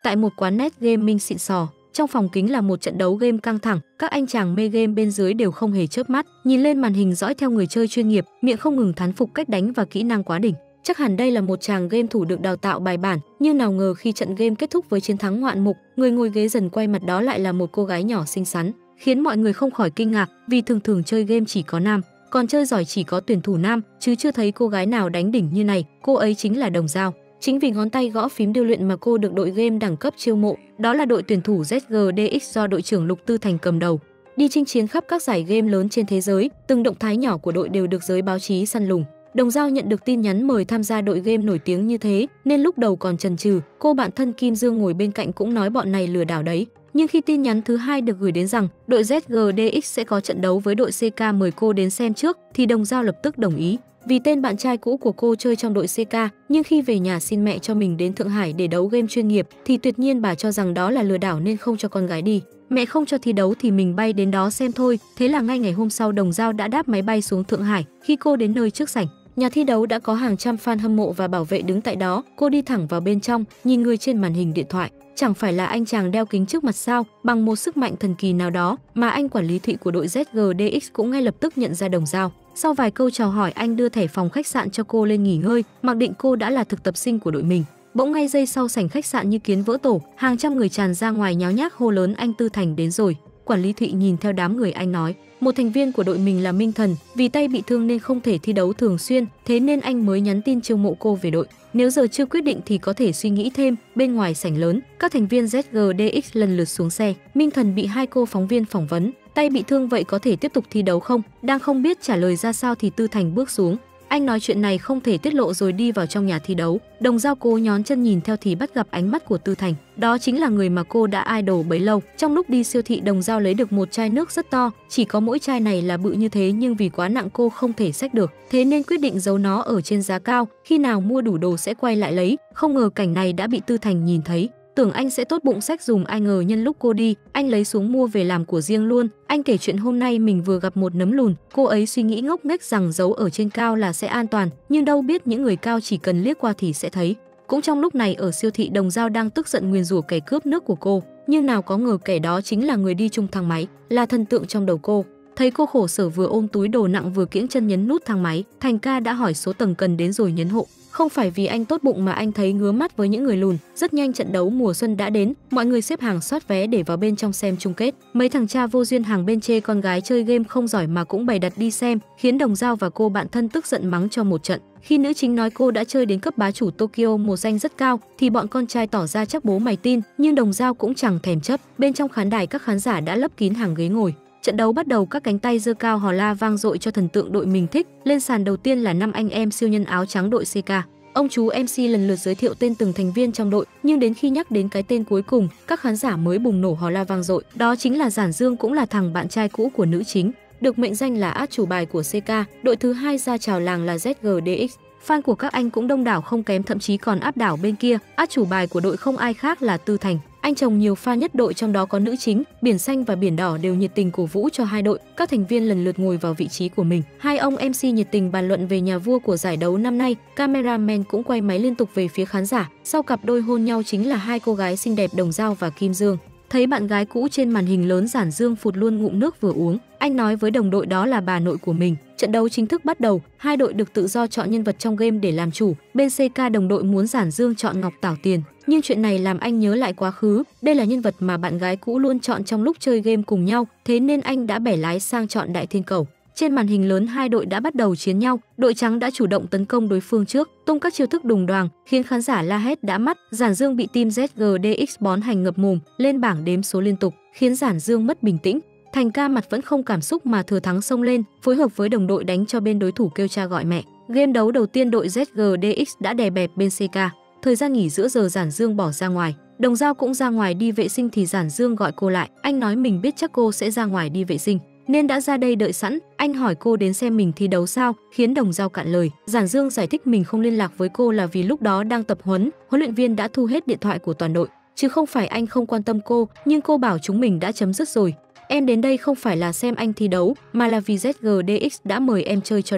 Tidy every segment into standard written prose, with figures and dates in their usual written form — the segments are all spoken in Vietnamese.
Tại một quán net gaming xịn sò, trong phòng kính là một trận đấu game căng thẳng, các anh chàng mê game bên dưới đều không hề chớp mắt, nhìn lên màn hình dõi theo người chơi chuyên nghiệp, miệng không ngừng thán phục cách đánh và kỹ năng quá đỉnh. Chắc hẳn đây là một chàng game thủ được đào tạo bài bản, nhưng nào ngờ khi trận game kết thúc với chiến thắng ngoạn mục, người ngồi ghế dần quay mặt đó lại là một cô gái nhỏ xinh xắn, khiến mọi người không khỏi kinh ngạc, vì thường thường chơi game chỉ có nam, còn chơi giỏi chỉ có tuyển thủ nam, chứ chưa thấy cô gái nào đánh đỉnh như này. Cô ấy chính là Đồng Dao. Chính vì ngón tay gõ phím điêu luyện mà cô được đội game đẳng cấp chiêu mộ, đó là đội tuyển thủ ZGDX do đội trưởng Lục Tư Thành cầm đầu. Đi chinh chiến khắp các giải game lớn trên thế giới, từng động thái nhỏ của đội đều được giới báo chí săn lùng. Đồng Dao nhận được tin nhắn mời tham gia đội game nổi tiếng như thế, nên lúc đầu còn chần chừ, cô bạn thân Kim Dương ngồi bên cạnh cũng nói bọn này lừa đảo đấy. Nhưng khi tin nhắn thứ hai được gửi đến rằng đội ZGDX sẽ có trận đấu với đội CK mời cô đến xem trước, thì Đồng Dao lập tức đồng ý. Vì tên bạn trai cũ của cô chơi trong đội CK, nhưng khi về nhà xin mẹ cho mình đến Thượng Hải để đấu game chuyên nghiệp, thì tuyệt nhiên bà cho rằng đó là lừa đảo nên không cho con gái đi. Mẹ không cho thi đấu thì mình bay đến đó xem thôi. Thế là ngay ngày hôm sau Đồng Dao đã đáp máy bay xuống Thượng Hải. Khi cô đến nơi trước sảnh nhà thi đấu đã có hàng trăm fan hâm mộ và bảo vệ đứng tại đó. Cô đi thẳng vào bên trong, nhìn người trên màn hình điện thoại. Chẳng phải là anh chàng đeo kính trước mặt sao? Bằng một sức mạnh thần kỳ nào đó mà anh quản lý Thụy của đội ZGDX cũng ngay lập tức nhận ra Đồng Dao. Sau vài câu chào hỏi, anh đưa thẻ phòng khách sạn cho cô lên nghỉ ngơi, mặc định cô đã là thực tập sinh của đội mình. Bỗng ngay giây sau, sảnh khách sạn như kiến vỡ tổ, hàng trăm người tràn ra ngoài nháo nhác hô lớn: anh Tư Thành đến rồi. Quản lý Thụy nhìn theo đám người, anh nói: một thành viên của đội mình là Minh Thần, vì tay bị thương nên không thể thi đấu thường xuyên, thế nên anh mới nhắn tin chiêu mộ cô về đội. Nếu giờ chưa quyết định thì có thể suy nghĩ thêm. Bên ngoài sảnh lớn, các thành viên ZGDX lần lượt xuống xe. Minh Thần bị hai cô phóng viên phỏng vấn: tay bị thương vậy có thể tiếp tục thi đấu không? Đang không biết trả lời ra sao thì Tư Thành bước xuống. Anh nói chuyện này không thể tiết lộ rồi đi vào trong nhà thi đấu. Đồng Dao cố nhón chân nhìn theo thì bắt gặp ánh mắt của Tư Thành. Đó chính là người mà cô đã idol bấy lâu. Trong lúc đi siêu thị, Đồng Dao lấy được một chai nước rất to. Chỉ có mỗi chai này là bự như thế, nhưng vì quá nặng cô không thể xách được. Thế nên quyết định giấu nó ở trên giá cao. Khi nào mua đủ đồ sẽ quay lại lấy. Không ngờ cảnh này đã bị Tư Thành nhìn thấy. Tưởng anh sẽ tốt bụng xách dùng, ai ngờ nhân lúc cô đi, anh lấy xuống mua về làm của riêng luôn. Anh kể chuyện hôm nay mình vừa gặp một nấm lùn. Cô ấy suy nghĩ ngốc nghếch rằng giấu ở trên cao là sẽ an toàn, nhưng đâu biết những người cao chỉ cần liếc qua thì sẽ thấy. Cũng trong lúc này, ở siêu thị, Đồng Dao đang tức giận nguyền rủa kẻ cướp nước của cô, nhưng nào có ngờ kẻ đó chính là người đi chung thang máy, là thần tượng trong đầu cô. Thấy cô khổ sở vừa ôm túi đồ nặng vừa kiễng chân nhấn nút thang máy, Thành ca đã hỏi số tầng cần đến rồi nhấn hộ. Không phải vì anh tốt bụng mà anh thấy ngứa mắt với những người lùn. Rất nhanh trận đấu mùa xuân đã đến, mọi người xếp hàng soát vé để vào bên trong xem chung kết. Mấy thằng cha vô duyên hàng bên chê con gái chơi game không giỏi mà cũng bày đặt đi xem, khiến Đồng Dao và cô bạn thân tức giận mắng cho một trận. Khi nữ chính nói cô đã chơi đến cấp bá chủ Tokyo, một danh rất cao, thì bọn con trai tỏ ra chắc bố mày tin, nhưng Đồng Dao cũng chẳng thèm chấp. Bên trong khán đài, các khán giả đã lấp kín hàng ghế ngồi. Trận đấu bắt đầu, các cánh tay giơ cao hò la vang dội cho thần tượng đội mình thích. Lên sàn đầu tiên là 5 anh em siêu nhân áo trắng đội CK. Ông chú MC lần lượt giới thiệu tên từng thành viên trong đội, nhưng đến khi nhắc đến cái tên cuối cùng, các khán giả mới bùng nổ hò la vang dội. Đó chính là Giản Dương, cũng là thằng bạn trai cũ của nữ chính, được mệnh danh là át chủ bài của CK. Đội thứ hai ra chào làng là ZGDX. Fan của các anh cũng đông đảo không kém, thậm chí còn áp đảo bên kia. Át chủ bài của đội không ai khác là Tư Thành. Anh chồng nhiều fan nhất đội, trong đó có nữ chính. Biển xanh và biển đỏ đều nhiệt tình cổ vũ cho hai đội. Các thành viên lần lượt ngồi vào vị trí của mình. Hai ông MC nhiệt tình bàn luận về nhà vua của giải đấu năm nay. Cameraman cũng quay máy liên tục về phía khán giả. Sau cặp đôi hôn nhau chính là hai cô gái xinh đẹp Đồng Dao và Kim Dương. Thấy bạn gái cũ trên màn hình lớn, Giản Dương phụt luôn ngụm nước vừa uống. Anh nói với đồng đội đó là bà nội của mình. Trận đấu chính thức bắt đầu, hai đội được tự do chọn nhân vật trong game để làm chủ. Bên CK, đồng đội muốn Giản Dương chọn Ngọc Tảo Tiền, nhưng chuyện này làm anh nhớ lại quá khứ. Đây là nhân vật mà bạn gái cũ luôn chọn trong lúc chơi game cùng nhau, thế nên anh đã bẻ lái sang chọn Đại Thiên Cầu. Trên màn hình lớn, hai đội đã bắt đầu chiến nhau. Đội trắng đã chủ động tấn công đối phương trước, tung các chiêu thức đùng đoàng khiến khán giả la hét đã mắt. Giản Dương bị team ZGDX bón hành ngập mồm, lên bảng đếm số liên tục, khiến Giản Dương mất bình tĩnh. Thành ca mặt vẫn không cảm xúc mà thừa thắng xông lên, phối hợp với đồng đội đánh cho bên đối thủ kêu cha gọi mẹ. Game đấu đầu tiên, đội ZGDX đã đè bẹp bên CK. Thời gian nghỉ giữa giờ, Giản Dương bỏ ra ngoài. Đồng Dao cũng ra ngoài đi vệ sinh thì Giản Dương gọi cô lại. Anh nói mình biết chắc cô sẽ ra ngoài đi vệ sinh nên đã ra đây đợi sẵn. Anh hỏi cô đến xem mình thi đấu sao, khiến Đồng Dao cạn lời. Giản Dương giải thích mình không liên lạc với cô là vì lúc đó đang tập huấn, huấn luyện viên đã thu hết điện thoại của toàn đội, chứ không phải anh không quan tâm cô, nhưng cô bảo chúng mình đã chấm dứt rồi. Em đến đây không phải là xem anh thi đấu, mà là vì ZGDX đã mời em chơi cho đội họ.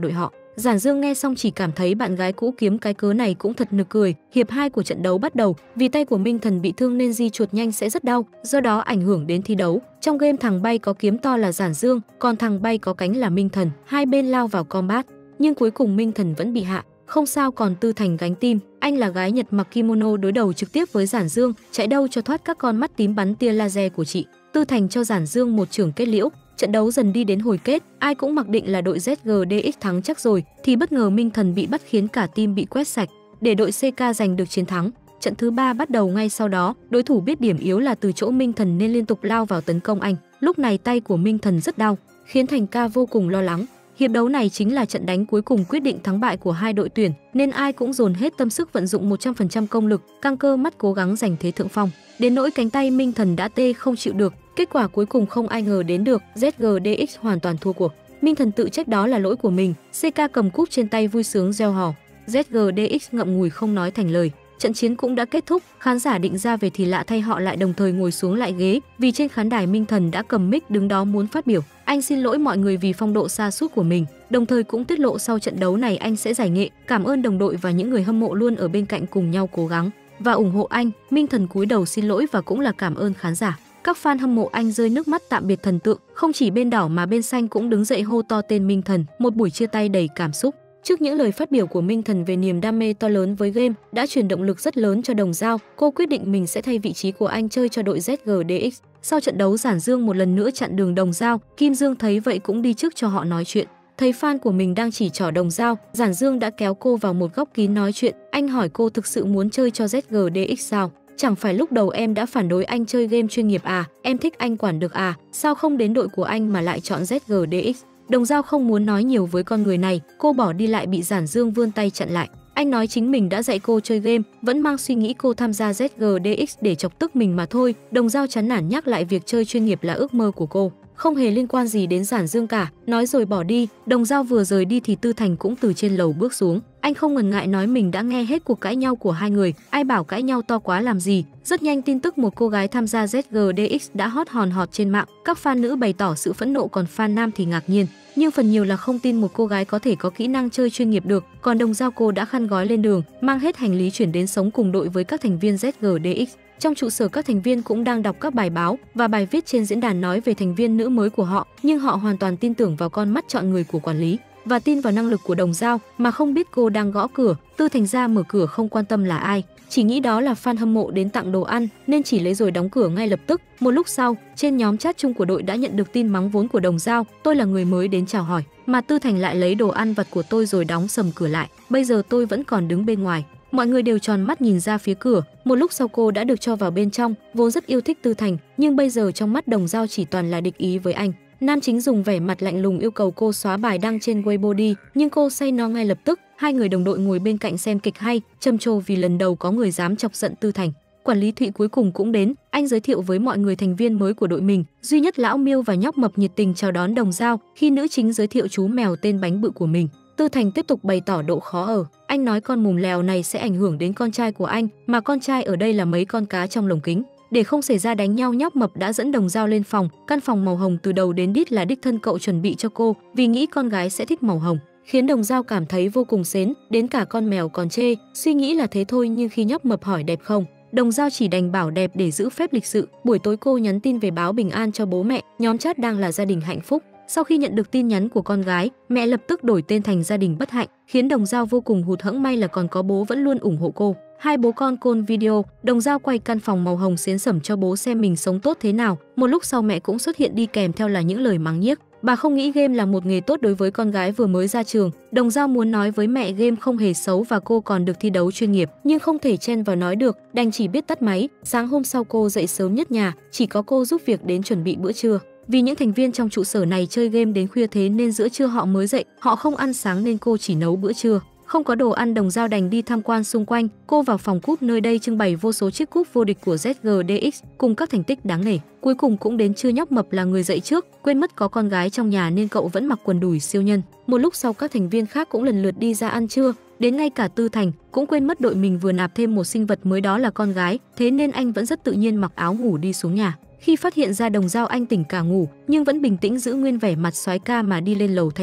Giản Dương nghe xong chỉ cảm thấy bạn gái cũ kiếm cái cớ này cũng thật nực cười. Hiệp 2 của trận đấu bắt đầu, vì tay của Minh Thần bị thương nên di chuột nhanh sẽ rất đau, do đó ảnh hưởng đến thi đấu. Trong game thằng bay có kiếm to là Giản Dương, còn thằng bay có cánh là Minh Thần. Hai bên lao vào combat, nhưng cuối cùng Minh Thần vẫn bị hạ. Không sao, còn Tư Thành gánh team, anh là gái Nhật mặc kimono đối đầu trực tiếp với Giản Dương, chạy đâu cho thoát các con mắt tím bắn tia laser của chị. Tư Thành cho Giản Dương một chưởng kết liễu. Trận đấu dần đi đến hồi kết, ai cũng mặc định là đội ZGDX thắng chắc rồi, thì bất ngờ Minh Thần bị bắt khiến cả team bị quét sạch, để đội CK giành được chiến thắng. Trận thứ 3 bắt đầu ngay sau đó, đối thủ biết điểm yếu là từ chỗ Minh Thần nên liên tục lao vào tấn công anh. Lúc này tay của Minh Thần rất đau, khiến Thành Ca vô cùng lo lắng. Hiệp đấu này chính là trận đánh cuối cùng quyết định thắng bại của hai đội tuyển, nên ai cũng dồn hết tâm sức vận dụng 100% công lực, căng cơ mắt cố gắng giành thế thượng phong. Đến nỗi cánh tay Minh Thần đã tê không chịu được, kết quả cuối cùng không ai ngờ đến được, ZGDX hoàn toàn thua cuộc. Minh Thần tự trách đó là lỗi của mình, CK cầm cúp trên tay vui sướng reo hò. ZGDX ngậm ngùi không nói thành lời. Trận chiến cũng đã kết thúc, khán giả định ra về thì lạ thay họ lại đồng thời ngồi xuống lại ghế, vì trên khán đài Minh Thần đã cầm mic đứng đó muốn phát biểu. Anh xin lỗi mọi người vì phong độ sa sút của mình, đồng thời cũng tiết lộ sau trận đấu này anh sẽ giải nghệ, cảm ơn đồng đội và những người hâm mộ luôn ở bên cạnh cùng nhau cố gắng và ủng hộ anh. Minh Thần cúi đầu xin lỗi và cũng là cảm ơn khán giả. Các fan hâm mộ anh rơi nước mắt tạm biệt thần tượng, không chỉ bên đỏ mà bên xanh cũng đứng dậy hô to tên Minh Thần, một buổi chia tay đầy cảm xúc. Trước những lời phát biểu của Minh Thần về niềm đam mê to lớn với game đã truyền động lực rất lớn cho Đồng Dao, cô quyết định mình sẽ thay vị trí của anh chơi cho đội ZGDX. Sau trận đấu Giản Dương một lần nữa chặn đường Đồng Dao, Kim Dương thấy vậy cũng đi trước cho họ nói chuyện. Thấy fan của mình đang chỉ trỏ Đồng Dao, Giản Dương đã kéo cô vào một góc kín nói chuyện. Anh hỏi cô thực sự muốn chơi cho ZGDX sao? Chẳng phải lúc đầu em đã phản đối anh chơi game chuyên nghiệp à? Em thích anh quản được à? Sao không đến đội của anh mà lại chọn ZGDX? Đồng Dao không muốn nói nhiều với con người này, cô bỏ đi lại bị Giản Dương vươn tay chặn lại. Anh nói chính mình đã dạy cô chơi game, vẫn mang suy nghĩ cô tham gia ZGDX để chọc tức mình mà thôi. Đồng Dao chán nản nhắc lại việc chơi chuyên nghiệp là ước mơ của cô, không hề liên quan gì đến Giản Dương cả, nói rồi bỏ đi. Đồng Dao vừa rời đi thì Tư Thành cũng từ trên lầu bước xuống. Anh không ngần ngại nói mình đã nghe hết cuộc cãi nhau của hai người, ai bảo cãi nhau to quá làm gì. Rất nhanh tin tức một cô gái tham gia ZGDX đã hot hòn hot trên mạng, các fan nữ bày tỏ sự phẫn nộ còn fan nam thì ngạc nhiên. Nhưng phần nhiều là không tin một cô gái có thể có kỹ năng chơi chuyên nghiệp được. Còn Đồng Dao cô đã khăn gói lên đường, mang hết hành lý chuyển đến sống cùng đội với các thành viên ZGDX. Trong trụ sở các thành viên cũng đang đọc các bài báo và bài viết trên diễn đàn nói về thành viên nữ mới của họ, nhưng họ hoàn toàn tin tưởng vào con mắt chọn người của quản lý và tin vào năng lực của Đồng Dao mà không biết cô đang gõ cửa. Tư Thành ra mở cửa không quan tâm là ai, chỉ nghĩ đó là fan hâm mộ đến tặng đồ ăn nên chỉ lấy rồi đóng cửa ngay lập tức. Một lúc sau, trên nhóm chat chung của đội đã nhận được tin mắng vốn của Đồng Dao, tôi là người mới đến chào hỏi mà Tư Thành lại lấy đồ ăn vặt của tôi rồi đóng sầm cửa lại, bây giờ tôi vẫn còn đứng bên ngoài. Mọi người đều tròn mắt nhìn ra phía cửa. Một lúc sau cô đã được cho vào bên trong, vốn rất yêu thích Tư Thành, nhưng bây giờ trong mắt Đồng Dao chỉ toàn là địch ý với anh. Nam chính dùng vẻ mặt lạnh lùng yêu cầu cô xóa bài đăng trên Weibo đi, nhưng cô say no ngay lập tức. Hai người đồng đội ngồi bên cạnh xem kịch hay, trầm trồ vì lần đầu có người dám chọc giận Tư Thành. Quản lý Thụy cuối cùng cũng đến, anh giới thiệu với mọi người thành viên mới của đội mình. Duy nhất lão Miêu và nhóc mập nhiệt tình chào đón Đồng Dao khi nữ chính giới thiệu chú mèo tên Bánh Bự của mình. Tư Thành tiếp tục bày tỏ độ khó ở. Anh nói con mùm lèo này sẽ ảnh hưởng đến con trai của anh, mà con trai ở đây là mấy con cá trong lồng kính. Để không xảy ra đánh nhau, nhóc mập đã dẫn Đồng Dao lên phòng. Căn phòng màu hồng từ đầu đến đít là đích thân cậu chuẩn bị cho cô, vì nghĩ con gái sẽ thích màu hồng, khiến Đồng Dao cảm thấy vô cùng xến. Đến cả con mèo còn chê, suy nghĩ là thế thôi, nhưng khi nhóc mập hỏi đẹp không, Đồng Dao chỉ đành bảo đẹp để giữ phép lịch sự. Buổi tối cô nhắn tin về báo bình an cho bố mẹ, nhóm chat đang là gia đình hạnh phúc. Sau khi nhận được tin nhắn của con gái, mẹ lập tức đổi tên thành gia đình bất hạnh, khiến Đồng Dao vô cùng hụt hẫng. May là còn có bố vẫn luôn ủng hộ cô. Hai bố con call video, Đồng Dao quay căn phòng màu hồng xến sẩm cho bố xem mình sống tốt thế nào. Một lúc sau mẹ cũng xuất hiện đi kèm theo là những lời mắng nhiếc. Bà không nghĩ game là một nghề tốt đối với con gái vừa mới ra trường. Đồng Dao muốn nói với mẹ game không hề xấu và cô còn được thi đấu chuyên nghiệp, nhưng không thể chen vào nói được, đành chỉ biết tắt máy. Sáng hôm sau cô dậy sớm nhất nhà, chỉ có cô giúp việc đến chuẩn bị bữa trưa. Vì những thành viên trong trụ sở này chơi game đến khuya thế nên giữa trưa họ mới dậy, họ không ăn sáng nên cô chỉ nấu bữa trưa. Không có đồ ăn, Đồng Dao đành đi tham quan xung quanh. Cô vào phòng cúp, nơi đây trưng bày vô số chiếc cúp vô địch của ZGDX cùng các thành tích đáng nể. Cuối cùng cũng đến trưa, nhóc mập là người dậy trước, quên mất có con gái trong nhà nên cậu vẫn mặc quần đùi siêu nhân. Một lúc sau các thành viên khác cũng lần lượt đi ra ăn trưa, đến ngay cả Tư Thành cũng quên mất đội mình vừa nạp thêm một sinh vật mới, đó là con gái, thế nên anh vẫn rất tự nhiên mặc áo ngủ đi xuống nhà. Khi phát hiện ra Đồng Dao, anh tỉnh cả ngủ nhưng vẫn bình tĩnh giữ nguyên vẻ mặt soái ca mà đi lên lầu thay đồ.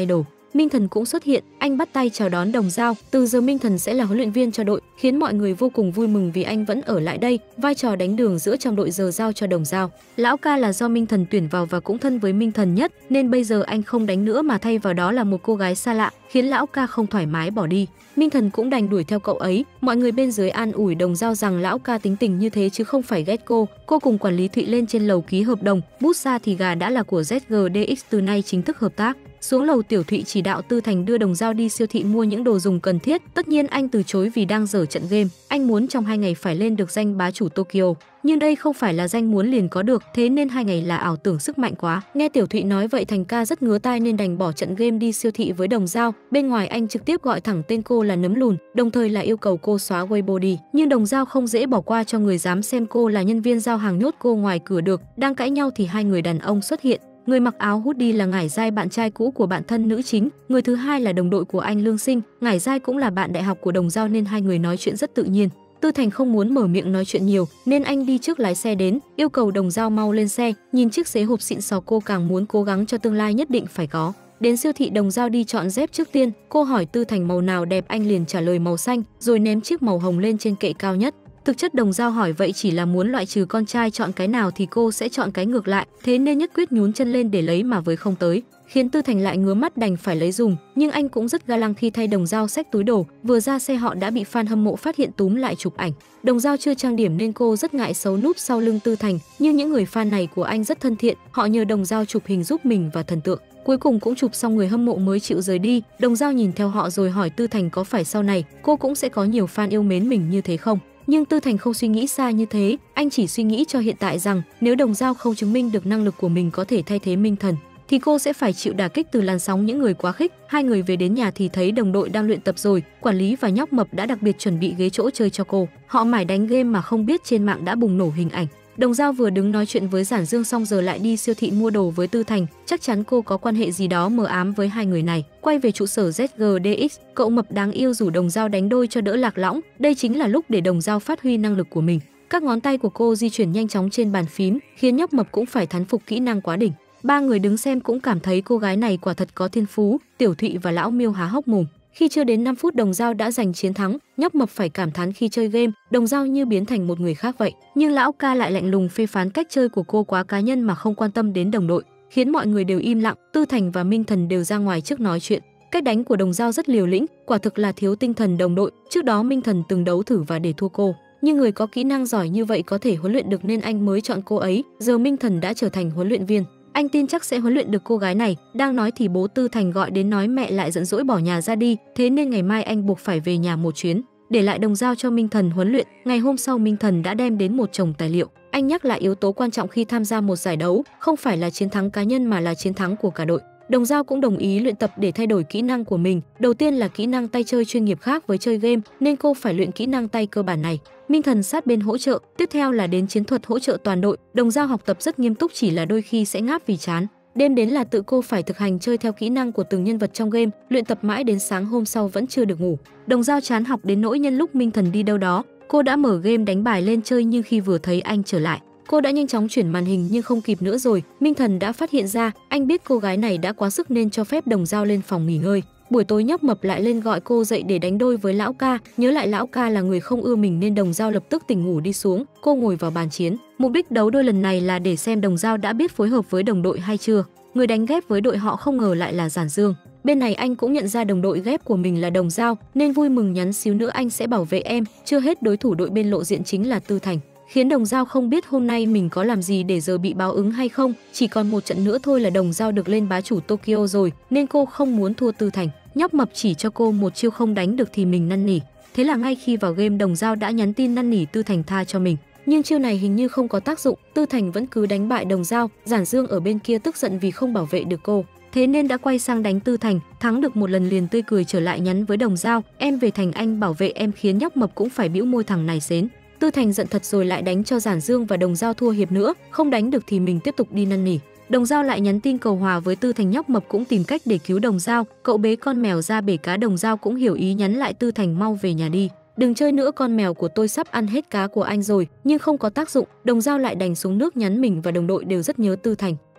Minh Thần cũng xuất hiện, anh bắt tay chào đón Đồng Dao, từ giờ Minh Thần sẽ là huấn luyện viên cho đội, khiến mọi người vô cùng vui mừng vì anh vẫn ở lại đây, vai trò đánh đường giữa trong đội giờ giao cho Đồng Dao. Lão ca là do Minh Thần tuyển vào và cũng thân với Minh Thần nhất, nên bây giờ anh không đánh nữa mà thay vào đó là một cô gái xa lạ, khiến lão ca không thoải mái bỏ đi. Minh Thần cũng đành đuổi theo cậu ấy. Mọi người bên dưới an ủi Đồng Dao rằng lão ca tính tình như thế chứ không phải ghét cô. Cô cùng quản lý Thụy lên trên lầu ký hợp đồng, bút xa thì gà đã là của ZGDX, từ nay chính thức hợp tác. Xuống lầu, Tiểu Thụy chỉ đạo Tư Thành đưa Đồng Dao đi siêu thị mua những đồ dùng cần thiết. Tất nhiên anh từ chối vì đang dở trận game. Anh muốn trong 2 ngày phải lên được danh bá chủ Tokyo. Nhưng đây không phải là danh muốn liền có được, thế nên 2 ngày là ảo tưởng sức mạnh quá. Nghe Tiểu Thụy nói vậy, Thành ca rất ngứa tai nên đành bỏ trận game đi siêu thị với Đồng Dao. Bên ngoài anh trực tiếp gọi thẳng tên cô là Nấm Lùn, đồng thời là yêu cầu cô xóa Weibo đi. Nhưng Đồng Dao không dễ bỏ qua cho người dám xem cô là nhân viên giao hàng nhốt cô ngoài cửa được. Đang cãi nhau thì 2 người đàn ông xuất hiện. Người mặc áo hoodie là Ngải Giai, bạn trai cũ của bạn thân nữ chính. Người thứ hai là đồng đội của anh Lương Sinh. Ngải Giai cũng là bạn đại học của Đồng Dao nên 2 người nói chuyện rất tự nhiên. Tư Thành không muốn mở miệng nói chuyện nhiều nên anh đi trước lái xe đến, yêu cầu Đồng Dao mau lên xe. Nhìn chiếc xế hộp xịn sò, cô càng muốn cố gắng cho tương lai nhất định phải có. Đến siêu thị, Đồng Dao đi chọn dép trước tiên. Cô hỏi Tư Thành màu nào đẹp, anh liền trả lời màu xanh, rồi ném chiếc màu hồng lên trên kệ cao nhất. Thực chất Đồng Dao hỏi vậy chỉ là muốn loại trừ con trai chọn cái nào thì cô sẽ chọn cái ngược lại, thế nên nhất quyết nhún chân lên để lấy mà với không tới, khiến Tư Thành lại ngứa mắt đành phải lấy dùng. Nhưng anh cũng rất ga lăng khi thay Đồng Dao xách túi đồ, vừa ra xe họ đã bị fan hâm mộ phát hiện túm lại chụp ảnh. Đồng Dao chưa trang điểm nên cô rất ngại xấu núp sau lưng Tư Thành, nhưng những người fan này của anh rất thân thiện, họ nhờ Đồng Dao chụp hình giúp mình và thần tượng. Cuối cùng cũng chụp xong, người hâm mộ mới chịu rời đi. Đồng Dao nhìn theo họ rồi hỏi Tư Thành có phải sau này cô cũng sẽ có nhiều fan yêu mến mình như thế không? Nhưng Tư Thành không suy nghĩ xa như thế, anh chỉ suy nghĩ cho hiện tại rằng nếu Đồng Dao không chứng minh được năng lực của mình có thể thay thế Minh Thần thì cô sẽ phải chịu đả kích từ làn sóng những người quá khích. 2 người về đến nhà thì thấy đồng đội đang luyện tập rồi, quản lý và nhóc mập đã đặc biệt chuẩn bị ghế chỗ chơi cho cô. Họ mải đánh game mà không biết trên mạng đã bùng nổ hình ảnh. Đồng Dao vừa đứng nói chuyện với Giản Dương xong giờ lại đi siêu thị mua đồ với Tư Thành, chắc chắn cô có quan hệ gì đó mờ ám với 2 người này. Quay về trụ sở ZGDX, cậu mập đáng yêu rủ Đồng Dao đánh đôi cho đỡ lạc lõng. Đây chính là lúc để Đồng Dao phát huy năng lực của mình. Các ngón tay của cô di chuyển nhanh chóng trên bàn phím, khiến nhóc mập cũng phải thán phục kỹ năng quá đỉnh. 3 người đứng xem cũng cảm thấy cô gái này quả thật có thiên phú. Tiểu Thụy và Lão Miêu há hốc mồm. Khi chưa đến 5 phút Đồng Dao đã giành chiến thắng, nhóc mập phải cảm thán khi chơi game, Đồng Dao như biến thành một người khác vậy. Nhưng Lão ca lại lạnh lùng phê phán cách chơi của cô quá cá nhân mà không quan tâm đến đồng đội, khiến mọi người đều im lặng. Tư Thành và Minh Thần đều ra ngoài trước nói chuyện. Cách đánh của Đồng Dao rất liều lĩnh, quả thực là thiếu tinh thần đồng đội. Trước đó Minh Thần từng đấu thử và để thua cô, nhưng người có kỹ năng giỏi như vậy có thể huấn luyện được nên anh mới chọn cô ấy. Giờ Minh Thần đã trở thành huấn luyện viên, anh tin chắc sẽ huấn luyện được cô gái này. Đang nói thì bố Tư Thành gọi đến nói mẹ lại giận dỗi bỏ nhà ra đi, thế nên ngày mai anh buộc phải về nhà một chuyến, để lại Đồng Dao cho Minh Thần huấn luyện. Ngày hôm sau Minh Thần đã đem đến một chồng tài liệu. Anh nhắc lại yếu tố quan trọng khi tham gia một giải đấu, không phải là chiến thắng cá nhân mà là chiến thắng của cả đội. Đồng Dao cũng đồng ý luyện tập để thay đổi kỹ năng của mình. Đầu tiên là kỹ năng tay chơi chuyên nghiệp khác với chơi game, nên cô phải luyện kỹ năng tay cơ bản này. Minh Thần sát bên hỗ trợ, tiếp theo là đến chiến thuật hỗ trợ toàn đội. Đồng Dao học tập rất nghiêm túc, chỉ là đôi khi sẽ ngáp vì chán. Đêm đến là tự cô phải thực hành chơi theo kỹ năng của từng nhân vật trong game, luyện tập mãi đến sáng hôm sau vẫn chưa được ngủ. Đồng Dao chán học đến nỗi nhân lúc Minh Thần đi đâu đó, cô đã mở game đánh bài lên chơi, nhưng khi vừa thấy anh trở lại, cô đã nhanh chóng chuyển màn hình nhưng không kịp nữa rồi. Minh Thần đã phát hiện ra, anh biết cô gái này đã quá sức nên cho phép Đồng Dao lên phòng nghỉ ngơi. Buổi tối nhóc mập lại lên gọi cô dậy để đánh đôi với Lão ca, nhớ lại Lão ca là người không ưa mình nên Đồng Dao lập tức tỉnh ngủ đi xuống. Cô ngồi vào bàn chiến. Mục đích đấu đôi lần này là để xem Đồng Dao đã biết phối hợp với đồng đội hay chưa. Người đánh ghép với đội họ không ngờ lại là Giản Dương. Bên này anh cũng nhận ra đồng đội ghép của mình là Đồng Dao nên vui mừng nhắn xíu nữa anh sẽ bảo vệ em. Chưa hết, đối thủ đội bên lộ diện chính là Tư Thành, khiến Đồng Dao không biết hôm nay mình có làm gì để giờ bị báo ứng hay không. Chỉ còn một trận nữa thôi là Đồng Dao được lên bá chủ Tokyo rồi nên cô không muốn thua Tư Thành. Nhóc mập chỉ cho cô một chiêu không đánh được thì mình năn nỉ. Thế là ngay khi vào game Đồng Dao đã nhắn tin năn nỉ Tư Thành tha cho mình. Nhưng chiêu này hình như không có tác dụng, Tư Thành vẫn cứ đánh bại Đồng Dao. Giản Dương ở bên kia tức giận vì không bảo vệ được cô, thế nên đã quay sang đánh Tư Thành. Thắng được một lần liền tươi cười trở lại nhắn với Đồng Dao, em về thành anh bảo vệ em, khiến nhóc mập cũng phải bĩu môi, thằng này xến. Tư Thành giận thật rồi lại đánh cho Giản Dương và Đồng Dao thua hiệp nữa, không đánh được thì mình tiếp tục đi năn nỉ. Đồng Dao lại nhắn tin cầu hòa với Tư Thành, nhóc mập cũng tìm cách để cứu Đồng Dao, cậu bế con mèo ra bể cá. Đồng Dao cũng hiểu ý nhắn lại Tư Thành mau về nhà đi, đừng chơi nữa, con mèo của tôi sắp ăn hết cá của anh rồi. Nhưng không có tác dụng, Đồng Dao lại đành xuống nước nhắn mình và đồng đội đều rất nhớ Tư Thành.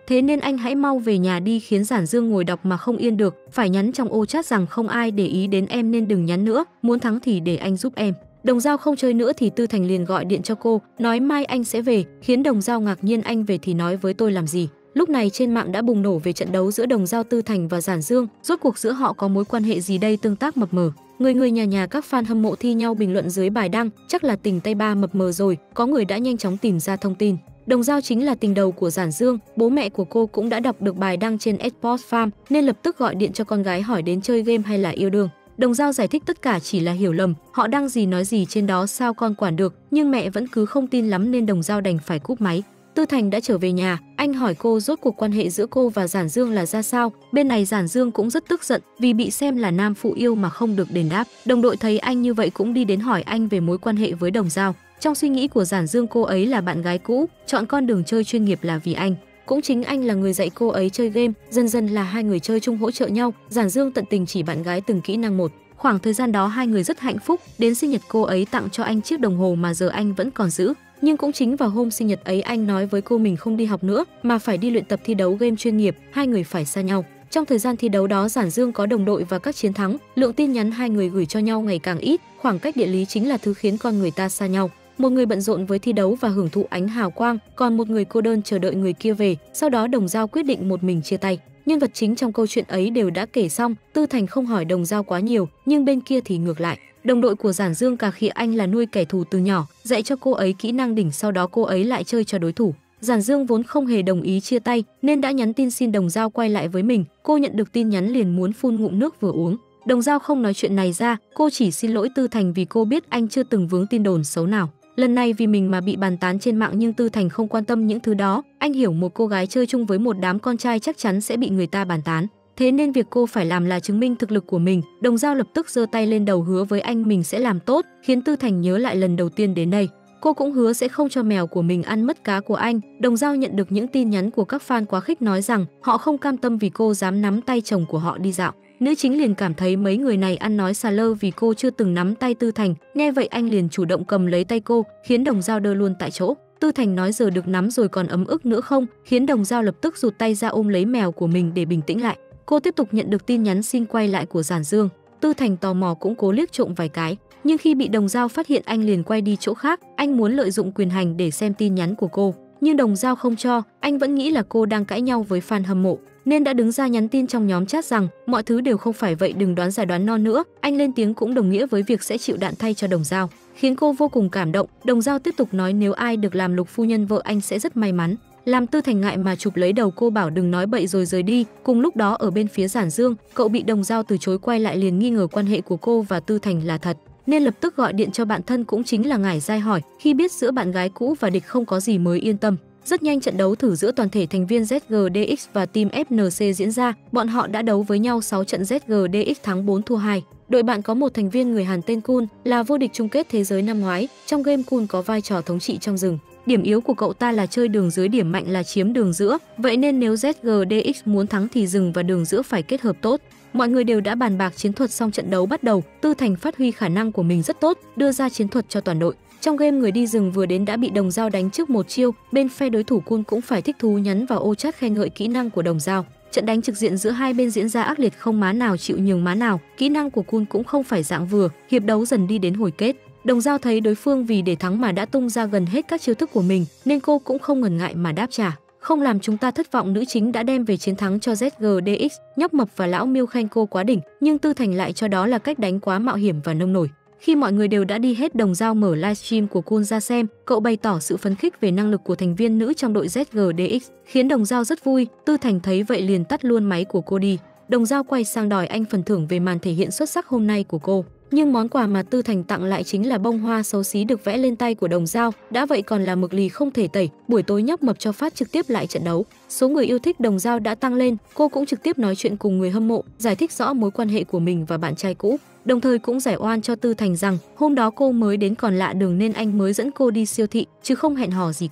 thế nên anh hãy mau về nhà đi, khiến Giản Dương ngồi đọc mà không yên được, phải nhắn trong ô chat rằng không ai để ý đến em nên đừng nhắn nữa, muốn thắng thì để anh giúp em. Đồng Dao không chơi nữa thì Tư Thành liền gọi điện cho cô, nói mai anh sẽ về, khiến Đồng Dao ngạc nhiên, anh về thì nói với tôi làm gì. Lúc này trên mạng đã bùng nổ về trận đấu giữa Đồng Dao, Tư Thành và Giản Dương, rốt cuộc giữa họ có mối quan hệ gì đây, tương tác mập mờ. Người nhà các fan hâm mộ thi nhau bình luận dưới bài đăng, chắc là tình tay ba mập mờ rồi, có người đã nhanh chóng tìm ra thông tin. Đồng Dao chính là tình đầu của Giản Dương, bố mẹ của cô cũng đã đọc được bài đăng trên Esports Farm nên lập tức gọi điện cho con gái hỏi đến chơi game hay là yêu đương. Đồng Dao giải thích tất cả chỉ là hiểu lầm, họ đăng gì nói gì trên đó sao con quản được, nhưng mẹ vẫn cứ không tin lắm nên Đồng Dao đành phải cúp máy. Tư Thành đã trở về nhà, anh hỏi cô rốt cuộc quan hệ giữa cô và Giản Dương là ra sao. Bên này Giản Dương cũng rất tức giận vì bị xem là nam phụ yêu mà không được đền đáp. Đồng đội thấy anh như vậy cũng đi đến hỏi anh về mối quan hệ với Đồng Dao. Trong suy nghĩ của Giản Dương, cô ấy là bạn gái cũ, chọn con đường chơi chuyên nghiệp là vì anh. Cũng chính anh là người dạy cô ấy chơi game, dần dần là hai người chơi chung hỗ trợ nhau. Giản Dương tận tình chỉ bạn gái từng kỹ năng một. Khoảng thời gian đó hai người rất hạnh phúc, đến sinh nhật cô ấy tặng cho anh chiếc đồng hồ mà giờ anh vẫn còn giữ. Nhưng cũng chính vào hôm sinh nhật ấy anh nói với cô mình không đi học nữa mà phải đi luyện tập thi đấu game chuyên nghiệp, hai người phải xa nhau. Trong thời gian thi đấu đó Giản Dương có đồng đội và các chiến thắng, lượng tin nhắn hai người gửi cho nhau ngày càng ít, khoảng cách địa lý chính là thứ khiến con người ta xa nhau. Một người bận rộn với thi đấu và hưởng thụ ánh hào quang, còn một người cô đơn chờ đợi người kia về. Sau đó Đồng Dao quyết định một mình chia tay. Nhân vật chính trong câu chuyện ấy đều đã kể xong, Tư Thành không hỏi Đồng Dao quá nhiều, nhưng bên kia thì ngược lại. Đồng đội của Giản Dương cà khịa anh là nuôi kẻ thù từ nhỏ, dạy cho cô ấy kỹ năng đỉnh, sau đó cô ấy lại chơi cho đối thủ. Giản Dương vốn không hề đồng ý chia tay nên đã nhắn tin xin Đồng Dao quay lại với mình. Cô nhận được tin nhắn liền muốn phun ngụm nước vừa uống. Đồng Dao không nói chuyện này ra, cô chỉ xin lỗi Tư Thành vì cô biết anh chưa từng vướng tin đồn xấu nào. Lần này vì mình mà bị bàn tán trên mạng, nhưng Tư Thành không quan tâm những thứ đó. Anh hiểu một cô gái chơi chung với một đám con trai chắc chắn sẽ bị người ta bàn tán. Thế nên việc cô phải làm là chứng minh thực lực của mình. Đồng Dao lập tức giơ tay lên đầu hứa với anh mình sẽ làm tốt, khiến Tư Thành nhớ lại lần đầu tiên đến đây. Cô cũng hứa sẽ không cho mèo của mình ăn mất cá của anh. Đồng Dao nhận được những tin nhắn của các fan quá khích nói rằng họ không cam tâm vì cô dám nắm tay chồng của họ đi dạo. Nữ chính liền cảm thấy mấy người này ăn nói xà lơ vì cô chưa từng nắm tay Tư Thành. Nghe vậy anh liền chủ động cầm lấy tay cô, khiến Đồng Dao đơ luôn tại chỗ. Tư Thành nói giờ được nắm rồi còn ấm ức nữa không, khiến Đồng Dao lập tức rụt tay ra ôm lấy mèo của mình để bình tĩnh lại. Cô tiếp tục nhận được tin nhắn xin quay lại của Giản Dương. Tư Thành tò mò cũng cố liếc trộm vài cái, nhưng khi bị Đồng Dao phát hiện anh liền quay đi chỗ khác. Anh muốn lợi dụng quyền hành để xem tin nhắn của cô, nhưng Đồng Dao không cho. Anh vẫn nghĩ là cô đang cãi nhau với fan hâm mộ nên đã đứng ra nhắn tin trong nhóm chat rằng mọi thứ đều không phải vậy, đừng đoán giải đoán non nữa. Anh lên tiếng cũng đồng nghĩa với việc sẽ chịu đạn thay cho Đồng Dao, khiến cô vô cùng cảm động. Đồng Dao tiếp tục nói nếu ai được làm Lục phu nhân vợ anh sẽ rất may mắn. Làm Tư Thành ngại mà chụp lấy đầu cô bảo đừng nói bậy rồi rời đi. Cùng lúc đó ở bên phía Giản Dương, cậu bị Đồng Dao từ chối quay lại liền nghi ngờ quan hệ của cô và Tư Thành là thật, nên lập tức gọi điện cho bạn thân cũng chính là Ngải Giai hỏi. Khi biết giữa bạn gái cũ và địch không có gì mới yên tâm. Rất nhanh trận đấu thử giữa toàn thể thành viên ZGDX và team FNC diễn ra. Bọn họ đã đấu với nhau 6 trận, ZGDX thắng 4 thua 2. Đội bạn có một thành viên người Hàn tên Kun, là vô địch chung kết thế giới năm ngoái. Trong game Kun có vai trò thống trị trong rừng. Điểm yếu của cậu ta là chơi đường dưới, điểm mạnh là chiếm đường giữa. Vậy nên nếu ZGDX muốn thắng thì rừng và đường giữa phải kết hợp tốt. Mọi người đều đã bàn bạc chiến thuật xong trận đấu bắt đầu. Tư Thành phát huy khả năng của mình rất tốt, đưa ra chiến thuật cho toàn đội. Trong game người đi rừng vừa đến đã bị Đồng Dao đánh trước một chiêu, bên phe đối thủ Kun cũng phải thích thú nhắn vào ô chat khen ngợi kỹ năng của Đồng Dao. Trận đánh trực diện giữa hai bên diễn ra ác liệt, không má nào chịu nhường má nào. Kỹ năng của Kun cũng không phải dạng vừa, hiệp đấu dần đi đến hồi kết. Đồng Dao thấy đối phương vì để thắng mà đã tung ra gần hết các chiêu thức của mình, nên cô cũng không ngần ngại mà đáp trả. Không làm chúng ta thất vọng, nữ chính đã đem về chiến thắng cho ZGDX. Nhóc mập và lão Miêu khen cô quá đỉnh, nhưng Tư Thành lại cho đó là cách đánh quá mạo hiểm và nông nổi. Khi mọi người đều đã đi hết, Đồng Dao mở livestream của Kun ra xem, cậu bày tỏ sự phấn khích về năng lực của thành viên nữ trong đội ZGDX, khiến Đồng Dao rất vui. Tư Thành thấy vậy liền tắt luôn máy của cô đi. Đồng Dao quay sang đòi anh phần thưởng về màn thể hiện xuất sắc hôm nay của cô. Nhưng món quà mà Tư Thành tặng lại chính là bông hoa xấu xí được vẽ lên tay của Đồng Dao, đã vậy còn là mực lì không thể tẩy. Buổi tối nhóc mập cho phát trực tiếp lại trận đấu. Số người yêu thích Đồng Dao đã tăng lên, cô cũng trực tiếp nói chuyện cùng người hâm mộ, giải thích rõ mối quan hệ của mình và bạn trai cũ. Đồng thời cũng giải oan cho Tư Thành rằng hôm đó cô mới đến còn lạ đường nên anh mới dẫn cô đi siêu thị chứ không hẹn hò gì cả.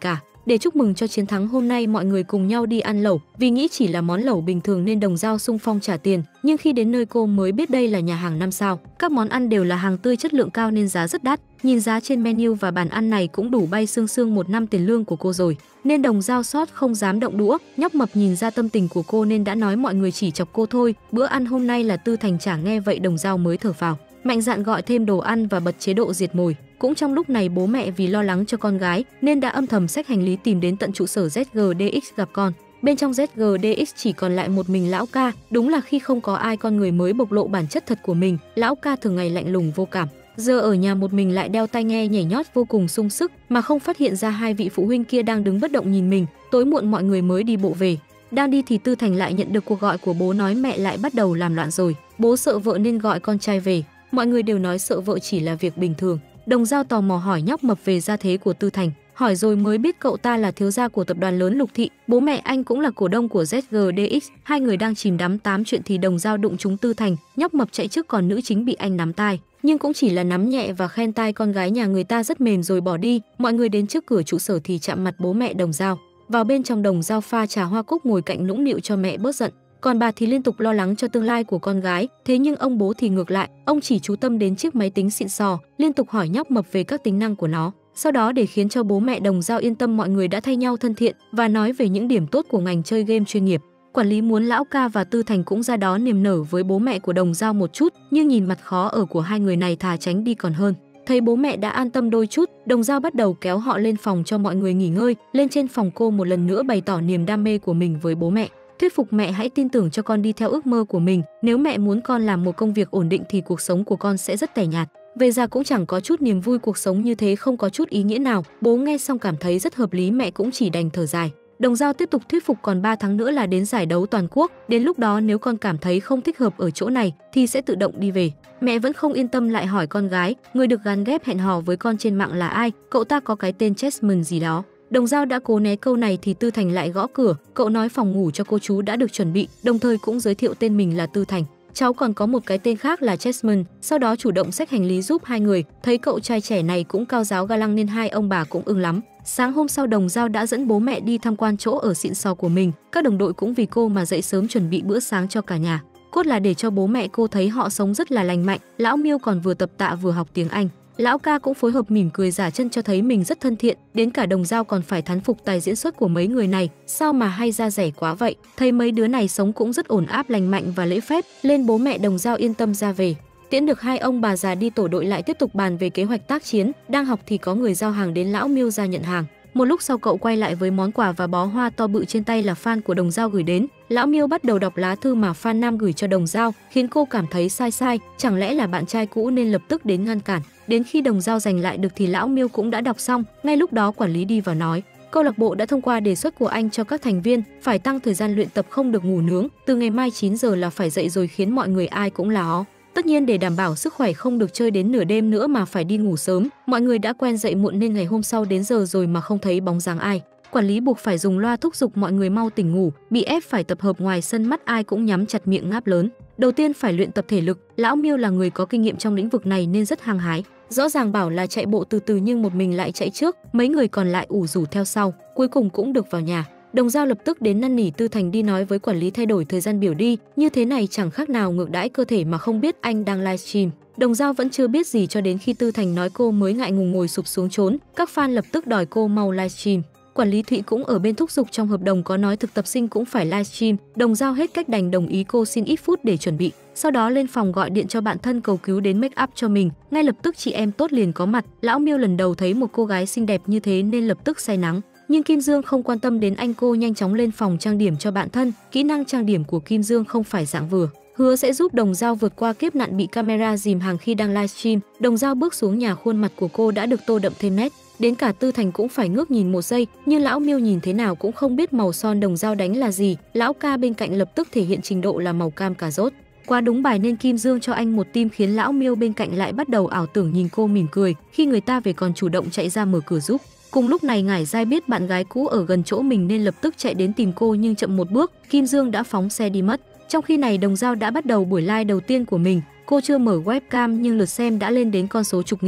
Để chúc mừng cho chiến thắng hôm nay, mọi người cùng nhau đi ăn lẩu, vì nghĩ chỉ là món lẩu bình thường nên Đồng Dao xung phong trả tiền, nhưng khi đến nơi cô mới biết đây là nhà hàng 5 sao. Các món ăn đều là hàng tươi chất lượng cao nên giá rất đắt. Nhìn giá trên menu và bàn ăn này cũng đủ bay xương xương 1 năm tiền lương của cô rồi, nên Đồng Dao sót không dám động đũa. Nhóc mập nhìn ra tâm tình của cô nên đã nói mọi người chỉ chọc cô thôi. Bữa ăn hôm nay là Tư Thành trả, nghe vậy Đồng Dao mới thở phào, mạnh dạn gọi thêm đồ ăn và bật chế độ diệt mồi. Cũng trong lúc này, bố mẹ vì lo lắng cho con gái nên đã âm thầm xách hành lý tìm đến tận trụ sở ZGDX gặp con. Bên trong ZGDX chỉ còn lại một mình Lão Ca. Đúng là khi không có ai, con người mới bộc lộ bản chất thật của mình. Lão Ca thường ngày lạnh lùng vô cảm, giờ ở nhà một mình lại đeo tai nghe nhảy nhót vô cùng sung sức, mà không phát hiện ra hai vị phụ huynh kia đang đứng bất động nhìn mình. Tối muộn mọi người mới đi bộ về. Đang đi thì Tư Thành lại nhận được cuộc gọi của bố, nói mẹ lại bắt đầu làm loạn rồi. Bố sợ vợ nên gọi con trai về. Mọi người đều nói sợ vợ chỉ là việc bình thường. Đồng Dao tò mò hỏi nhóc mập về gia thế của Tư Thành, hỏi rồi mới biết cậu ta là thiếu gia của tập đoàn lớn Lục Thị, bố mẹ anh cũng là cổ đông của ZGDX. Hai người đang chìm đắm tám chuyện thì Đồng Dao đụng trúng Tư Thành, nhóc mập chạy trước còn nữ chính bị anh nắm tai, nhưng cũng chỉ là nắm nhẹ và khen tai con gái nhà người ta rất mềm rồi bỏ đi. Mọi người đến trước cửa trụ sở thì chạm mặt bố mẹ Đồng Dao. Vào bên trong, Đồng Dao pha trà hoa cúc ngồi cạnh nũng nịu cho mẹ bớt giận. Còn bà thì liên tục lo lắng cho tương lai của con gái, thế nhưng ông bố thì ngược lại, ông chỉ chú tâm đến chiếc máy tính xịn sò, liên tục hỏi nhóc mập về các tính năng của nó. Sau đó để khiến cho bố mẹ Đồng Dao yên tâm, mọi người đã thay nhau thân thiện và nói về những điểm tốt của ngành chơi game chuyên nghiệp. Quản lý muốn Lão Ca và Tư Thành cũng ra đó niềm nở với bố mẹ của Đồng Dao một chút, nhưng nhìn mặt khó ở của hai người này thà tránh đi còn hơn. Thấy bố mẹ đã an tâm đôi chút, Đồng Dao bắt đầu kéo họ lên phòng cho mọi người nghỉ ngơi. Lên trên phòng, cô một lần nữa bày tỏ niềm đam mê của mình với bố mẹ, thuyết phục mẹ hãy tin tưởng cho con đi theo ước mơ của mình. Nếu mẹ muốn con làm một công việc ổn định thì cuộc sống của con sẽ rất tẻ nhạt, về già cũng chẳng có chút niềm vui, cuộc sống như thế không có chút ý nghĩa nào. Bố nghe xong cảm thấy rất hợp lý, mẹ cũng chỉ đành thở dài. Đồng Dao tiếp tục thuyết phục còn 3 tháng nữa là đến giải đấu toàn quốc, đến lúc đó nếu con cảm thấy không thích hợp ở chỗ này thì sẽ tự động đi về. Mẹ vẫn không yên tâm, lại hỏi con gái, người được gán ghép hẹn hò với con trên mạng là ai? Cậu ta có cái tên Jasmine gì đó. Đồng Dao đã cố né câu này thì Tư Thành lại gõ cửa, cậu nói phòng ngủ cho cô chú đã được chuẩn bị, đồng thời cũng giới thiệu tên mình là Tư Thành. Cháu còn có một cái tên khác là Jasmine, sau đó chủ động xách hành lý giúp hai người. Thấy cậu trai trẻ này cũng cao giáo ga lăng nên hai ông bà cũng ưng lắm. Sáng hôm sau, Đồng Dao đã dẫn bố mẹ đi tham quan chỗ ở xịn sò của mình. Các đồng đội cũng vì cô mà dậy sớm chuẩn bị bữa sáng cho cả nhà, cốt là để cho bố mẹ cô thấy họ sống rất là lành mạnh. Lão Miêu còn vừa tập tạ vừa học tiếng Anh. Lão Ca cũng phối hợp mỉm cười giả chân cho thấy mình rất thân thiện, đến cả Đồng Dao còn phải thán phục tài diễn xuất của mấy người này, sao mà hay ra rẻ quá vậy. Thấy mấy đứa này sống cũng rất ổn áp, lành mạnh và lễ phép, lên bố mẹ Đồng Dao yên tâm ra về. Tiễn được hai ông bà già đi, tổ đội lại tiếp tục bàn về kế hoạch tác chiến. Đang học thì có người giao hàng đến, Lão Miêu ra nhận hàng. Một lúc sau cậu quay lại với món quà và bó hoa to bự trên tay là fan của Đồng Dao gửi đến. Lão Miêu bắt đầu đọc lá thư mà fan nam gửi cho Đồng Dao, khiến cô cảm thấy sai, chẳng lẽ là bạn trai cũ nên lập tức đến ngăn cản. Đến khi Đồng Dao giành lại được thì Lão Miêu cũng đã đọc xong. Ngay lúc đó quản lý đi vào nói, câu lạc bộ đã thông qua đề xuất của anh cho các thành viên phải tăng thời gian luyện tập, không được ngủ nướng, từ ngày mai 9 giờ là phải dậy rồi, khiến mọi người ai cũng là ó. Tất nhiên để đảm bảo sức khỏe không được chơi đến nửa đêm nữa mà phải đi ngủ sớm. Mọi người đã quen dậy muộn nên ngày hôm sau đến giờ rồi mà không thấy bóng dáng ai. Quản lý buộc phải dùng loa thúc giục mọi người mau tỉnh ngủ, bị ép phải tập hợp ngoài sân, mắt ai cũng nhắm chặt miệng ngáp lớn. Đầu tiên phải luyện tập thể lực, Lão Miêu là người có kinh nghiệm trong lĩnh vực này nên rất hăng hái. Rõ ràng bảo là chạy bộ từ từ nhưng một mình lại chạy trước, mấy người còn lại ủ rủ theo sau, cuối cùng cũng được vào nhà. Đồng Dao lập tức đến năn nỉ Tư Thành đi nói với quản lý thay đổi thời gian biểu đi, như thế này chẳng khác nào ngược đãi cơ thể mà không biết anh đang livestream. Đồng Dao vẫn chưa biết gì cho đến khi Tư Thành nói, cô mới ngại ngùng ngồi sụp xuống trốn. Các fan lập tức đòi cô mau livestream. Quản lý Thụy cũng ở bên thúc giục, trong hợp đồng có nói thực tập sinh cũng phải livestream. Đồng Dao hết cách đành đồng ý, cô xin ít phút để chuẩn bị. Sau đó lên phòng gọi điện cho bạn thân cầu cứu đến make up cho mình. Ngay lập tức chị em tốt liền có mặt. Lão Miêu lần đầu thấy một cô gái xinh đẹp như thế nên lập tức say nắng. Nhưng Kim Dương không quan tâm đến anh, cô nhanh chóng lên phòng trang điểm cho bạn thân. Kỹ năng trang điểm của Kim Dương không phải dạng vừa, hứa sẽ giúp Đồng Dao vượt qua kiếp nạn bị camera dìm hàng khi đang livestream. Đồng Dao bước xuống nhà, khuôn mặt của cô đã được tô đậm thêm nét, đến cả Tư Thành cũng phải ngước nhìn một giây, nhưng Lão Miêu nhìn thế nào cũng không biết màu son Đồng Dao đánh là gì. Lão Ca bên cạnh lập tức thể hiện trình độ là màu cam cà rốt. Quá đúng bài nên Kim Dương cho anh một tim, khiến Lão Miêu bên cạnh lại bắt đầu ảo tưởng nhìn cô mỉm cười, khi người ta về còn chủ động chạy ra mở cửa giúp. Cùng lúc này Ngải Giai biết bạn gái cũ ở gần chỗ mình nên lập tức chạy đến tìm cô, nhưng chậm một bước, Kim Dương đã phóng xe đi mất. Trong khi này Đồng Dao đã bắt đầu buổi live đầu tiên của mình, cô chưa mở webcam nhưng lượt xem đã lên đến con số chục nghìn.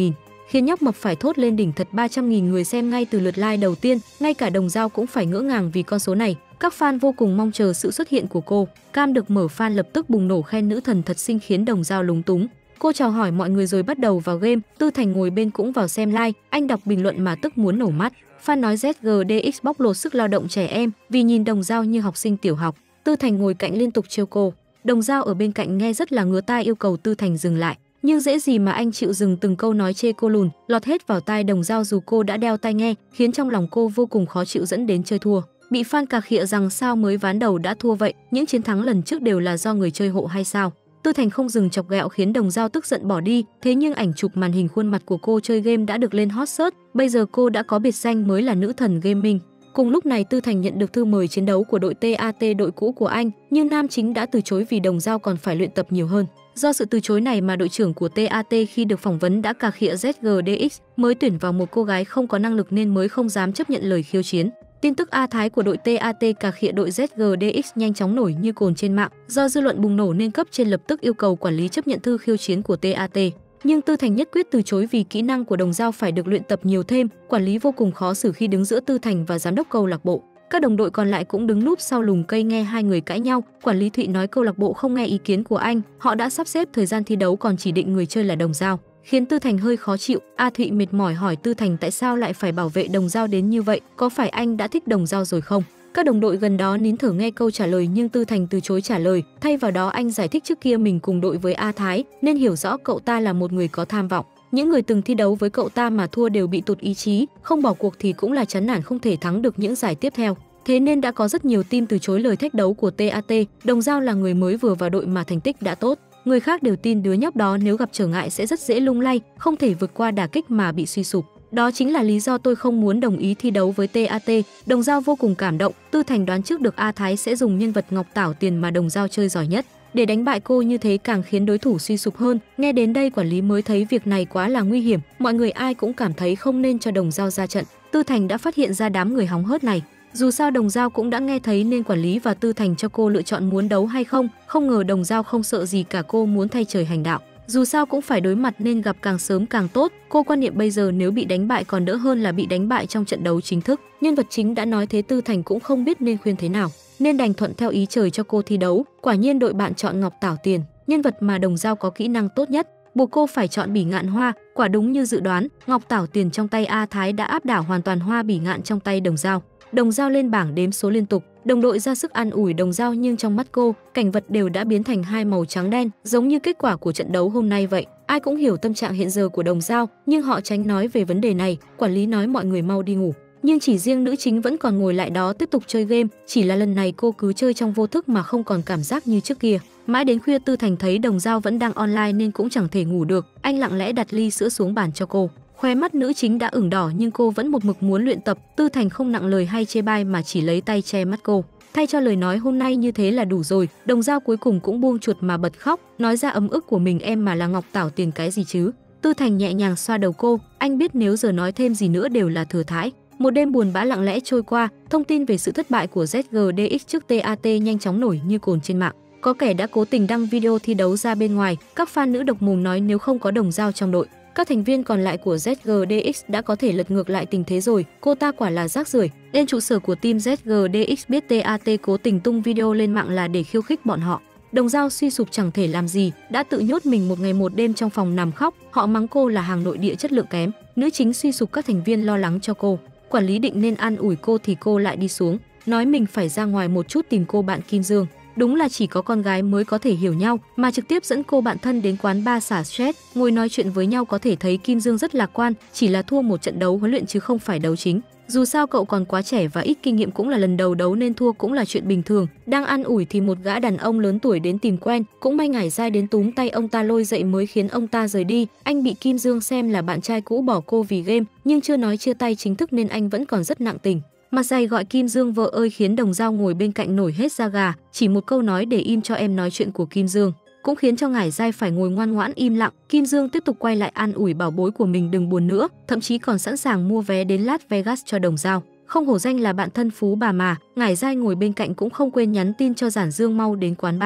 khiến nhóc mập phải thốt lên đỉnh thật 300.000 người xem ngay từ lượt like đầu tiên, ngay cả Đồng Dao cũng phải ngỡ ngàng vì con số này. Các fan vô cùng mong chờ sự xuất hiện của cô. Cam được mở fan lập tức bùng nổ khen nữ thần thật xinh khiến Đồng Dao lúng túng. Cô chào hỏi mọi người rồi bắt đầu vào game, Tư Thành ngồi bên cũng vào xem like, anh đọc bình luận mà tức muốn nổ mắt. Fan nói ZGDX bóc lột sức lao động trẻ em vì nhìn Đồng Dao như học sinh tiểu học. Tư Thành ngồi cạnh liên tục trêu cô. Đồng Dao ở bên cạnh nghe rất là ngứa tai yêu cầu Tư Thành dừng lại. Nhưng dễ gì mà anh chịu dừng, từng câu nói chê cô lùn lọt hết vào tai Đồng Dao dù cô đã đeo tai nghe, khiến trong lòng cô vô cùng khó chịu dẫn đến chơi thua. Bị fan cà khịa rằng sao mới ván đầu đã thua vậy, những chiến thắng lần trước đều là do người chơi hộ hay sao? Tư Thành không dừng chọc ghẹo khiến Đồng Dao tức giận bỏ đi, thế nhưng ảnh chụp màn hình khuôn mặt của cô chơi game đã được lên hot search, bây giờ cô đã có biệt danh mới là nữ thần gaming. Cùng lúc này Tư Thành nhận được thư mời chiến đấu của đội TAT, đội cũ của anh, nhưng nam chính đã từ chối vì Đồng Dao còn phải luyện tập nhiều hơn. Do sự từ chối này mà đội trưởng của TAT khi được phỏng vấn đã cà khịa ZGDX mới tuyển vào một cô gái không có năng lực nên mới không dám chấp nhận lời khiêu chiến. Tin tức A Thái của đội TAT cà khịa đội ZGDX nhanh chóng nổi như cồn trên mạng, do dư luận bùng nổ nên cấp trên lập tức yêu cầu quản lý chấp nhận thư khiêu chiến của TAT. Nhưng Tư Thành nhất quyết từ chối vì kỹ năng của Đồng Dao phải được luyện tập nhiều thêm, quản lý vô cùng khó xử khi đứng giữa Tư Thành và giám đốc câu lạc bộ. Các đồng đội còn lại cũng đứng núp sau lùm cây nghe hai người cãi nhau, quản lý Thụy nói câu lạc bộ không nghe ý kiến của anh, họ đã sắp xếp thời gian thi đấu còn chỉ định người chơi là Đồng Dao, khiến Tư Thành hơi khó chịu. A Thụy mệt mỏi hỏi Tư Thành tại sao lại phải bảo vệ Đồng Dao đến như vậy, có phải anh đã thích Đồng Dao rồi không? Các đồng đội gần đó nín thở nghe câu trả lời nhưng Tư Thành từ chối trả lời, thay vào đó anh giải thích trước kia mình cùng đội với A Thái nên hiểu rõ cậu ta là một người có tham vọng. Những người từng thi đấu với cậu ta mà thua đều bị tụt ý chí, không bỏ cuộc thì cũng là chán nản không thể thắng được những giải tiếp theo. Thế nên đã có rất nhiều team từ chối lời thách đấu của TAT. Đồng Dao là người mới vừa vào đội mà thành tích đã tốt, người khác đều tin đứa nhóc đó nếu gặp trở ngại sẽ rất dễ lung lay, không thể vượt qua đả kích mà bị suy sụp. Đó chính là lý do tôi không muốn đồng ý thi đấu với TAT. Đồng Dao vô cùng cảm động. Tư Thành đoán trước được A Thái sẽ dùng nhân vật Ngọc Tảo Tiền mà Đồng Dao chơi giỏi nhất để đánh bại cô, như thế càng khiến đối thủ suy sụp hơn. Nghe đến đây quản lý mới thấy việc này quá là nguy hiểm, mọi người ai cũng cảm thấy không nên cho Đồng Dao ra trận. Tư Thành đã phát hiện ra đám người hóng hớt này. Dù sao Đồng Dao cũng đã nghe thấy nên quản lý và Tư Thành cho cô lựa chọn muốn đấu hay không. Không ngờ Đồng Dao không sợ gì cả, cô muốn thay trời hành đạo. Dù sao cũng phải đối mặt nên gặp càng sớm càng tốt. Cô quan niệm bây giờ nếu bị đánh bại còn đỡ hơn là bị đánh bại trong trận đấu chính thức. Nhân vật chính đã nói thế, Tư Thành cũng không biết nên khuyên thế nào, nên đành thuận theo ý trời cho cô thi đấu. Quả nhiên đội bạn chọn Ngọc Tảo Tiền, nhân vật mà Đồng Dao có kỹ năng tốt nhất, buộc cô phải chọn Bỉ Ngạn Hoa. Quả đúng như dự đoán, Ngọc Tảo Tiền trong tay A Thái đã áp đảo hoàn toàn Hoa Bỉ Ngạn trong tay Đồng Dao. Đồng Dao lên bảng đếm số liên tục, đồng đội ra sức an ủi Đồng Dao nhưng trong mắt cô, cảnh vật đều đã biến thành hai màu trắng đen, giống như kết quả của trận đấu hôm nay vậy. Ai cũng hiểu tâm trạng hiện giờ của Đồng Dao, nhưng họ tránh nói về vấn đề này. Quản lý nói mọi người mau đi ngủ, nhưng chỉ riêng nữ chính vẫn còn ngồi lại đó tiếp tục chơi game. Chỉ là lần này cô cứ chơi trong vô thức mà không còn cảm giác như trước kia. Mãi đến khuya Tư Thành thấy Đồng Dao vẫn đang online nên cũng chẳng thể ngủ được, anh lặng lẽ đặt ly sữa xuống bàn cho cô. Khóe mắt nữ chính đã ửng đỏ nhưng cô vẫn một mực muốn luyện tập. Tư Thành không nặng lời hay chê bai mà chỉ lấy tay che mắt cô. Thay cho lời nói hôm nay như thế là đủ rồi. Đồng Dao cuối cùng cũng buông chuột mà bật khóc, nói ra ấm ức của mình, em mà là Ngọc Tảo Tiền cái gì chứ. Tư Thành nhẹ nhàng xoa đầu cô, anh biết nếu giờ nói thêm gì nữa đều là thừa thãi. Một đêm buồn bã lặng lẽ trôi qua, thông tin về sự thất bại của ZGDX trước TAT nhanh chóng nổi như cồn trên mạng. Có kẻ đã cố tình đăng video thi đấu ra bên ngoài, các fan nữ độc mồm nói nếu không có Đồng Dao trong đội, các thành viên còn lại của ZGDX đã có thể lật ngược lại tình thế rồi, cô ta quả là rác rưởi. Lên trụ sở của team ZGDX biết TAT cố tình tung video lên mạng là để khiêu khích bọn họ. Đồng Dao suy sụp chẳng thể làm gì, đã tự nhốt mình một ngày một đêm trong phòng nằm khóc, họ mắng cô là hàng nội địa chất lượng kém. Nữ chính suy sụp, các thành viên lo lắng cho cô. Quản lý định nên an ủi cô thì cô lại đi xuống, nói mình phải ra ngoài một chút tìm cô bạn Kim Dương. Đúng là chỉ có con gái mới có thể hiểu nhau, mà trực tiếp dẫn cô bạn thân đến quán bar xả stress, ngồi nói chuyện với nhau. Có thể thấy Kim Dương rất lạc quan, chỉ là thua một trận đấu huấn luyện chứ không phải đấu chính. Dù sao cậu còn quá trẻ và ít kinh nghiệm, cũng là lần đầu đấu nên thua cũng là chuyện bình thường. Đang an ủi thì một gã đàn ông lớn tuổi đến tìm quen, cũng may Ngải Giai đến túm tay ông ta lôi dậy mới khiến ông ta rời đi. Anh bị Kim Dương xem là bạn trai cũ bỏ cô vì game, nhưng chưa nói chia tay chính thức nên anh vẫn còn rất nặng tình. Mặt dày gọi Kim Dương vợ ơi khiến Đồng Dao ngồi bên cạnh nổi hết da gà, chỉ một câu nói để im cho em nói chuyện của Kim Dương cũng khiến cho Ngải Giai phải ngồi ngoan ngoãn im lặng. Kim Dương tiếp tục quay lại an ủi bảo bối của mình đừng buồn nữa, thậm chí còn sẵn sàng mua vé đến Las Vegas cho Đồng Dao. Không hổ danh là bạn thân phú bà mà, Ngải Giai ngồi bên cạnh cũng không quên nhắn tin cho Giản Dương mau đến quán bar.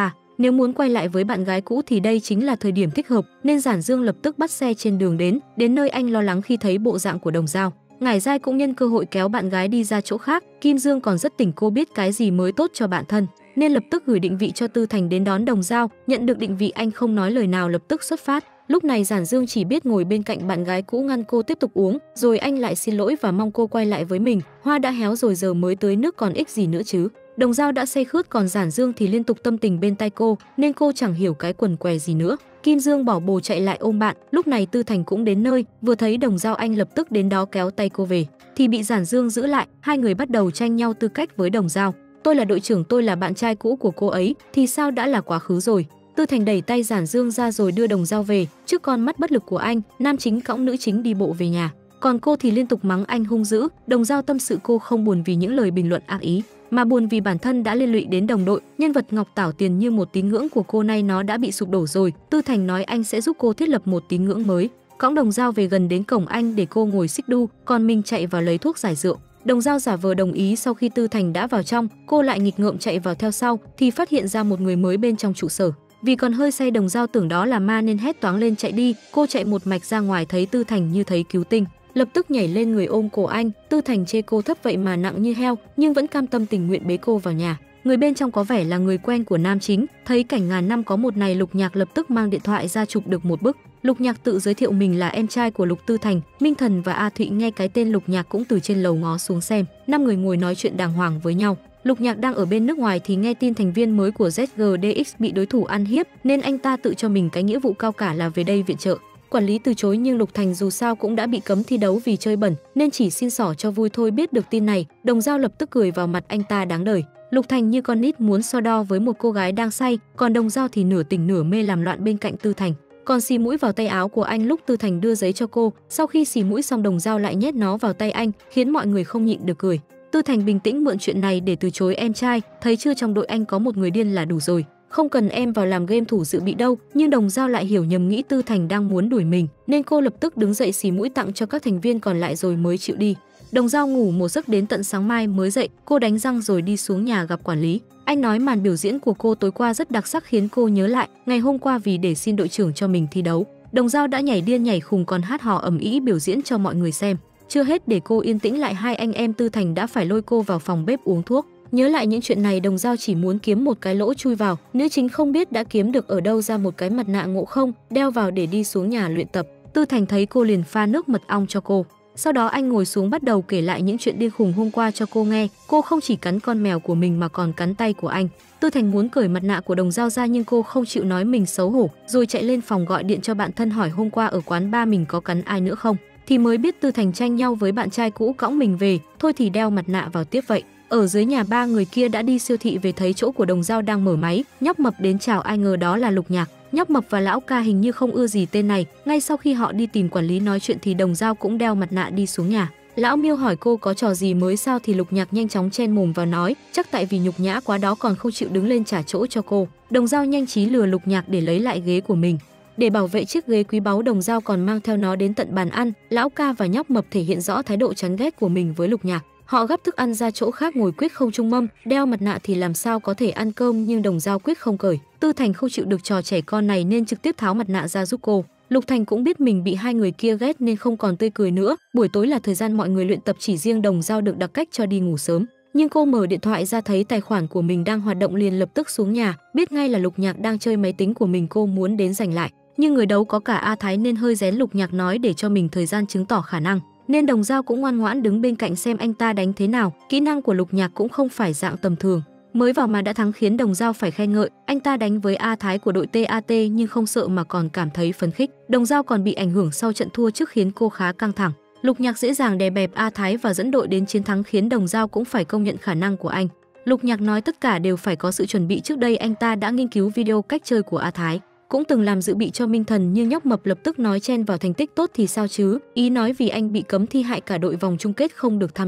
nếu muốn quay lại với bạn gái cũ thì đây chính là thời điểm thích hợp, nên Giản Dương lập tức bắt xe trên đường đến nơi anh lo lắng khi thấy bộ dạng của Đồng Dao. Ngải Giai cũng nhân cơ hội kéo bạn gái đi ra chỗ khác, Kim Dương còn rất tỉnh, cô biết cái gì mới tốt cho bản thân, nên lập tức gửi định vị cho Tư Thành đến đón Đồng Dao. Nhận được định vị, anh không nói lời nào lập tức xuất phát. Lúc này Giản Dương chỉ biết ngồi bên cạnh bạn gái cũ ngăn cô tiếp tục uống, rồi anh lại xin lỗi và mong cô quay lại với mình. Hoa đã héo rồi, giờ mới tưới nước còn ích gì nữa chứ. Đồng Dao đã say khướt, còn Giản Dương thì liên tục tâm tình bên tay cô, nên cô chẳng hiểu cái quần què gì nữa. Kim Dương bỏ bồ chạy lại ôm bạn. Lúc này Tư Thành cũng đến nơi, vừa thấy Đồng Dao anh lập tức đến đó kéo tay cô về, thì bị Giản Dương giữ lại. Hai người bắt đầu tranh nhau tư cách với Đồng Dao. Tôi là đội trưởng, tôi là bạn trai cũ của cô ấy, thì sao đã là quá khứ rồi. Tư Thành đẩy tay Giản Dương ra rồi đưa Đồng Dao về. Trước con mắt bất lực của anh, nam chính cõng nữ chính đi bộ về nhà, còn cô thì liên tục mắng anh hung dữ. Đồng Dao tâm sự cô không buồn vì những lời bình luận ác ý, mà buồn vì bản thân đã liên lụy đến đồng đội. Nhân vật Ngọc Tảo Tiền như một tín ngưỡng của cô, nay nó đã bị sụp đổ rồi. Tư Thành nói anh sẽ giúp cô thiết lập một tín ngưỡng mới, cõng Đồng Dao về gần đến cổng anh để cô ngồi xích đu, còn mình chạy vào lấy thuốc giải rượu. Đồng Dao giả vờ đồng ý. Sau khi Tư Thành đã vào trong, cô lại nghịch ngợm chạy vào theo sau, thì phát hiện ra một người mới bên trong trụ sở. Vì còn hơi say, Đồng Dao tưởng đó là ma nên hét toáng lên chạy đi. Cô chạy một mạch ra ngoài, thấy Tư Thành như thấy cứu tinh, lập tức nhảy lên người ôm cổ anh. Tư Thành chê cô thấp vậy mà nặng như heo, nhưng vẫn cam tâm tình nguyện bế cô vào nhà. Người bên trong có vẻ là người quen của nam chính. Thấy cảnh ngàn năm có một này, Lục Nhạc lập tức mang điện thoại ra chụp được một bức. Lục Nhạc tự giới thiệu mình là em trai của Lục Tư Thành. Minh Thần và A Thụy nghe cái tên Lục Nhạc cũng từ trên lầu ngó xuống xem. 5 người ngồi nói chuyện đàng hoàng với nhau. Lục Nhạc đang ở bên nước ngoài thì nghe tin thành viên mới của ZGDX bị đối thủ ăn hiếp, nên anh ta tự cho mình cái nghĩa vụ cao cả là về đây viện trợ. Quản lý từ chối, nhưng Lục Thành dù sao cũng đã bị cấm thi đấu vì chơi bẩn, nên chỉ xin xỏ cho vui thôi. Biết được tin này, Đồng Dao lập tức cười vào mặt anh ta đáng đời. Lục Thành như con nít muốn so đo với một cô gái đang say, còn Đồng Dao thì nửa tỉnh nửa mê làm loạn bên cạnh Tư Thành, còn xì mũi vào tay áo của anh lúc Tư Thành đưa giấy cho cô. Sau khi xì mũi xong, Đồng Dao lại nhét nó vào tay anh, khiến mọi người không nhịn được cười. Tư Thành bình tĩnh mượn chuyện này để từ chối em trai, thấy chưa, trong đội anh có một người điên là đủ rồi, không cần em vào làm game thủ dự bị đâu. Nhưng Đồng Dao lại hiểu nhầm, nghĩ Tư Thành đang muốn đuổi mình, nên cô lập tức đứng dậy xì mũi tặng cho các thành viên còn lại rồi mới chịu đi. Đồng Dao ngủ một giấc đến tận sáng mai mới dậy. Cô đánh răng rồi đi xuống nhà gặp quản lý. Anh nói màn biểu diễn của cô tối qua rất đặc sắc, khiến cô nhớ lại ngày hôm qua vì để xin đội trưởng cho mình thi đấu, Đồng Dao đã nhảy điên nhảy khùng, còn hát hò ầm ĩ biểu diễn cho mọi người xem. Chưa hết, để cô yên tĩnh lại, hai anh em Tư Thành đã phải lôi cô vào phòng bếp uống thuốc. Nhớ lại những chuyện này, Đồng Dao chỉ muốn kiếm một cái lỗ chui vào. Nữ chính không biết đã kiếm được ở đâu ra một cái mặt nạ Ngộ Không, đeo vào để đi xuống nhà luyện tập. Tư Thành thấy cô liền pha nước mật ong cho cô. Sau đó anh ngồi xuống bắt đầu kể lại những chuyện điên khùng hôm qua cho cô nghe. Cô không chỉ cắn con mèo của mình mà còn cắn tay của anh. Tư Thành muốn cởi mặt nạ của Đồng Dao ra, nhưng cô không chịu, nói mình xấu hổ, rồi chạy lên phòng gọi điện cho bạn thân hỏi hôm qua ở quán bar mình có cắn ai nữa không. Thì mới biết Tư Thành tranh nhau với bạn trai cũ cõng mình về, thôi thì đeo mặt nạ vào tiếp vậy. Ở dưới nhà, ba người kia đã đi siêu thị về, thấy chỗ của Đồng Dao đang mở máy. Nhóc Mập đến chào, ai ngờ đó là Lục Nhạc. Nhóc Mập và Lão Ca hình như không ưa gì tên này. Ngay sau khi họ đi tìm quản lý nói chuyện thì Đồng Dao cũng đeo mặt nạ đi xuống nhà. Lão Miêu hỏi cô có trò gì mới sao, thì Lục Nhạc nhanh chóng chen mồm vào nói chắc tại vì nhục nhã quá đó, còn không chịu đứng lên trả chỗ cho cô. Đồng Dao nhanh trí lừa Lục Nhạc để lấy lại ghế của mình. Để bảo vệ chiếc ghế quý báu, Đồng Dao còn mang theo nó đến tận bàn ăn. Lão Ca và Nhóc Mập thể hiện rõ thái độ chán ghét của mình với Lục Nhạc. Họ gắp thức ăn ra chỗ khác ngồi quyết không chung mâm. Đeo mặt nạ thì làm sao có thể ăn cơm, nhưng Đồng Dao quyết không cởi. Tư Thành không chịu được trò trẻ con này nên trực tiếp tháo mặt nạ ra giúp cô. Lục Thành cũng biết mình bị hai người kia ghét nên không còn tươi cười nữa. Buổi tối là thời gian mọi người luyện tập, chỉ riêng Đồng Dao được đặc cách cho đi ngủ sớm. Nhưng cô mở điện thoại ra thấy tài khoản của mình đang hoạt động, liền lập tức xuống nhà. Biết ngay là Lục Nhạc đang chơi máy tính của mình, cô muốn đến giành lại. Nhưng người đấu có cả A Thái nên hơi rén Lục Nhạc, nói để cho mình thời gian chứng tỏ khả năng. Nên Đồng Dao cũng ngoan ngoãn đứng bên cạnh xem anh ta đánh thế nào. Kỹ năng của Lục Nhạc cũng không phải dạng tầm thường, mới vào mà đã thắng khiến Đồng Dao phải khen ngợi. Anh ta đánh với A Thái của đội TAT nhưng không sợ mà còn cảm thấy phấn khích. Đồng Dao còn bị ảnh hưởng sau trận thua trước khiến cô khá căng thẳng. Lục Nhạc dễ dàng đè bẹp A Thái và dẫn đội đến chiến thắng, khiến Đồng Dao cũng phải công nhận khả năng của anh. Lục Nhạc nói tất cả đều phải có sự chuẩn bị, trước đây anh ta đã nghiên cứu video cách chơi của A Thái, cũng từng làm dự bị cho Minh Thần, nhưng Nhóc Mập lập tức nói chen vào thành tích tốt thì sao chứ, ý nói vì anh bị cấm thi hại cả đội vòng chung kết không được tham dự.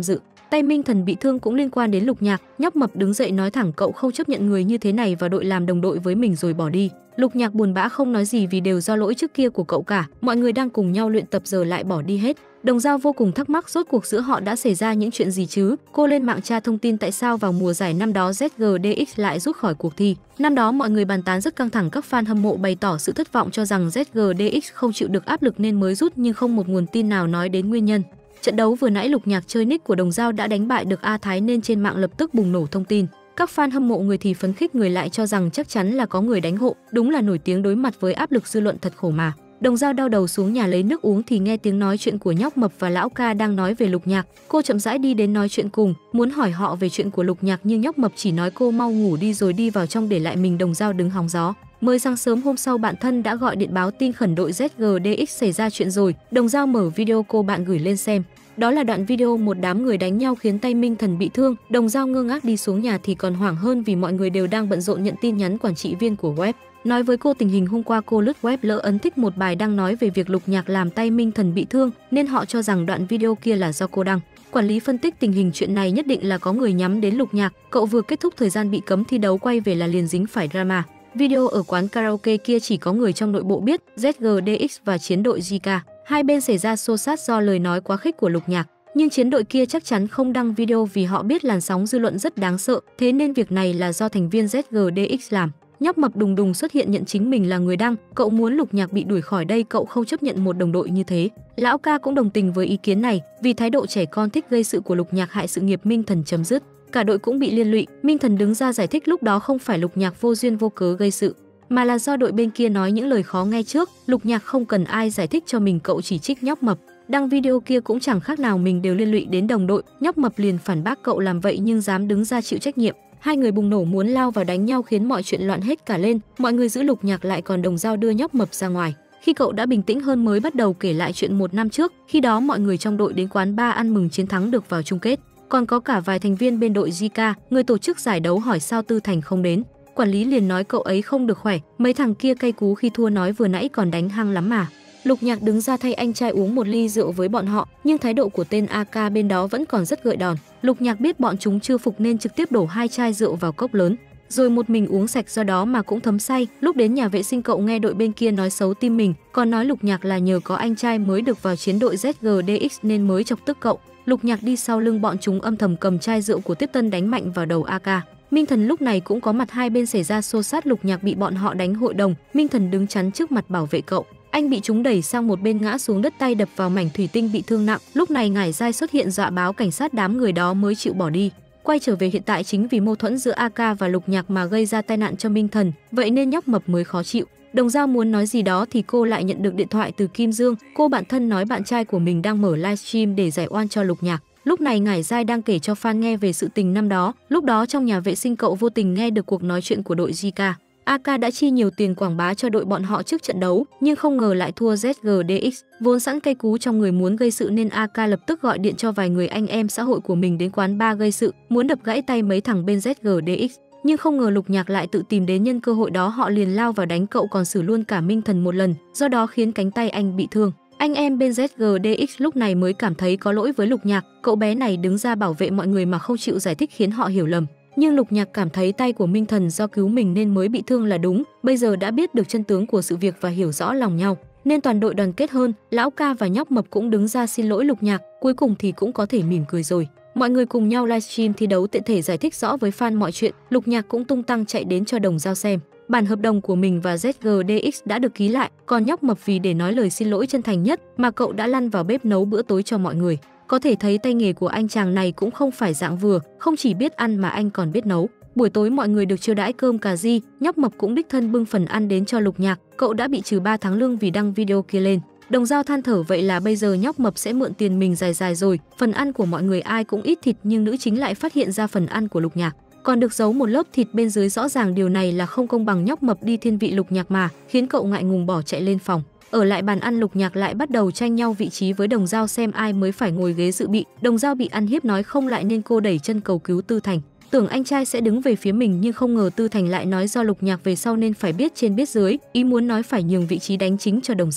Tay Minh Thần bị thương cũng liên quan đến Lục Nhạc. Nhóc Mập đứng dậy nói thẳng cậu không chấp nhận người như thế này vào đội làm đồng đội với mình rồi bỏ đi. Lục Nhạc buồn bã không nói gì vì đều do lỗi trước kia của cậu cả. Mọi người đang cùng nhau luyện tập giờ lại bỏ đi hết. Đồng Dao vô cùng thắc mắc rốt cuộc giữa họ đã xảy ra những chuyện gì chứ. Cô lên mạng tra thông tin tại sao vào mùa giải năm đó ZGDX lại rút khỏi cuộc thi. Năm đó mọi người bàn tán rất căng thẳng, các fan hâm mộ bày tỏ sự thất vọng cho rằng ZGDX không chịu được áp lực nên mới rút, nhưng không một nguồn tin nào nói đến nguyên nhân. Trận đấu vừa nãy Lục Nhạc chơi nick của Đồng Dao đã đánh bại được A Thái nên trên mạng lập tức bùng nổ thông tin. Các fan hâm mộ người thì phấn khích, người lại cho rằng chắc chắn là có người đánh hộ. Đúng là nổi tiếng đối mặt với áp lực dư luận thật khổ mà. Đồng Dao đau đầu xuống nhà lấy nước uống thì nghe tiếng nói chuyện của Nhóc Mập và Lão Ca đang nói về Lục Nhạc. Cô chậm rãi đi đến nói chuyện cùng, muốn hỏi họ về chuyện của Lục Nhạc nhưng Nhóc Mập chỉ nói cô mau ngủ đi rồi đi vào trong để lại mình Đồng Dao đứng hóng gió. Mới sáng sớm hôm sau bạn thân đã gọi điện báo tin khẩn đội ZGDX xảy ra chuyện rồi. Đồng Dao mở video cô bạn gửi lên xem. Đó là đoạn video một đám người đánh nhau khiến Tay Minh Thần bị thương. Đồng Dao ngơ ngác đi xuống nhà thì còn hoảng hơn vì mọi người đều đang bận rộn nhận tin nhắn quản trị viên của web. Nói với cô tình hình hôm qua cô lướt web lỡ ấn thích một bài đăng nói về việc Lục Nhạc làm Tay Minh Thần bị thương nên họ cho rằng đoạn video kia là do cô đăng. Quản lý phân tích tình hình chuyện này nhất định là có người nhắm đến Lục Nhạc. Cậu vừa kết thúc thời gian bị cấm thi đấu quay về là liền dính phải drama. Video ở quán karaoke kia chỉ có người trong nội bộ biết, ZGDX và chiến đội JK. Hai bên xảy ra xô xát do lời nói quá khích của Lục Nhạc. Nhưng chiến đội kia chắc chắn không đăng video vì họ biết làn sóng dư luận rất đáng sợ, thế nên việc này là do thành viên ZGDX làm. Nhóc Mập đùng đùng xuất hiện nhận chính mình là người đăng, cậu muốn Lục Nhạc bị đuổi khỏi đây, cậu không chấp nhận một đồng đội như thế. Lão Ca cũng đồng tình với ý kiến này, vì thái độ trẻ con thích gây sự của Lục Nhạc hại sự nghiệp Minh Thần chấm dứt. Cả đội cũng bị liên lụy, Minh Thần đứng ra giải thích lúc đó không phải Lục Nhạc vô duyên vô cớ gây sự, mà là do đội bên kia nói những lời khó nghe trước. Lục Nhạc không cần ai giải thích cho mình, cậu chỉ trích Nhóc Mập. Đăng video kia cũng chẳng khác nào mình đều liên lụy đến đồng đội. Nhóc Mập liền phản bác cậu làm vậy nhưng dám đứng ra chịu trách nhiệm. Hai người bùng nổ muốn lao vào đánh nhau khiến mọi chuyện loạn hết cả lên. Mọi người giữ Lục Nhạc lại còn Đồng Dao đưa Nhóc Mập ra ngoài. Khi cậu đã bình tĩnh hơn mới bắt đầu kể lại chuyện một năm trước. Khi đó mọi người trong đội đến quán bar ăn mừng chiến thắng được vào chung kết. Còn có cả vài thành viên bên đội JK, người tổ chức giải đấu hỏi sao Tư Thành không đến. Quản lý liền nói cậu ấy không được khỏe. Mấy thằng kia cay cú khi thua nói vừa nãy còn đánh hăng lắm mà. Lục Nhạc đứng ra thay anh trai uống một ly rượu với bọn họ, nhưng thái độ của tên AK bên đó vẫn còn rất gợi đòn. Lục Nhạc biết bọn chúng chưa phục nên trực tiếp đổ 2 chai rượu vào cốc lớn, rồi một mình uống sạch, do đó mà cũng thấm say. Lúc đến nhà vệ sinh cậu nghe đội bên kia nói xấu team mình, còn nói Lục Nhạc là nhờ có anh trai mới được vào chiến đội ZGDX nên mới chọc tức cậu. Lục Nhạc đi sau lưng bọn chúng âm thầm cầm chai rượu của Tiếp Tân đánh mạnh vào đầu AK. Minh Thần lúc này cũng có mặt, hai bên xảy ra xô xát, Lục Nhạc bị bọn họ đánh hội đồng. Minh Thần đứng chắn trước mặt bảo vệ cậu. Anh bị chúng đẩy sang một bên ngã xuống đất, tay đập vào mảnh thủy tinh bị thương nặng. Lúc này Ngải Giai xuất hiện dọa báo cảnh sát, đám người đó mới chịu bỏ đi. Quay trở về hiện tại, chính vì mâu thuẫn giữa AK và Lục Nhạc mà gây ra tai nạn cho Minh Thần, vậy nên Nhóc Mập mới khó chịu. Đồng Dao muốn nói gì đó thì cô lại nhận được điện thoại từ Kim Dương. Cô bạn thân nói bạn trai của mình đang mở livestream để giải oan cho Lục Nhạc. Lúc này Ngải Giai đang kể cho fan nghe về sự tình năm đó. Lúc đó trong nhà vệ sinh cậu vô tình nghe được cuộc nói chuyện của đội JK. AK đã chi nhiều tiền quảng bá cho đội bọn họ trước trận đấu, nhưng không ngờ lại thua ZGDX. Vốn sẵn cay cú trong người muốn gây sự nên AK lập tức gọi điện cho vài người anh em xã hội của mình đến quán bar gây sự, muốn đập gãy tay mấy thằng bên ZGDX. Nhưng không ngờ Lục Nhạc lại tự tìm đến, nhân cơ hội đó họ liền lao vào đánh cậu, còn xử luôn cả Minh Thần một lần, do đó khiến cánh tay anh bị thương. Anh em bên ZGDX lúc này mới cảm thấy có lỗi với Lục Nhạc, cậu bé này đứng ra bảo vệ mọi người mà không chịu giải thích khiến họ hiểu lầm. Nhưng Lục Nhạc cảm thấy tay của Minh Thần do cứu mình nên mới bị thương là đúng. Bây giờ đã biết được chân tướng của sự việc và hiểu rõ lòng nhau, nên toàn đội đoàn kết hơn. Lão Ca và Nhóc Mập cũng đứng ra xin lỗi Lục Nhạc, cuối cùng thì cũng có thể mỉm cười rồi. Mọi người cùng nhau livestream thi đấu tiện thể giải thích rõ với fan mọi chuyện. Lục Nhạc cũng tung tăng chạy đến cho Đồng Dao xem. Bản hợp đồng của mình và ZGDX đã được ký lại, còn Nhóc Mập vì để nói lời xin lỗi chân thành nhất mà cậu đã lăn vào bếp nấu bữa tối cho mọi người. Có thể thấy tay nghề của anh chàng này cũng không phải dạng vừa, không chỉ biết ăn mà anh còn biết nấu. Buổi tối mọi người được chiêu đãi cơm cà ri, Nhóc Mập cũng đích thân bưng phần ăn đến cho Lục Nhạc. Cậu đã bị trừ 3 tháng lương vì đăng video kia lên. Đồng Dao than thở vậy là bây giờ Nhóc Mập sẽ mượn tiền mình dài dài rồi. Phần ăn của mọi người ai cũng ít thịt, nhưng nữ chính lại phát hiện ra phần ăn của Lục Nhạc còn được giấu một lớp thịt bên dưới, rõ ràng điều này là không công bằng. Nhóc Mập đi thiên vị Lục Nhạc mà, khiến cậu ngại ngùng bỏ chạy lên phòng. Ở lại bàn ăn, Lục Nhạc lại bắt đầu tranh nhau vị trí với Đồng Dao xem ai mới phải ngồi ghế dự bị. Đồng Dao bị ăn hiếp nói không lại nên cô đẩy chân cầu cứu Tư Thành. Tưởng anh trai sẽ đứng về phía mình nhưng không ngờ Tư Thành lại nói do Lục Nhạc về sau nên phải biết trên biết dưới, ý muốn nói phải nhường vị trí đánh chính cho Đồng Dao.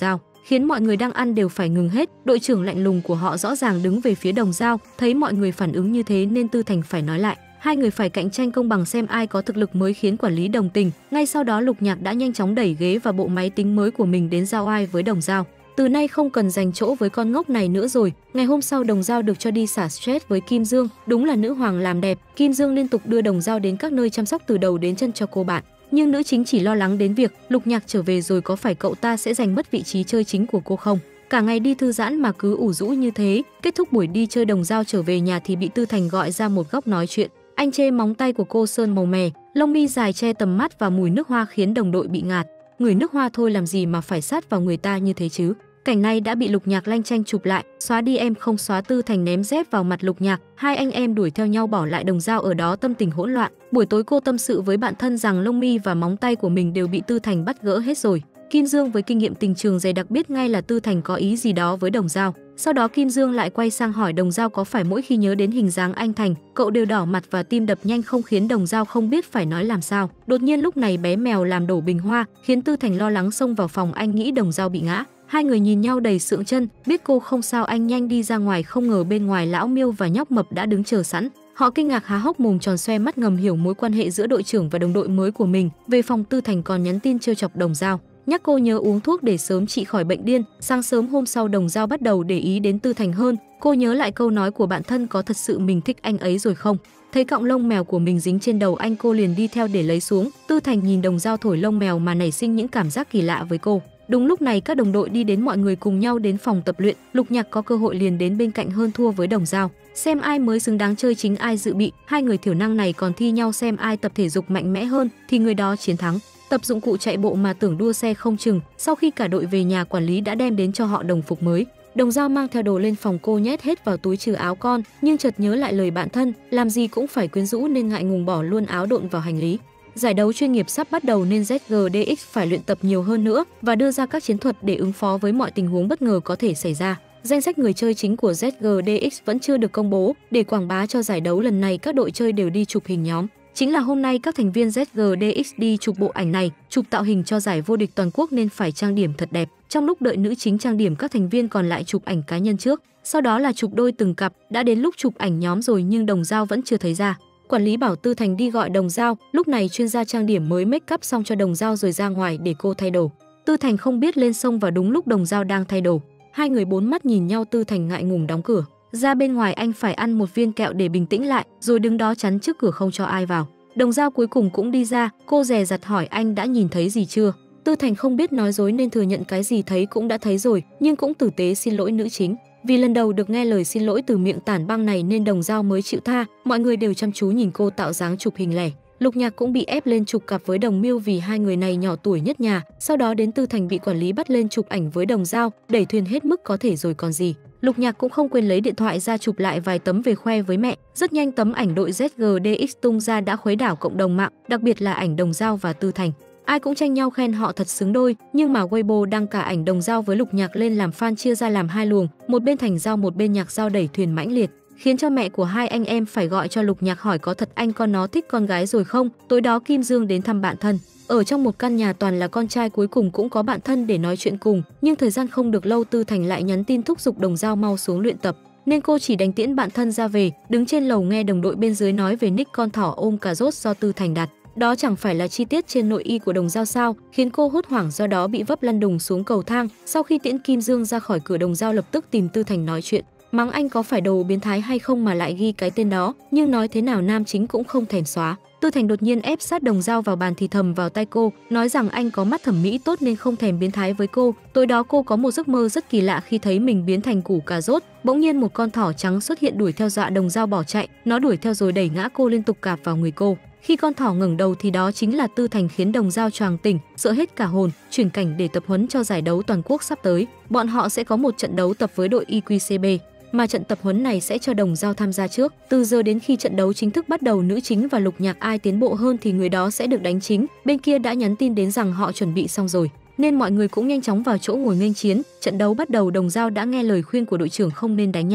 khiến mọi người đang ăn đều phải ngừng hết. Đội trưởng lạnh lùng của họ rõ ràng đứng về phía Đồng Dao, thấy mọi người phản ứng như thế nên Tư Thành phải nói lại. Hai người phải cạnh tranh công bằng xem ai có thực lực mới khiến quản lý đồng tình. Ngay sau đó Lục Nhạc đã nhanh chóng đẩy ghế và bộ máy tính mới của mình đến giao oai với Đồng Dao. Từ nay không cần dành chỗ với con ngốc này nữa rồi. Ngày hôm sau Đồng Dao được cho đi xả stress với Kim Dương. Đúng là nữ hoàng làm đẹp. Kim Dương liên tục đưa Đồng Dao đến các nơi chăm sóc từ đầu đến chân cho cô bạn. Nhưng nữ chính chỉ lo lắng đến việc Lục Nhạc trở về rồi có phải cậu ta sẽ giành mất vị trí chơi chính của cô không. Cả ngày đi thư giãn mà cứ ủ rũ như thế. Kết thúc buổi đi chơi Đồng Dao trở về nhà thì bị Tư Thành gọi ra một góc nói chuyện. Anh chê móng tay của cô sơn màu mè, lông mi dài che tầm mắt và mùi nước hoa khiến đồng đội bị ngạt. Ngửi nước hoa thôi làm gì mà phải sát vào người ta như thế chứ. Cảnh này đã bị Lục Nhạc lanh chanh chụp lại. Xóa đi em không xóa. Tư Thành ném dép vào mặt Lục Nhạc. Hai anh em đuổi theo nhau bỏ lại Đồng Dao ở đó tâm tình hỗn loạn. Buổi tối cô tâm sự với bạn thân rằng lông mi và móng tay của mình đều bị Tư Thành bắt gỡ hết rồi. Kim Dương với kinh nghiệm tình trường dày đặc biết ngay là Tư Thành có ý gì đó với Đồng Dao. Sau đó Kim Dương lại quay sang hỏi Đồng Dao có phải mỗi khi nhớ đến hình dáng anh Thành, cậu đều đỏ mặt và tim đập nhanh không, khiến Đồng Dao không biết phải nói làm sao. Đột nhiên lúc này bé mèo làm đổ bình hoa, khiến Tư Thành lo lắng xông vào phòng, anh nghĩ Đồng Dao bị ngã. Hai người nhìn nhau đầy sượng chân, biết cô không sao anh nhanh đi ra ngoài, không ngờ bên ngoài lão Miêu và nhóc mập đã đứng chờ sẵn. Họ kinh ngạc há hốc mồm tròn xoe mắt, ngầm hiểu mối quan hệ giữa đội trưởng và đồng đội mới của mình. Về phòng Tư Thành còn nhắn tin trêu chọc Đồng Dao, nhắc cô nhớ uống thuốc để sớm trị khỏi bệnh điên. Sáng sớm hôm sau Đồng Dao bắt đầu để ý đến Tư Thành hơn. Cô nhớ lại câu nói của bạn thân, có thật sự mình thích anh ấy rồi không? Thấy cọng lông mèo của mình dính trên đầu anh, cô liền đi theo để lấy xuống. Tư Thành nhìn Đồng Dao thổi lông mèo mà nảy sinh những cảm giác kỳ lạ với cô. Đúng lúc này các đồng đội đi đến, mọi người cùng nhau đến phòng tập luyện. Lục Nhạc có cơ hội liền đến bên cạnh hơn thua với Đồng Dao, xem ai mới xứng đáng chơi chính, ai dự bị. Hai người thiểu năng này còn thi nhau xem ai tập thể dục mạnh mẽ hơn thì người đó chiến thắng. Tập dụng cụ chạy bộ mà tưởng đua xe không chừng. Sau khi cả đội về nhà, quản lý đã đem đến cho họ đồng phục mới. Đồng Dao mang theo đồ lên phòng, cô nhét hết vào túi trừ áo con, nhưng chợt nhớ lại lời bạn thân, làm gì cũng phải quyến rũ nên ngại ngùng bỏ luôn áo độn vào hành lý. Giải đấu chuyên nghiệp sắp bắt đầu nên ZGDX phải luyện tập nhiều hơn nữa và đưa ra các chiến thuật để ứng phó với mọi tình huống bất ngờ có thể xảy ra. Danh sách người chơi chính của ZGDX vẫn chưa được công bố. Để quảng bá cho giải đấu lần này, các đội chơi đều đi chụp hình nhóm. Chính là hôm nay các thành viên ZGDX đi chụp bộ ảnh này, chụp tạo hình cho giải vô địch toàn quốc nên phải trang điểm thật đẹp. Trong lúc đợi nữ chính trang điểm, các thành viên còn lại chụp ảnh cá nhân trước, sau đó là chụp đôi từng cặp. Đã đến lúc chụp ảnh nhóm rồi nhưng Đồng Dao vẫn chưa thấy ra. Quản lý bảo Tư Thành đi gọi Đồng Dao. Lúc này chuyên gia trang điểm mới make up xong cho Đồng Dao rồi ra ngoài để cô thay đồ. Tư Thành không biết lên xông vào đúng lúc Đồng Dao đang thay đồ. Hai người bốn mắt nhìn nhau, Tư Thành ngại ngùng đóng cửa. Ra bên ngoài anh phải ăn một viên kẹo để bình tĩnh lại, rồi đứng đó chắn trước cửa không cho ai vào. Đồng Dao cuối cùng cũng đi ra, cô dè dặt hỏi anh đã nhìn thấy gì chưa. Tư Thành không biết nói dối nên thừa nhận cái gì thấy cũng đã thấy rồi, nhưng cũng tử tế xin lỗi nữ chính. Vì lần đầu được nghe lời xin lỗi từ miệng tản băng này nên Đồng Dao mới chịu tha. Mọi người đều chăm chú nhìn cô tạo dáng chụp hình lẻ. Lục Nhạc cũng bị ép lên chụp cặp với Đồng Miêu vì hai người này nhỏ tuổi nhất nhà. Sau đó đến Tư Thành bị quản lý bắt lên chụp ảnh với Đồng Dao, đẩy thuyền hết mức có thể rồi còn gì. Lục Nhạc cũng không quên lấy điện thoại ra chụp lại vài tấm về khoe với mẹ. Rất nhanh tấm ảnh đội ZGDX tung ra đã khuấy đảo cộng đồng mạng, đặc biệt là ảnh Đồng Dao và Tư Thành. Ai cũng tranh nhau khen họ thật xứng đôi, nhưng mà Weibo đăng cả ảnh Đồng Dao với Lục Nhạc lên làm fan chia ra làm hai luồng, một bên Thành Dao một bên Nhạc Dao đẩy thuyền mãnh liệt, khiến cho mẹ của hai anh em phải gọi cho Lục Nhạc hỏi có thật anh con nó thích con gái rồi không. Tối đó Kim Dương đến thăm bạn thân. Ở trong một căn nhà toàn là con trai, cuối cùng cũng có bạn thân để nói chuyện cùng, nhưng thời gian không được lâu Tư Thành lại nhắn tin thúc giục Đồng Dao mau xuống luyện tập, nên cô chỉ đành tiễn bạn thân ra về. Đứng trên lầu nghe đồng đội bên dưới nói về nick con thỏ ôm cà rốt do Tư Thành đặt. Đó chẳng phải là chi tiết trên nội y của Đồng Dao sao, khiến cô hốt hoảng, do đó bị vấp lăn đùng xuống cầu thang. Sau khi tiễn Kim Dương ra khỏi cửa, Đồng Dao lập tức tìm Tư Thành nói chuyện, mắng anh có phải đồ biến thái hay không mà lại ghi cái tên đó, nhưng nói thế nào nam chính cũng không thèm xóa. Tư Thành đột nhiên ép sát Đồng Dao vào bàn thì thầm vào tai cô, nói rằng anh có mắt thẩm mỹ tốt nên không thèm biến thái với cô. Tối đó cô có một giấc mơ rất kỳ lạ khi thấy mình biến thành củ cà rốt. Bỗng nhiên một con thỏ trắng xuất hiện đuổi theo dọa Đồng Dao bỏ chạy, nó đuổi theo rồi đẩy ngã cô liên tục cạp vào người cô. Khi con thỏ ngẩng đầu thì đó chính là Tư Thành, khiến Đồng Dao choàng tỉnh, sợ hết cả hồn. Chuyển cảnh để tập huấn cho giải đấu toàn quốc sắp tới, bọn họ sẽ có một trận đấu tập với đội IQCB, mà trận tập huấn này sẽ cho Đồng Dao tham gia trước. Từ giờ đến khi trận đấu chính thức bắt đầu, nữ chính và Lục Nhạc ai tiến bộ hơn thì người đó sẽ được đánh chính. Bên kia đã nhắn tin đến rằng họ chuẩn bị xong rồi, nên mọi người cũng nhanh chóng vào chỗ ngồi nghênh chiến. Trận đấu bắt đầu, Đồng Dao đã nghe lời khuyên của đội trưởng không nên đánh nhanh.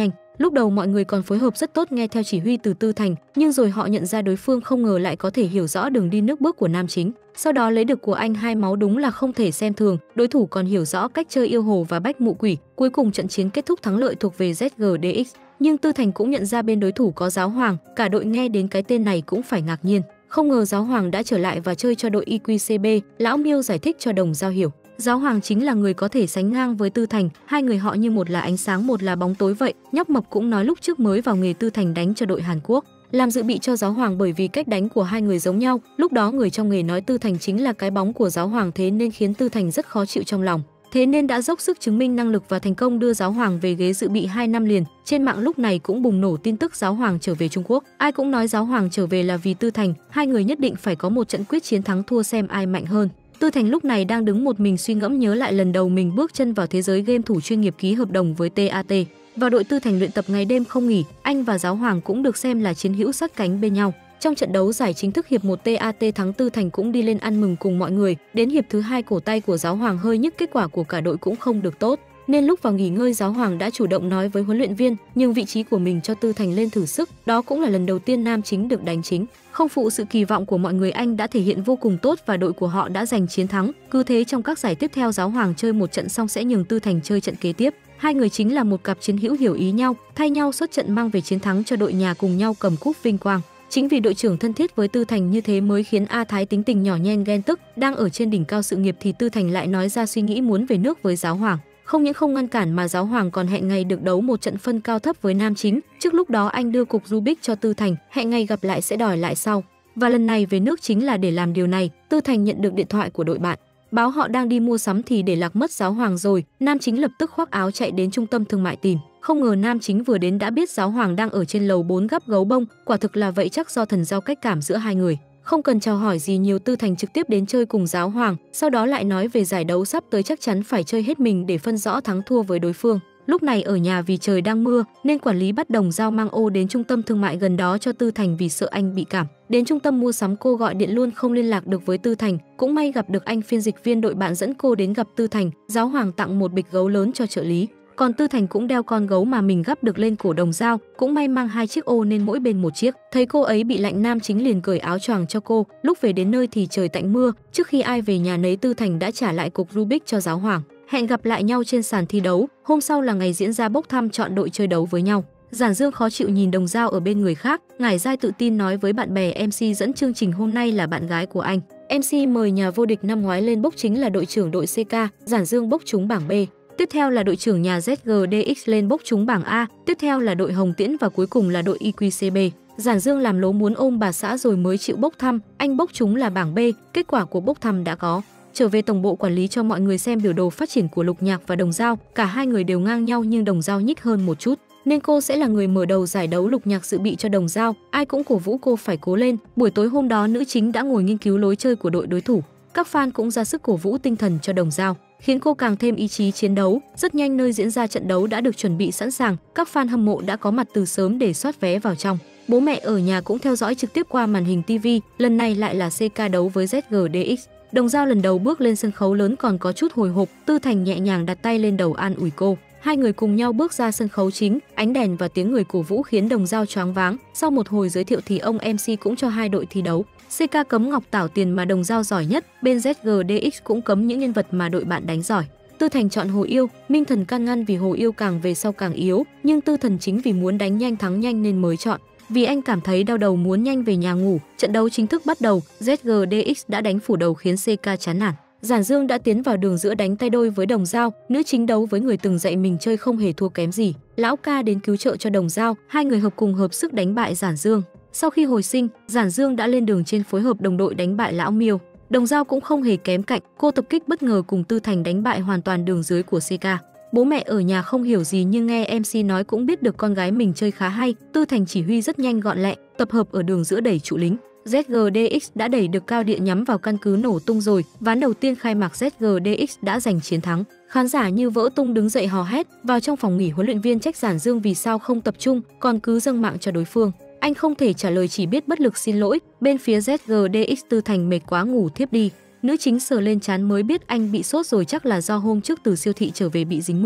Lúc đầu mọi người còn phối hợp rất tốt nghe theo chỉ huy từ Tư Thành, nhưng rồi họ nhận ra đối phương không ngờ lại có thể hiểu rõ đường đi nước bước của nam chính. Sau đó lấy được của anh hai máu đúng là không thể xem thường, đối thủ còn hiểu rõ cách chơi yêu hồ và bách mụ quỷ, cuối cùng trận chiến kết thúc thắng lợi thuộc về ZGDX. Nhưng Tư Thành cũng nhận ra bên đối thủ có Giáo Hoàng, cả đội nghe đến cái tên này cũng phải ngạc nhiên. Không ngờ Giáo Hoàng đã trở lại và chơi cho đội IQCB, lão Miêu giải thích cho Đồng Dao hiểu. Giáo Hoàng chính là người có thể sánh ngang với Tư Thành, hai người họ như một là ánh sáng một là bóng tối vậy. Nhóc Mập cũng nói lúc trước mới vào nghề Tư Thành đánh cho đội Hàn Quốc, làm dự bị cho Giáo Hoàng bởi vì cách đánh của hai người giống nhau. Lúc đó người trong nghề nói Tư Thành chính là cái bóng của Giáo Hoàng, thế nên khiến Tư Thành rất khó chịu trong lòng. Thế nên đã dốc sức chứng minh năng lực và thành công đưa Giáo Hoàng về ghế dự bị 2 năm liền. Trên mạng lúc này cũng bùng nổ tin tức Giáo Hoàng trở về Trung Quốc. Ai cũng nói Giáo Hoàng trở về là vì Tư Thành, hai người nhất định phải có một trận quyết chiến thắng thua xem ai mạnh hơn. Tư Thành lúc này đang đứng một mình suy ngẫm nhớ lại lần đầu mình bước chân vào thế giới game thủ chuyên nghiệp ký hợp đồng với TAT. Vào đội Tư Thành luyện tập ngày đêm không nghỉ, anh và Giáo Hoàng cũng được xem là chiến hữu sát cánh bên nhau. Trong trận đấu giải chính thức hiệp 1 TAT thắng, Tư Thành cũng đi lên ăn mừng cùng mọi người. Đến hiệp thứ 2 cổ tay của Giáo Hoàng hơi nhức, kết quả của cả đội cũng không được tốt. Nên lúc vào nghỉ ngơi Giáo Hoàng đã chủ động nói với huấn luyện viên nhưng vị trí của mình cho Tư Thành lên thử sức. Đó cũng là lần đầu tiên nam chính được đánh chính. Không phụ sự kỳ vọng của mọi người, anh đã thể hiện vô cùng tốt và đội của họ đã giành chiến thắng. Cứ thế trong các giải tiếp theo Giáo Hoàng chơi một trận xong sẽ nhường Tư Thành chơi trận kế tiếp. Hai người chính là một cặp chiến hữu hiểu ý nhau, thay nhau xuất trận mang về chiến thắng cho đội nhà, cùng nhau cầm cúp vinh quang. Chính vì đội trưởng thân thiết với Tư Thành như thế mới khiến A Thái tính tình nhỏ nhen ghen tức. Đang ở trên đỉnh cao sự nghiệp thì Tư Thành lại nói ra suy nghĩ muốn về nước với Giáo Hoàng. Không những không ngăn cản mà Giáo Hoàng còn hẹn ngày được đấu một trận phân cao thấp với nam chính. Trước lúc đó anh đưa cục Rubik cho Tư Thành, hẹn ngày gặp lại sẽ đòi lại sau. Và lần này về nước chính là để làm điều này. Tư Thành nhận được điện thoại của đội bạn, báo họ đang đi mua sắm thì để lạc mất Giáo Hoàng rồi. Nam chính lập tức khoác áo chạy đến trung tâm thương mại tìm. Không ngờ nam chính vừa đến đã biết Giáo Hoàng đang ở trên lầu 4 gắp gấu bông. Quả thực là vậy, chắc do thần giao cách cảm giữa hai người. Không cần chào hỏi gì nhiều, Tư Thành trực tiếp đến chơi cùng Giáo Hoàng. Sau đó lại nói về giải đấu sắp tới chắc chắn phải chơi hết mình để phân rõ thắng thua với đối phương. Lúc này ở nhà vì trời đang mưa nên quản lý bắt Đồng Dao mang ô đến trung tâm thương mại gần đó cho Tư Thành vì sợ anh bị cảm. Đến trung tâm mua sắm cô gọi điện luôn không liên lạc được với Tư Thành. Cũng may gặp được anh phiên dịch viên đội bạn dẫn cô đến gặp Tư Thành. Giáo Hoàng tặng một bịch gấu lớn cho trợ lý. Còn Tư Thành cũng đeo con gấu mà mình gắp được lên cổ Đồng Dao, cũng may mang 2 chiếc ô nên mỗi bên một chiếc. Thấy cô ấy bị lạnh, nam chính liền cởi áo choàng cho cô. Lúc về đến nơi thì trời tạnh mưa, trước khi ai về nhà nấy Tư Thành đã trả lại cục Rubik cho Giáo Hoàng. Hẹn gặp lại nhau trên sàn thi đấu. Hôm sau là ngày diễn ra bốc thăm chọn đội chơi đấu với nhau. Giản Dương khó chịu nhìn Đồng Dao ở bên người khác. Ngải Giai tự tin nói với bạn bè MC dẫn chương trình hôm nay là bạn gái của anh. MC mời nhà vô địch năm ngoái lên bốc chính là đội trưởng đội CK, Giản Dương bốc trúng bảng B. Tiếp theo là đội trưởng nhà ZGDX lên bốc trúng bảng A, tiếp theo là đội Hồng Tiễn và cuối cùng là đội IQCB. Giản Dương làm lố muốn ôm bà xã rồi mới chịu bốc thăm, anh bốc trúng là bảng B, kết quả của bốc thăm đã có. Trở về tổng bộ quản lý cho mọi người xem biểu đồ phát triển của Lục Nhạc và Đồng Dao, cả hai người đều ngang nhau nhưng Đồng Dao nhích hơn một chút, nên cô sẽ là người mở đầu giải đấu. Lục Nhạc dự bị cho Đồng Dao, ai cũng cổ vũ cô phải cố lên. Buổi tối hôm đó nữ chính đã ngồi nghiên cứu lối chơi của đội đối thủ, các fan cũng ra sức cổ vũ tinh thần cho Đồng Dao, khiến cô càng thêm ý chí chiến đấu. Rất nhanh nơi diễn ra trận đấu đã được chuẩn bị sẵn sàng, các fan hâm mộ đã có mặt từ sớm để soát vé vào trong. Bố mẹ ở nhà cũng theo dõi trực tiếp qua màn hình TV, lần này lại là CK đấu với ZGDX. Đồng Dao lần đầu bước lên sân khấu lớn còn có chút hồi hộp, Tư Thành nhẹ nhàng đặt tay lên đầu an ủi cô. Hai người cùng nhau bước ra sân khấu chính, ánh đèn và tiếng người cổ vũ khiến Đồng Dao choáng váng. Sau một hồi giới thiệu thì ông MC cũng cho hai đội thi đấu. CK cấm Ngọc Tảo Tiền mà Đồng Dao giỏi nhất, bên ZGDX cũng cấm những nhân vật mà đội bạn đánh giỏi. Tư Thành chọn Hồ Yêu, Minh Thần can ngăn vì Hồ Yêu càng về sau càng yếu, nhưng Tư Thần chính vì muốn đánh nhanh thắng nhanh nên mới chọn. Vì anh cảm thấy đau đầu muốn nhanh về nhà ngủ. Trận đấu chính thức bắt đầu, ZGDX đã đánh phủ đầu khiến CK chán nản. Giản Dương đã tiến vào đường giữa đánh tay đôi với Đồng Dao, nữ chính đấu với người từng dạy mình chơi không hề thua kém gì. Lão Ca đến cứu trợ cho Đồng Dao, hai người hợp cùng hợp sức đánh bại Giản Dương. Sau khi hồi sinh, Giản Dương đã lên đường trên phối hợp đồng đội đánh bại Lão Miêu. Đồng Dao cũng không hề kém cạnh, cô tập kích bất ngờ cùng Tư Thành đánh bại hoàn toàn đường dưới của CK. Bố mẹ ở nhà không hiểu gì nhưng nghe MC nói cũng biết được con gái mình chơi khá hay. Tư Thành chỉ huy rất nhanh gọn lẹ, tập hợp ở đường giữa đẩy trụ lính. ZGDX đã đẩy được cao điện nhắm vào căn cứ nổ tung rồi. Ván đầu tiên khai mạc ZGDX đã giành chiến thắng. Khán giả như vỡ tung đứng dậy hò hét. Vào trong phòng nghỉ, huấn luyện viên trách Giản Dương vì sao không tập trung, còn cứ dâng mạng cho đối phương. Anh không thể trả lời, chỉ biết bất lực xin lỗi. Bên phía ZGDX, Tư Thành mệt quá ngủ thiếp đi. Nữ chính sờ lên trán mới biết anh bị sốt rồi, chắc là do hôm trước từ siêu thị trở về bị dính mưa.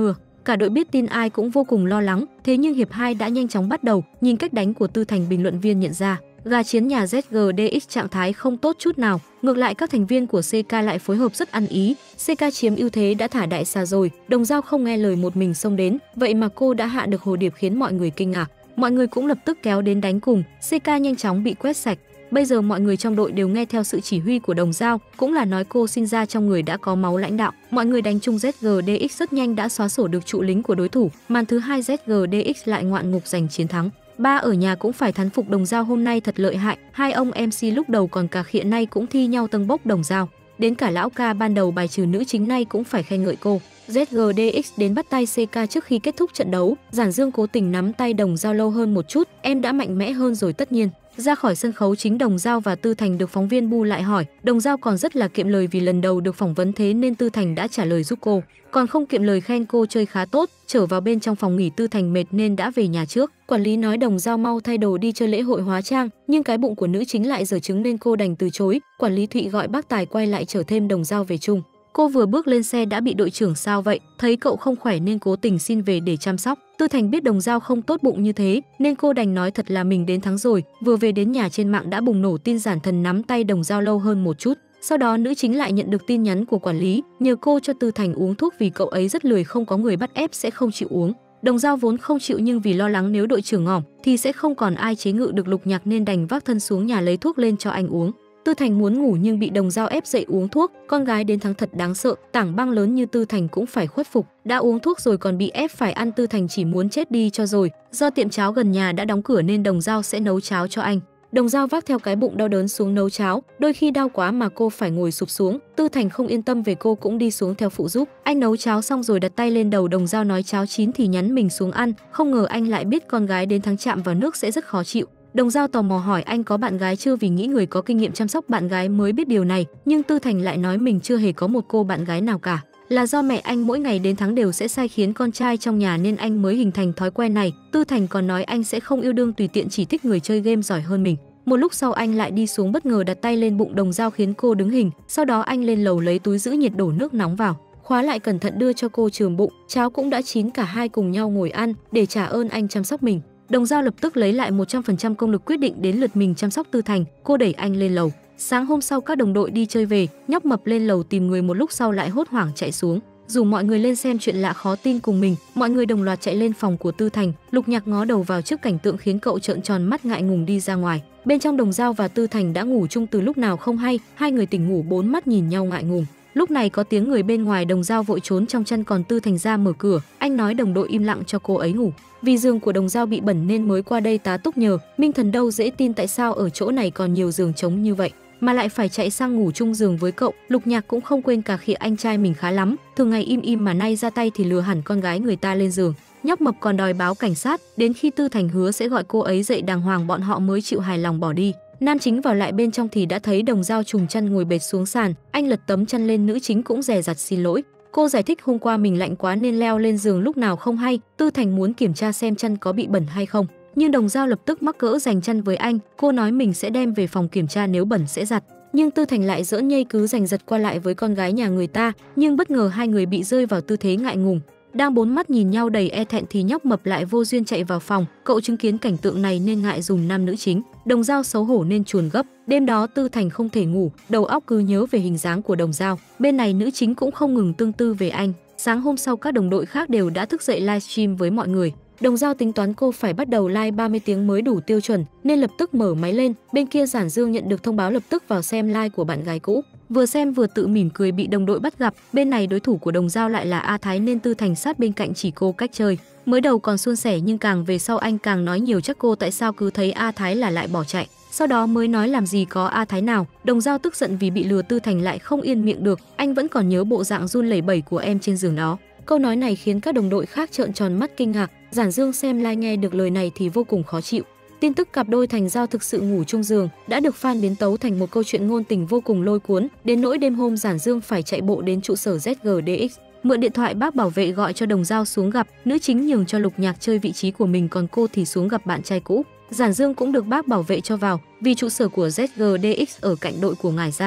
Cả đội biết tin ai cũng vô cùng lo lắng, thế nhưng hiệp 2 đã nhanh chóng bắt đầu, nhìn cách đánh của Tư Thành bình luận viên nhận ra, gà chiến nhà ZGDX trạng thái không tốt chút nào, ngược lại các thành viên của CK lại phối hợp rất ăn ý, CK chiếm ưu thế đã thả đại xà rồi, Đồng Dao không nghe lời một mình xông đến, vậy mà cô đã hạ được hồ điệp khiến mọi người kinh ngạc. Mọi người cũng lập tức kéo đến đánh cùng, CK nhanh chóng bị quét sạch. Bây giờ mọi người trong đội đều nghe theo sự chỉ huy của Đồng Dao, cũng là nói cô sinh ra trong người đã có máu lãnh đạo. Mọi người đánh chung ZGDX rất nhanh đã xóa sổ được trụ lính của đối thủ, màn thứ 2 ZGDX lại ngoạn mục giành chiến thắng. Ba ở nhà cũng phải thán phục Đồng Dao hôm nay thật lợi hại, hai ông MC lúc đầu còn cà khịa nay cũng thi nhau tâng bốc Đồng Dao. Đến cả lão ca ban đầu bài trừ nữ chính nay cũng phải khen ngợi cô. ZGDX đến bắt tay CK trước khi kết thúc trận đấu, Giản Dương cố tình nắm tay Đồng Dao lâu hơn một chút, em đã mạnh mẽ hơn rồi tất nhiên. Ra khỏi sân khấu chính Đồng Dao và Tư Thành được phóng viên bu lại hỏi, Đồng Dao còn rất là kiệm lời vì lần đầu được phỏng vấn thế nên Tư Thành đã trả lời giúp cô, còn không kiệm lời khen cô chơi khá tốt. Trở vào bên trong phòng nghỉ Tư Thành mệt nên đã về nhà trước. Quản lý nói Đồng Dao mau thay đồ đi chơi lễ hội hóa trang, nhưng cái bụng của nữ chính lại dở trứng nên cô đành từ chối. Quản lý Thụy gọi bác Tài quay lại chở thêm Đồng Dao về chung. Cô vừa bước lên xe đã bị đội trưởng sao vậy, thấy cậu không khỏe nên cố tình xin về để chăm sóc. Tư Thành biết Đồng Dao không tốt bụng như thế nên cô đành nói thật là mình đến thắng rồi. Vừa về đến nhà trên mạng đã bùng nổ tin Giản Thần nắm tay Đồng Dao lâu hơn một chút. Sau đó nữ chính lại nhận được tin nhắn của quản lý, nhờ cô cho Tư Thành uống thuốc vì cậu ấy rất lười, không có người bắt ép sẽ không chịu uống. Đồng Dao vốn không chịu nhưng vì lo lắng nếu đội trưởng ngỏm thì sẽ không còn ai chế ngự được Lục Nhạc nên đành vác thân xuống nhà lấy thuốc lên cho anh uống. Tư Thành muốn ngủ nhưng bị Đồng Dao ép dậy uống thuốc, con gái đến thắng thật đáng sợ, tảng băng lớn như Tư Thành cũng phải khuất phục, đã uống thuốc rồi còn bị ép phải ăn. Tư Thành chỉ muốn chết đi cho rồi. Do tiệm cháo gần nhà đã đóng cửa nên Đồng Dao sẽ nấu cháo cho anh. Đồng Dao vác theo cái bụng đau đớn xuống nấu cháo, đôi khi đau quá mà cô phải ngồi sụp xuống. Tư Thành không yên tâm về cô cũng đi xuống theo phụ giúp. Anh nấu cháo xong rồi đặt tay lên đầu Đồng Dao nói cháo chín thì nhắn mình xuống ăn, không ngờ anh lại biết con gái đến thắng chạm vào nước sẽ rất khó chịu. Đồng Dao tò mò hỏi anh có bạn gái chưa vì nghĩ người có kinh nghiệm chăm sóc bạn gái mới biết điều này, nhưng Tư Thành lại nói mình chưa hề có một cô bạn gái nào cả. Là do mẹ anh mỗi ngày đến thắng đều sẽ sai khiến con trai trong nhà nên anh mới hình thành thói quen này. Tư Thành còn nói anh sẽ không yêu đương tùy tiện, chỉ thích người chơi game giỏi hơn mình. Một lúc sau anh lại đi xuống bất ngờ đặt tay lên bụng Đồng Dao khiến cô đứng hình, sau đó anh lên lầu lấy túi giữ nhiệt đổ nước nóng vào, khóa lại cẩn thận đưa cho cô chườm bụng. Cháo cũng đã chín, cả hai cùng nhau ngồi ăn để trả ơn anh chăm sóc mình. Đồng Dao lập tức lấy lại 100% công lực, quyết định đến lượt mình chăm sóc Tư Thành. Cô đẩy anh lên lầu. Sáng hôm sau các đồng đội đi chơi về, nhóc mập lên lầu tìm người, một lúc sau lại hốt hoảng chạy xuống, rủ mọi người lên xem chuyện lạ khó tin cùng mình. Mọi người đồng loạt chạy lên phòng của Tư Thành. Lục Nhạc ngó đầu vào trước cảnh tượng khiến cậu trợn tròn mắt ngại ngùng đi ra ngoài. Bên trong Đồng Dao và Tư Thành đã ngủ chung từ lúc nào không hay, hai người tỉnh ngủ bốn mắt nhìn nhau ngại ngùng. Lúc này có tiếng người bên ngoài, Đồng Dao vội trốn trong chăn, còn Tư Thành ra mở cửa. Anh nói đồng đội im lặng cho cô ấy ngủ, vì giường của Đồng Dao bị bẩn nên mới qua đây tá túc nhờ. Minh Thần đâu dễ tin tại sao ở chỗ này còn nhiều giường trống như vậy mà lại phải chạy sang ngủ chung giường với cậu. Lục Nhạc cũng không quên cà khịa anh trai mình khá lắm, thường ngày im im mà nay ra tay thì lừa hẳn con gái người ta lên giường. Nhóc mập còn đòi báo cảnh sát, đến khi Tư Thành hứa sẽ gọi cô ấy dậy đàng hoàng bọn họ mới chịu hài lòng bỏ đi. Nam chính vào lại bên trong thì đã thấy Đồng Dao trùm chăn ngồi bệt xuống sàn, anh lật tấm chăn lên, nữ chính cũng dè dặt xin lỗi. Cô giải thích hôm qua mình lạnh quá nên leo lên giường lúc nào không hay. Tư Thành muốn kiểm tra xem chăn có bị bẩn hay không, nhưng Đồng Dao lập tức mắc cỡ giành chăn với anh. Cô nói mình sẽ đem về phòng kiểm tra, nếu bẩn sẽ giặt, nhưng Tư Thành lại giỡn nhây cứ giành giật qua lại với con gái nhà người ta. Nhưng bất ngờ hai người bị rơi vào tư thế ngại ngùng, đang bốn mắt nhìn nhau đầy e thẹn thì nhóc mập lại vô duyên chạy vào phòng. Cậu chứng kiến cảnh tượng này nên ngại dùm nam nữ chính. Đồng Dao xấu hổ nên chuồn gấp. Đêm đó Tư Thành không thể ngủ, đầu óc cứ nhớ về hình dáng của Đồng Dao. Bên này nữ chính cũng không ngừng tương tư về anh. Sáng hôm sau các đồng đội khác đều đã thức dậy livestream với mọi người. Đồng Dao tính toán cô phải bắt đầu live 30 tiếng mới đủ tiêu chuẩn nên lập tức mở máy lên. Bên kia Giản Dương nhận được thông báo lập tức vào xem live của bạn gái cũ. Vừa xem vừa tự mỉm cười, bị đồng đội bắt gặp. Bên này đối thủ của Đồng Dao lại là A Thái nên Tư Thành sát bên cạnh chỉ cô cách chơi. Mới đầu còn suôn sẻ nhưng càng về sau anh càng nói nhiều chắc cô tại sao cứ thấy A Thái là lại bỏ chạy. Sau đó mới nói làm gì có A Thái nào. Đồng Dao tức giận vì bị lừa, Tư Thành lại không yên miệng được. Anh vẫn còn nhớ bộ dạng run lẩy bẩy của em trên giường đó. Câu nói này khiến các đồng đội khác trợn tròn mắt kinh ngạc. Giản Dương xem live nghe được lời này thì vô cùng khó chịu. Tin tức cặp đôi Thành Dao thực sự ngủ chung giường đã được fan biến tấu thành một câu chuyện ngôn tình vô cùng lôi cuốn, đến nỗi đêm hôm Giản Dương phải chạy bộ đến trụ sở ZGDX, mượn điện thoại bác bảo vệ gọi cho Đồng Dao xuống gặp. Nữ chính nhường cho Lục Nhạc chơi vị trí của mình, còn cô thì xuống gặp bạn trai cũ. Giản Dương cũng được bác bảo vệ cho vào vì trụ sở của ZGDX ở cạnh đội của Ngải Giai,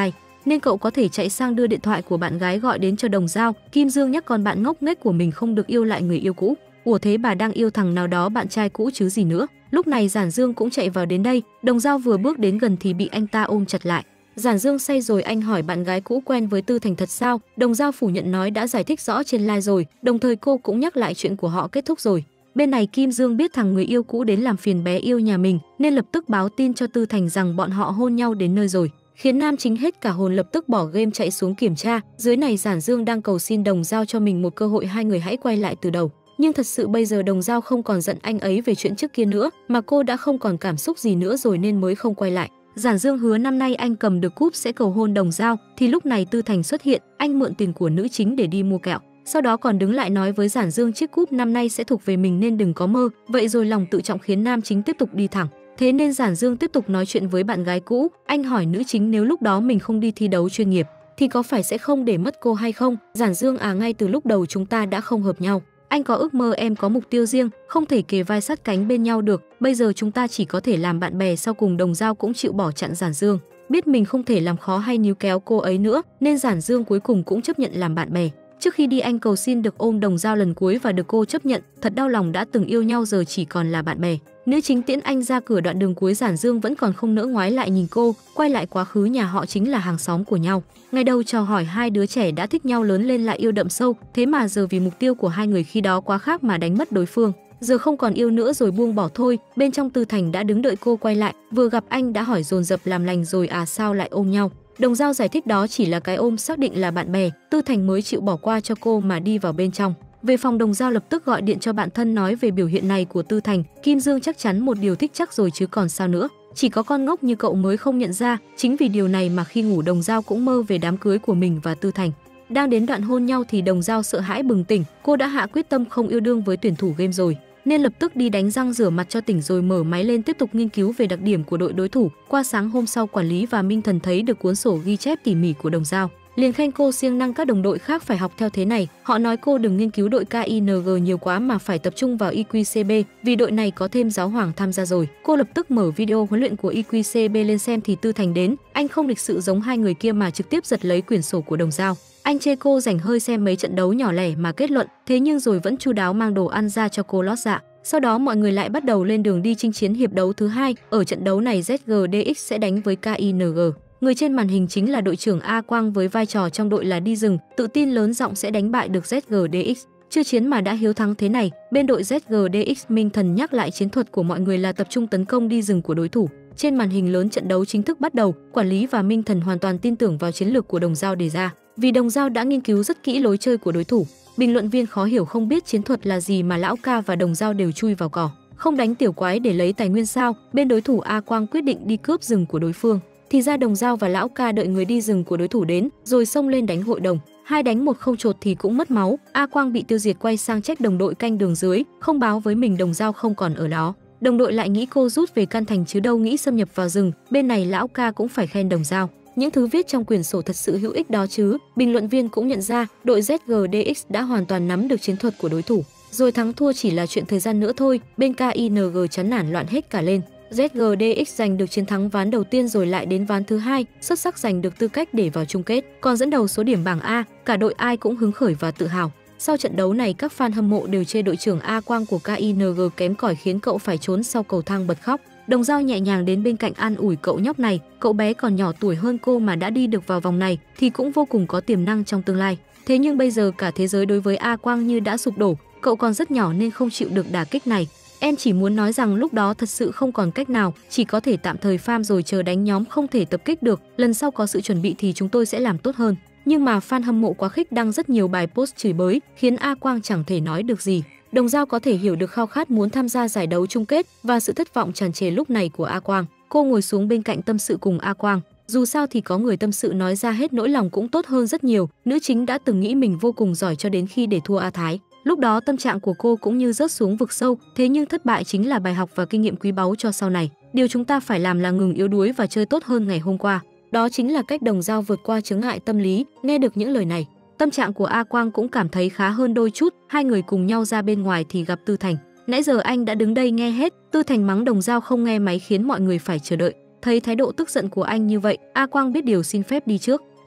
nên cậu có thể chạy sang đưa điện thoại của bạn gái gọi đến cho Đồng Dao. Kim Dương nhắc con bạn ngốc nghếch của mình không được yêu lại người yêu cũ. Ủa thế bà đang yêu thằng nào đó bạn trai cũ chứ gì nữa. Lúc này Giản Dương cũng chạy vào đến đây, Đồng Dao vừa bước đến gần thì bị anh ta ôm chặt lại. Giản Dương say rồi, anh hỏi bạn gái cũ quen với Tư Thành thật sao? Đồng Dao phủ nhận nói đã giải thích rõ trên live rồi, đồng thời cô cũng nhắc lại chuyện của họ kết thúc rồi. Bên này Kim Dương biết thằng người yêu cũ đến làm phiền bé yêu nhà mình nên lập tức báo tin cho Tư Thành rằng bọn họ hôn nhau đến nơi rồi, khiến nam chính hết cả hồn, lập tức bỏ game chạy xuống kiểm tra. Dưới này Giản Dương đang cầu xin Đồng Dao cho mình một cơ hội, hai người hãy quay lại từ đầu. Nhưng thật sự bây giờ Đồng Dao không còn giận anh ấy về chuyện trước kia nữa, mà cô đã không còn cảm xúc gì nữa rồi nên mới không quay lại. Giản Dương hứa năm nay anh cầm được cúp sẽ cầu hôn Đồng Dao, thì lúc này Tư Thành xuất hiện, anh mượn tiền của nữ chính để đi mua kẹo. Sau đó còn đứng lại nói với Giản Dương chiếc cúp năm nay sẽ thuộc về mình nên đừng có mơ. Vậy rồi lòng tự trọng khiến nam chính tiếp tục đi thẳng. Thế nên Giản Dương tiếp tục nói chuyện với bạn gái cũ. Anh hỏi nữ chính nếu lúc đó mình không đi thi đấu chuyên nghiệp thì có phải sẽ không để mất cô hay không? Giản Dương ngay từ lúc đầu chúng ta đã không hợp nhau. Anh có ước mơ, em có mục tiêu riêng, không thể kề vai sát cánh bên nhau được. Bây giờ chúng ta chỉ có thể làm bạn bè. Sau cùng Đồng Dao cũng chịu bỏ chặn Giản Dương. Biết mình không thể làm khó hay níu kéo cô ấy nữa nên Giản Dương cuối cùng cũng chấp nhận làm bạn bè. Trước khi đi anh cầu xin được ôm Đồng Dao lần cuối và được cô chấp nhận. Thật đau lòng, đã từng yêu nhau giờ chỉ còn là bạn bè. Nữ chính tiễn anh ra cửa, đoạn đường cuối Giản Dương vẫn còn không nỡ ngoái lại nhìn cô. Quay lại quá khứ, nhà họ chính là hàng xóm của nhau. Ngày đầu chào hỏi hai đứa trẻ đã thích nhau, lớn lên lại yêu đậm sâu. Thế mà giờ vì mục tiêu của hai người khi đó quá khác mà đánh mất đối phương. Giờ không còn yêu nữa rồi buông bỏ thôi. Bên trong Tư Thành đã đứng đợi cô quay lại, vừa gặp anh đã hỏi dồn dập làm lành rồi à, sao lại ôm nhau. Đồng Dao giải thích đó chỉ là cái ôm, xác định là bạn bè. Tư Thành mới chịu bỏ qua cho cô mà đi vào bên trong. Về phòng, Đồng Dao lập tức gọi điện cho bạn thân nói về biểu hiện này của Tư Thành. Kim Dương chắc chắn một điều thích chắc rồi chứ còn sao nữa. Chỉ có con ngốc như cậu mới không nhận ra. Chính vì điều này mà khi ngủ Đồng Dao cũng mơ về đám cưới của mình và Tư Thành. Đang đến đoạn hôn nhau thì Đồng Dao sợ hãi bừng tỉnh. Cô đã hạ quyết tâm không yêu đương với tuyển thủ game rồi, nên lập tức đi đánh răng rửa mặt cho tỉnh rồi mở máy lên tiếp tục nghiên cứu về đặc điểm của đội đối thủ. Qua sáng hôm sau, quản lý và Minh Thần thấy được cuốn sổ ghi chép tỉ mỉ của Đồng Dao, liền khen cô siêng năng, các đồng đội khác phải học theo thế này. Họ nói cô đừng nghiên cứu đội KING nhiều quá mà phải tập trung vào IQCB, vì đội này có thêm giáo hoàng tham gia rồi. Cô lập tức mở video huấn luyện của IQCB lên xem thì Tư Thành đến. Anh không lịch sự giống hai người kia mà trực tiếp giật lấy quyển sổ của Đồng Dao. Anh chê cô rảnh hơi xem mấy trận đấu nhỏ lẻ mà kết luận, thế nhưng rồi vẫn chu đáo mang đồ ăn ra cho cô lót dạ. Sau đó mọi người lại bắt đầu lên đường đi chinh chiến hiệp đấu thứ hai. Ở trận đấu này ZGDX sẽ đánh với KING. Người trên màn hình chính là đội trưởng A Quang với vai trò trong đội là đi rừng, tự tin lớn giọng sẽ đánh bại được ZGDX. Chưa chiến mà đã hiếu thắng thế này, bên đội ZGDX Minh Thần nhắc lại chiến thuật của mọi người là tập trung tấn công đi rừng của đối thủ. Trên màn hình lớn trận đấu chính thức bắt đầu, quản lý và Minh Thần hoàn toàn tin tưởng vào chiến lược của Đồng Dao đề ra, vì Đồng Dao đã nghiên cứu rất kỹ lối chơi của đối thủ. Bình luận viên khó hiểu không biết chiến thuật là gì mà Lão Ca và Đồng Dao đều chui vào cỏ, không đánh tiểu quái để lấy tài nguyên sao? Bên đối thủ A Quang quyết định đi cướp rừng của đối phương. Thì ra Đồng Dao và Lão Ca đợi người đi rừng của đối thủ đến rồi xông lên đánh hội đồng. 2 đánh 1 không chột thì cũng mất máu. A Quang bị tiêu diệt, quay sang trách đồng đội canh đường dưới, không báo với mình Đồng Dao không còn ở đó. Đồng đội lại nghĩ cô rút về căn thành chứ đâu nghĩ xâm nhập vào rừng. Bên này Lão Ca cũng phải khen Đồng Dao, những thứ viết trong quyển sổ thật sự hữu ích đó chứ. Bình luận viên cũng nhận ra đội ZGDX đã hoàn toàn nắm được chiến thuật của đối thủ, rồi thắng thua chỉ là chuyện thời gian nữa thôi. Bên KING chán nản loạn hết cả lên. ZGDX giành được chiến thắng ván đầu tiên rồi lại đến ván thứ hai, xuất sắc giành được tư cách để vào chung kết, còn dẫn đầu số điểm bảng A. Cả đội ai cũng hứng khởi và tự hào. Sau trận đấu này, các fan hâm mộ đều chê đội trưởng A Quang của KING kém cỏi khiến cậu phải trốn sau cầu thang bật khóc. Đồng Dao nhẹ nhàng đến bên cạnh an ủi cậu nhóc này, cậu bé còn nhỏ tuổi hơn cô mà đã đi được vào vòng này thì cũng vô cùng có tiềm năng trong tương lai. Thế nhưng bây giờ cả thế giới đối với A Quang như đã sụp đổ, cậu còn rất nhỏ nên không chịu được đả kích này. Em chỉ muốn nói rằng lúc đó thật sự không còn cách nào, chỉ có thể tạm thời farm rồi chờ đánh nhóm, không thể tập kích được. Lần sau có sự chuẩn bị thì chúng tôi sẽ làm tốt hơn. Nhưng mà fan hâm mộ quá khích đăng rất nhiều bài post chửi bới, khiến A Quang chẳng thể nói được gì. Đồng Dao có thể hiểu được khao khát muốn tham gia giải đấu chung kết và sự thất vọng tràn trề lúc này của A Quang. Cô ngồi xuống bên cạnh tâm sự cùng A Quang. Dù sao thì có người tâm sự nói ra hết nỗi lòng cũng tốt hơn rất nhiều. Nữ chính đã từng nghĩ mình vô cùng giỏi cho đến khi để thua A Thái. Lúc đó tâm trạng của cô cũng như rớt xuống vực sâu, thế nhưng thất bại chính là bài học và kinh nghiệm quý báu cho sau này. Điều chúng ta phải làm là ngừng yếu đuối và chơi tốt hơn ngày hôm qua. Đó chính là cách Đồng Dao vượt qua chướng ngại tâm lý. Nghe được những lời này, tâm trạng của A Quang cũng cảm thấy khá hơn đôi chút. Hai người cùng nhau ra bên ngoài thì gặp Tư Thành. Nãy giờ anh đã đứng đây nghe hết. Tư Thành mắng Đồng Dao không nghe máy khiến mọi người phải chờ đợi. Thấy thái độ tức giận của anh như vậy, A Quang biết điều xin phép đi trước.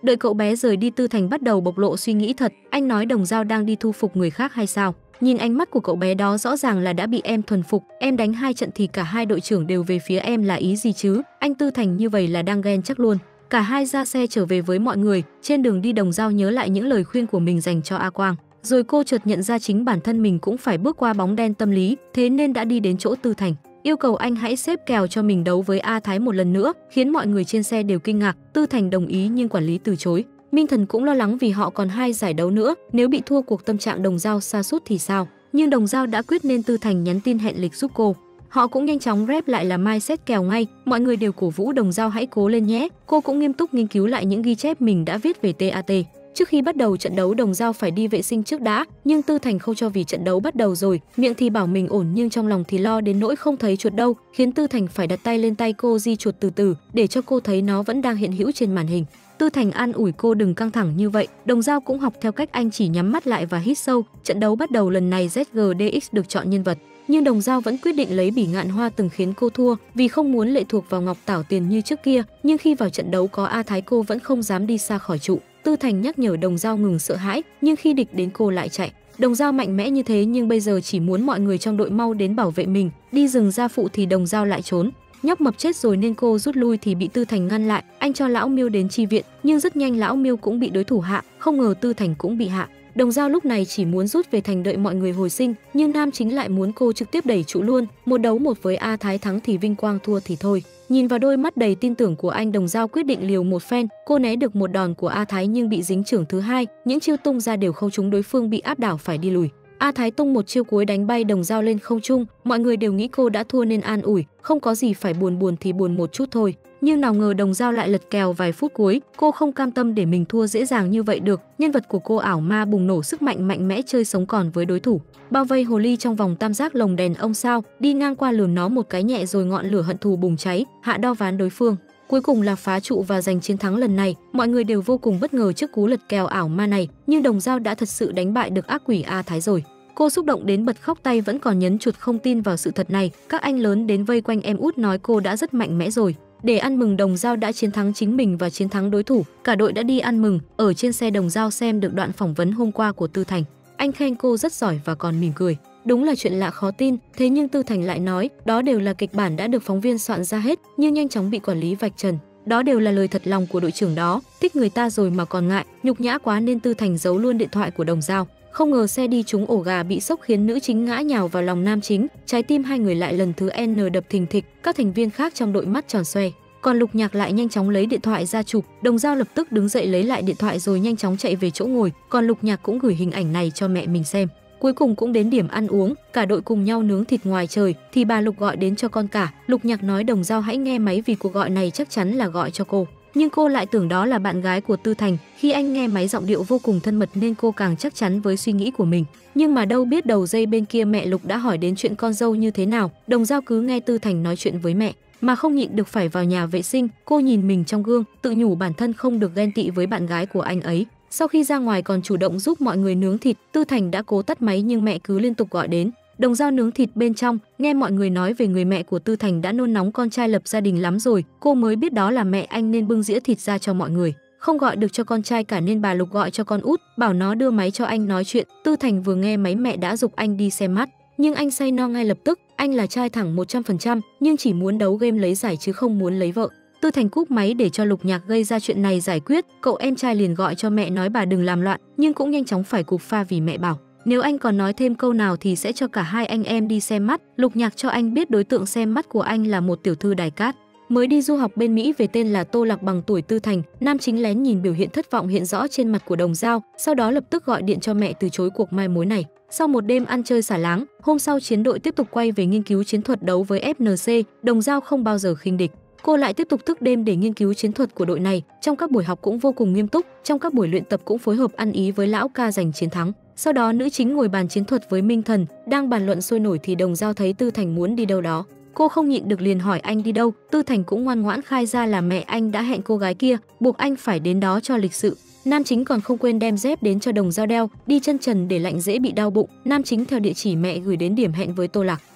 Đợi cậu bé rời đi, Tư Thành bắt đầu bộc lộ suy nghĩ thật. Anh nói Đồng Dao đang đi thu phục người khác hay sao? Nhìn ánh mắt của cậu bé đó rõ ràng là đã bị em thuần phục. Em đánh 2 trận thì cả 2 đội trưởng đều về phía em là ý gì chứ? Anh Tư Thành như vậy là đang ghen chắc luôn. Cả hai ra xe trở về với mọi người. Trên đường đi, Đồng Dao nhớ lại những lời khuyên của mình dành cho A Quang. Rồi cô chợt nhận ra chính bản thân mình cũng phải bước qua bóng đen tâm lý, thế nên đã đi đến chỗ Tư Thành, yêu cầu anh hãy xếp kèo cho mình đấu với A Thái một lần nữa, khiến mọi người trên xe đều kinh ngạc. Tư Thành đồng ý nhưng quản lý từ chối. Minh Thần cũng lo lắng vì họ còn 2 giải đấu nữa, nếu bị thua cuộc tâm trạng Đồng Dao sa sút thì sao? Nhưng Đồng Dao đã quyết nên Tư Thành nhắn tin hẹn lịch giúp cô. Họ cũng nhanh chóng rep lại là mai xét kèo ngay, mọi người đều cổ vũ Đồng Dao hãy cố lên nhé. Cô cũng nghiêm túc nghiên cứu lại những ghi chép mình đã viết về TAT. Trước khi bắt đầu trận đấu, Đồng Dao phải đi vệ sinh trước đã, nhưng Tư Thành không cho vì trận đấu bắt đầu rồi, miệng thì bảo mình ổn nhưng trong lòng thì lo đến nỗi không thấy chuột đâu, khiến Tư Thành phải đặt tay lên tay cô di chuột từ từ để cho cô thấy nó vẫn đang hiện hữu trên màn hình. Tư Thành an ủi cô đừng căng thẳng như vậy. Đồng Dao cũng học theo cách anh, chỉ nhắm mắt lại và hít sâu. Trận đấu bắt đầu, lần này ZGDX được chọn nhân vật, nhưng Đồng Dao vẫn quyết định lấy Bỉ Ngạn Hoa từng khiến cô thua vì không muốn lệ thuộc vào Ngọc Tảo Tiền như trước kia. Nhưng khi vào trận đấu có A Thái, cô vẫn không dám đi xa khỏi trụ. Tư Thành nhắc nhở Đồng Dao ngừng sợ hãi, nhưng khi địch đến cô lại chạy. Đồng Dao mạnh mẽ như thế nhưng bây giờ chỉ muốn mọi người trong đội mau đến bảo vệ mình. Đi rừng ra phụ thì Đồng Dao lại trốn. Nhóc mập chết rồi nên cô rút lui thì bị Tư Thành ngăn lại. Anh cho Lão Miêu đến chi viện, nhưng rất nhanh Lão Miêu cũng bị đối thủ hạ, không ngờ Tư Thành cũng bị hạ. Đồng Dao lúc này chỉ muốn rút về thành đợi mọi người hồi sinh, nhưng nam chính lại muốn cô trực tiếp đẩy trụ luôn. Một đấu một với A Thái, thắng thì vinh quang, thua thì thôi. Nhìn vào đôi mắt đầy tin tưởng của anh, Đồng Dao quyết định liều một phen. Cô né được một đòn của A Thái nhưng bị dính chưởng thứ hai, những chiêu tung ra đều không trúng đối phương, bị áp đảo phải đi lùi. A Thái tung một chiêu cuối đánh bay Đồng Dao lên không trung, mọi người đều nghĩ cô đã thua nên an ủi, không có gì phải buồn thì buồn một chút thôi. Nhưng nào ngờ Đồng Dao lại lật kèo vài phút cuối, cô không cam tâm để mình thua dễ dàng như vậy được. Nhân vật của cô ảo ma bùng nổ sức mạnh mẽ, chơi sống còn với đối thủ. Bao vây hồ ly trong vòng tam giác lồng đèn ông sao, đi ngang qua lườm nó một cái nhẹ rồi ngọn lửa hận thù bùng cháy, hạ đo ván đối phương. Cuối cùng là phá trụ và giành chiến thắng lần này. Mọi người đều vô cùng bất ngờ trước cú lật kèo ảo ma này, nhưng Đồng Dao đã thật sự đánh bại được ác quỷ A Thái rồi. Cô xúc động đến bật khóc, tay vẫn còn nhấn chuột, không tin vào sự thật này. Các anh lớn đến vây quanh em út nói cô đã rất mạnh mẽ rồi. Để ăn mừng Đồng Dao đã chiến thắng chính mình và chiến thắng đối thủ, cả đội đã đi ăn mừng. Ở trên xe, Đồng Dao xem được đoạn phỏng vấn hôm qua của Tư Thành. Anh khen cô rất giỏi và còn mỉm cười. Đúng là chuyện lạ khó tin, thế nhưng Tư Thành lại nói đó đều là kịch bản đã được phóng viên soạn ra hết, nhưng nhanh chóng bị quản lý vạch trần. Đó đều là lời thật lòng của đội trưởng đó, thích người ta rồi mà còn ngại, nhục nhã quá nên Tư Thành giấu luôn điện thoại của Đồng Dao. Không ngờ xe đi trúng ổ gà bị sốc khiến nữ chính ngã nhào vào lòng nam chính, trái tim hai người lại lần thứ N đập thình thịch, các thành viên khác trong đội mắt tròn xoe. Còn Lục Nhạc lại nhanh chóng lấy điện thoại ra chụp. Đồng Dao lập tức đứng dậy lấy lại điện thoại rồi nhanh chóng chạy về chỗ ngồi, còn Lục Nhạc cũng gửi hình ảnh này cho mẹ mình xem. Cuối cùng cũng đến điểm ăn uống, cả đội cùng nhau nướng thịt ngoài trời thì bà Lục gọi đến cho con cả. Lục Nhạc nói Đồng Dao hãy nghe máy vì cuộc gọi này chắc chắn là gọi cho cô. Nhưng cô lại tưởng đó là bạn gái của Tư Thành. Khi anh nghe máy giọng điệu vô cùng thân mật nên cô càng chắc chắn với suy nghĩ của mình. Nhưng mà đâu biết đầu dây bên kia mẹ Lục đã hỏi đến chuyện con dâu như thế nào. Đồng Dao cứ nghe Tư Thành nói chuyện với mẹ mà không nhịn được phải vào nhà vệ sinh. Cô nhìn mình trong gương, tự nhủ bản thân không được ghen tị với bạn gái của anh ấy. Sau khi ra ngoài còn chủ động giúp mọi người nướng thịt. Tư Thành đã cố tắt máy nhưng mẹ cứ liên tục gọi đến. Đồng Dao nướng thịt bên trong, nghe mọi người nói về người mẹ của Tư Thành đã nôn nóng con trai lập gia đình lắm rồi. Cô mới biết đó là mẹ anh nên bưng dĩa thịt ra cho mọi người. Không gọi được cho con trai cả nên bà Lục gọi cho con út, bảo nó đưa máy cho anh nói chuyện. Tư Thành vừa nghe máy mẹ đã giục anh đi xem mắt, nhưng anh say no ngay lập tức. Anh là trai thẳng 100%, nhưng chỉ muốn đấu game lấy giải chứ không muốn lấy vợ. Tư Thành cúp máy để cho Lục Nhạc gây ra chuyện này giải quyết. Cậu em trai liền gọi cho mẹ nói bà đừng làm loạn, nhưng cũng nhanh chóng phải cụp pha vì mẹ bảo nếu anh còn nói thêm câu nào thì sẽ cho cả hai anh em đi xem mắt. Lục Nhạc cho anh biết đối tượng xem mắt của anh là một tiểu thư Đài Cát, mới đi du học bên Mỹ về, tên là Tô Lạc, bằng tuổi Tư Thành. Nam chính lén nhìn biểu hiện thất vọng hiện rõ trên mặt của Đồng Dao, sau đó lập tức gọi điện cho mẹ từ chối cuộc mai mối này. Sau một đêm ăn chơi xả láng, hôm sau chiến đội tiếp tục quay về nghiên cứu chiến thuật đấu với FNC. Đồng Dao không bao giờ khinh địch. Cô lại tiếp tục thức đêm để nghiên cứu chiến thuật của đội này. Trong các buổi học cũng vô cùng nghiêm túc, trong các buổi luyện tập cũng phối hợp ăn ý với lão ca giành chiến thắng. Sau đó nữ chính ngồi bàn chiến thuật với Minh Thần, đang bàn luận sôi nổi thì Đồng Dao thấy Tư Thành muốn đi đâu đó. Cô không nhịn được liền hỏi anh đi đâu. Tư Thành cũng ngoan ngoãn khai ra là mẹ anh đã hẹn cô gái kia, buộc anh phải đến đó cho lịch sự. Nam chính còn không quên đem dép đến cho Đồng Dao đeo, đi chân trần để lạnh dễ bị đau bụng. Nam chính theo địa chỉ mẹ gửi đến điểm hẹn với Tô Lạc.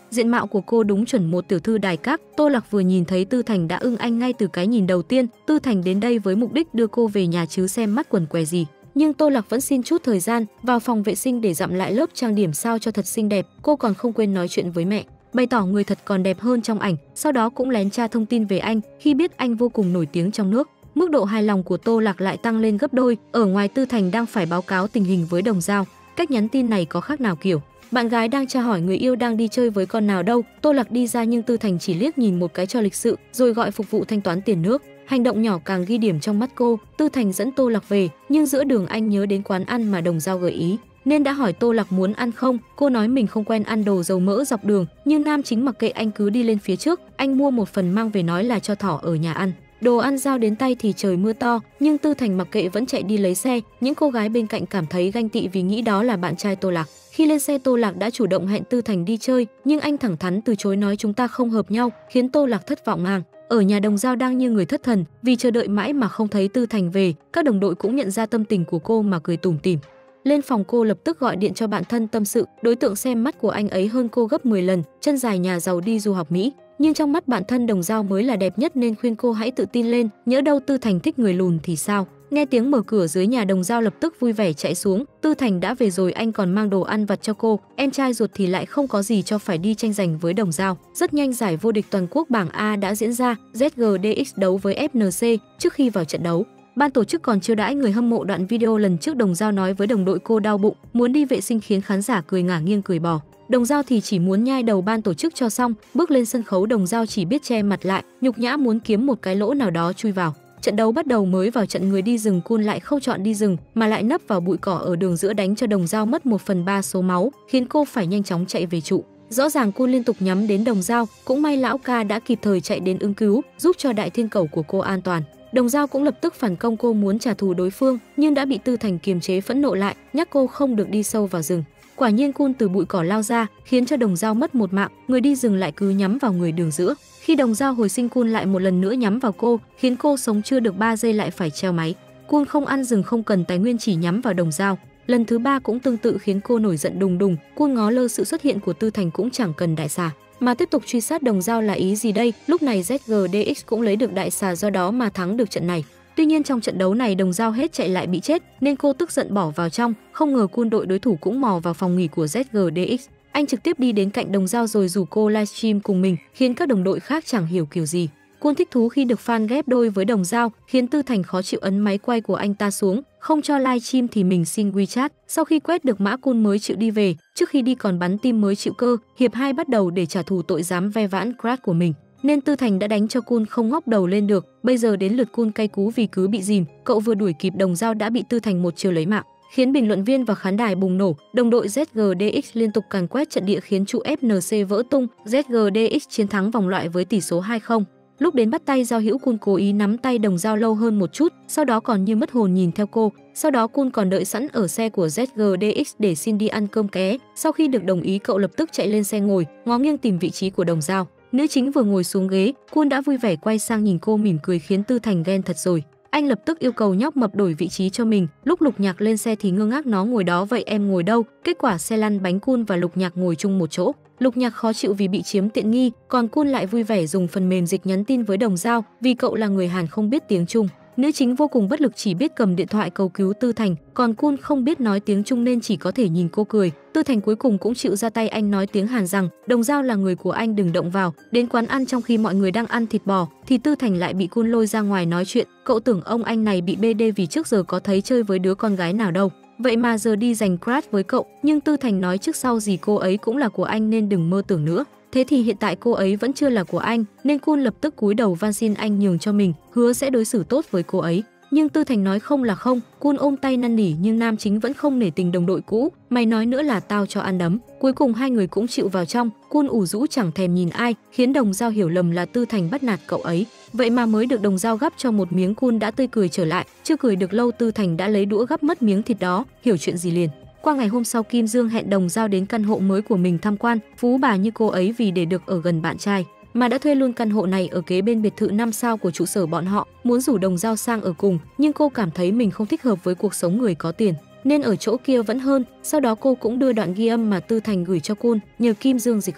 Diện mạo của cô đúng chuẩn một tiểu thư đài các. Tô Lạc vừa nhìn thấy Tư Thành đã ưng anh ngay từ cái nhìn đầu tiên. Tư Thành đến đây với mục đích đưa cô về nhà chứ xem mắt quần què gì. Nhưng Tô Lạc vẫn xin chút thời gian vào phòng vệ sinh để dặm lại lớp trang điểm sao cho thật xinh đẹp. Cô còn không quên nói chuyện với mẹ, bày tỏ người thật còn đẹp hơn trong ảnh. Sau đó cũng lén tra thông tin về anh khi biết anh vô cùng nổi tiếng trong nước. Mức độ hài lòng của Tô Lạc lại tăng lên gấp đôi. Ở ngoài, Tư Thành đang phải báo cáo tình hình với Đồng Dao. Cách nhắn tin này có khác nào kiểu bạn gái đang tra hỏi người yêu đang đi chơi với con nào đâu. Tô Lạc đi ra nhưng Tư Thành chỉ liếc nhìn một cái cho lịch sự rồi gọi phục vụ thanh toán tiền nước. Hành động nhỏ càng ghi điểm trong mắt cô. Tư Thành dẫn Tô Lạc về, nhưng giữa đường anh nhớ đến quán ăn mà Đồng Dao gợi ý nên đã hỏi Tô Lạc muốn ăn không. Cô nói mình không quen ăn đồ dầu mỡ dọc đường, nhưng nam chính mặc kệ anh cứ đi lên phía trước. Anh mua một phần mang về nói là cho thỏ ở nhà ăn. Đồ ăn giao đến tay thì trời mưa to, nhưng Tư Thành mặc kệ vẫn chạy đi lấy xe. Những cô gái bên cạnh cảm thấy ganh tị vì nghĩ đó là bạn trai Tô Lạc. Khi lên xe, Tô Lạc đã chủ động hẹn Tư Thành đi chơi, nhưng anh thẳng thắn từ chối nói chúng ta không hợp nhau, khiến Tô Lạc thất vọng ngang. Ở nhà, Đồng Dao đang như người thất thần vì chờ đợi mãi mà không thấy Tư Thành về. Các đồng đội cũng nhận ra tâm tình của cô mà cười tủm tỉm. Lên phòng, cô lập tức gọi điện cho bạn thân tâm sự. Đối tượng xem mắt của anh ấy hơn cô gấp 10 lần, chân dài nhà giàu đi du học Mỹ. Nhưng trong mắt bạn thân, Đồng Dao mới là đẹp nhất nên khuyên cô hãy tự tin lên, nhỡ đâu Tư Thành thích người lùn thì sao. Nghe tiếng mở cửa dưới nhà, Đồng Dao lập tức vui vẻ chạy xuống. Tư Thành đã về rồi, anh còn mang đồ ăn vặt cho cô. Em trai ruột thì lại không có gì cho phải đi tranh giành với Đồng Dao. Rất nhanh, giải vô địch toàn quốc bảng A đã diễn ra. ZGDX đấu với FNC. Trước khi vào trận đấu, ban tổ chức còn chiêu đãi người hâm mộ. Đoạn video lần trước Đồng Dao nói với đồng đội cô đau bụng, muốn đi vệ sinh khiến khán giả cười ngả nghiêng cười bỏ. Đồng Dao thì chỉ muốn nhai đầu ban tổ chức cho xong. Bước lên sân khấu, Đồng Dao chỉ biết che mặt lại, nhục nhã muốn kiếm một cái lỗ nào đó chui vào. Trận đấu bắt đầu. Mới vào trận, người đi rừng Kun lại không chọn đi rừng mà lại nấp vào bụi cỏ ở đường giữa, đánh cho Đồng Dao mất 1/3 số máu, khiến cô phải nhanh chóng chạy về trụ. Rõ ràng Kun liên tục nhắm đến Đồng Dao, cũng may lão ca đã kịp thời chạy đến ứng cứu, giúp cho đại thiên cầu của cô an toàn. Đồng Dao cũng lập tức phản công, cô muốn trả thù đối phương nhưng đã bị Tư Thành kiềm chế, phẫn nộ lại, nhắc cô không được đi sâu vào rừng. Quả nhiên Kun từ bụi cỏ lao ra, khiến cho Đồng Dao mất một mạng. Người đi rừng lại cứ nhắm vào người đường giữa. Khi Đồng Dao hồi sinh, Kun lại một lần nữa nhắm vào cô, khiến cô sống chưa được 3 giây lại phải treo máy. Kun không ăn rừng, không cần tài nguyên, chỉ nhắm vào Đồng Dao. Lần thứ 3 cũng tương tự khiến cô nổi giận đùng đùng. Kun ngó lơ sự xuất hiện của Tư Thành cũng chẳng cần đại xà mà tiếp tục truy sát Đồng Dao là ý gì đây? Lúc này ZGDX cũng lấy được đại xà, do đó mà thắng được trận này. Tuy nhiên trong trận đấu này, Đồng Dao hết chạy lại bị chết nên cô tức giận bỏ vào trong. Không ngờ Kun đội đối thủ cũng mò vào phòng nghỉ của ZGDX. Anh trực tiếp đi đến cạnh Đồng Dao rồi rủ cô livestream cùng mình, khiến các đồng đội khác chẳng hiểu kiểu gì. Kun thích thú khi được fan ghép đôi với Đồng Dao, khiến Tư Thành khó chịu ấn máy quay của anh ta xuống, không cho livestream thì mình xin WeChat. Sau khi quét được mã, Kun mới chịu đi về, trước khi đi còn bắn tim mới chịu cơ. Hiệp 2 bắt đầu để trả thù tội dám ve vãn crush của mình, nên Tư Thành đã đánh cho Kun không ngóc đầu lên được. Bây giờ đến lượt Kun cay cú vì cứ bị dìm, cậu vừa đuổi kịp Đồng Dao đã bị Tư Thành một chiều lấy mạng, khiến bình luận viên và khán đài bùng nổ. Đồng đội ZGDX liên tục càn quét trận địa khiến trụ FNC vỡ tung. ZGDX chiến thắng vòng loại với tỷ số 2-0. Lúc đến bắt tay giao hữu, Kun cố ý nắm tay Đồng Dao lâu hơn một chút, sau đó còn như mất hồn nhìn theo cô. Sau đó Kun còn đợi sẵn ở xe của ZGDX để xin đi ăn cơm ké. Sau khi được đồng ý, cậu lập tức chạy lên xe ngồi, ngó nghiêng tìm vị trí của Đồng Dao. Nữ chính vừa ngồi xuống ghế, Kun đã vui vẻ quay sang nhìn cô mỉm cười, khiến Tư Thành ghen thật rồi. Anh lập tức yêu cầu nhóc mập đổi vị trí cho mình. Lúc Lục Nhạc lên xe thì ngơ ngác, nó ngồi đó vậy em ngồi đâu? Kết quả xe lăn bánh, Kun và Lục Nhạc ngồi chung một chỗ. Lục Nhạc khó chịu vì bị chiếm tiện nghi, còn Kun lại vui vẻ dùng phần mềm dịch nhắn tin với Đồng Dao vì cậu là người Hàn không biết tiếng Trung. Nữ chính vô cùng bất lực, chỉ biết cầm điện thoại cầu cứu Tư Thành, còn Kun không biết nói tiếng Trung nên chỉ có thể nhìn cô cười. Tư Thành cuối cùng cũng chịu ra tay, anh nói tiếng Hàn rằng Đồng Dao là người của anh, đừng động vào. Đến quán ăn trong khi mọi người đang ăn thịt bò thì Tư Thành lại bị Kun lôi ra ngoài nói chuyện. Cậu tưởng ông anh này bị BD vì trước giờ có thấy chơi với đứa con gái nào đâu, vậy mà giờ đi giành crush với cậu. Nhưng Tư Thành nói trước sau gì cô ấy cũng là của anh nên đừng mơ tưởng nữa. Thế thì hiện tại cô ấy vẫn chưa là của anh, nên Kun lập tức cúi đầu van xin anh nhường cho mình, hứa sẽ đối xử tốt với cô ấy. Nhưng Tư Thành nói không là không. Kun ôm tay năn nỉ nhưng nam chính vẫn không nể tình đồng đội cũ, mày nói nữa là tao cho ăn đấm. Cuối cùng hai người cũng chịu vào trong. Kun ủ rũ chẳng thèm nhìn ai, khiến Đồng Dao hiểu lầm là Tư Thành bắt nạt cậu ấy. Vậy mà mới được Đồng Dao gắp cho một miếng, Kun đã tươi cười trở lại. Chưa cười được lâu, Tư Thành đã lấy đũa gắp mất miếng thịt đó, hiểu chuyện gì liền. Qua ngày hôm sau, Kim Dương hẹn Đồng Dao đến căn hộ mới của mình tham quan. Phú bà như cô ấy vì để được ở gần bạn trai mà đã thuê luôn căn hộ này ở kế bên biệt thự 5 sao của trụ sở bọn họ, muốn rủ Đồng Dao sang ở cùng, nhưng cô cảm thấy mình không thích hợp với cuộc sống người có tiền nên ở chỗ kia vẫn hơn. Sau đó cô cũng đưa đoạn ghi âm mà Tư Thành gửi cho Kun, nhờ Kim Dương dịch hộ.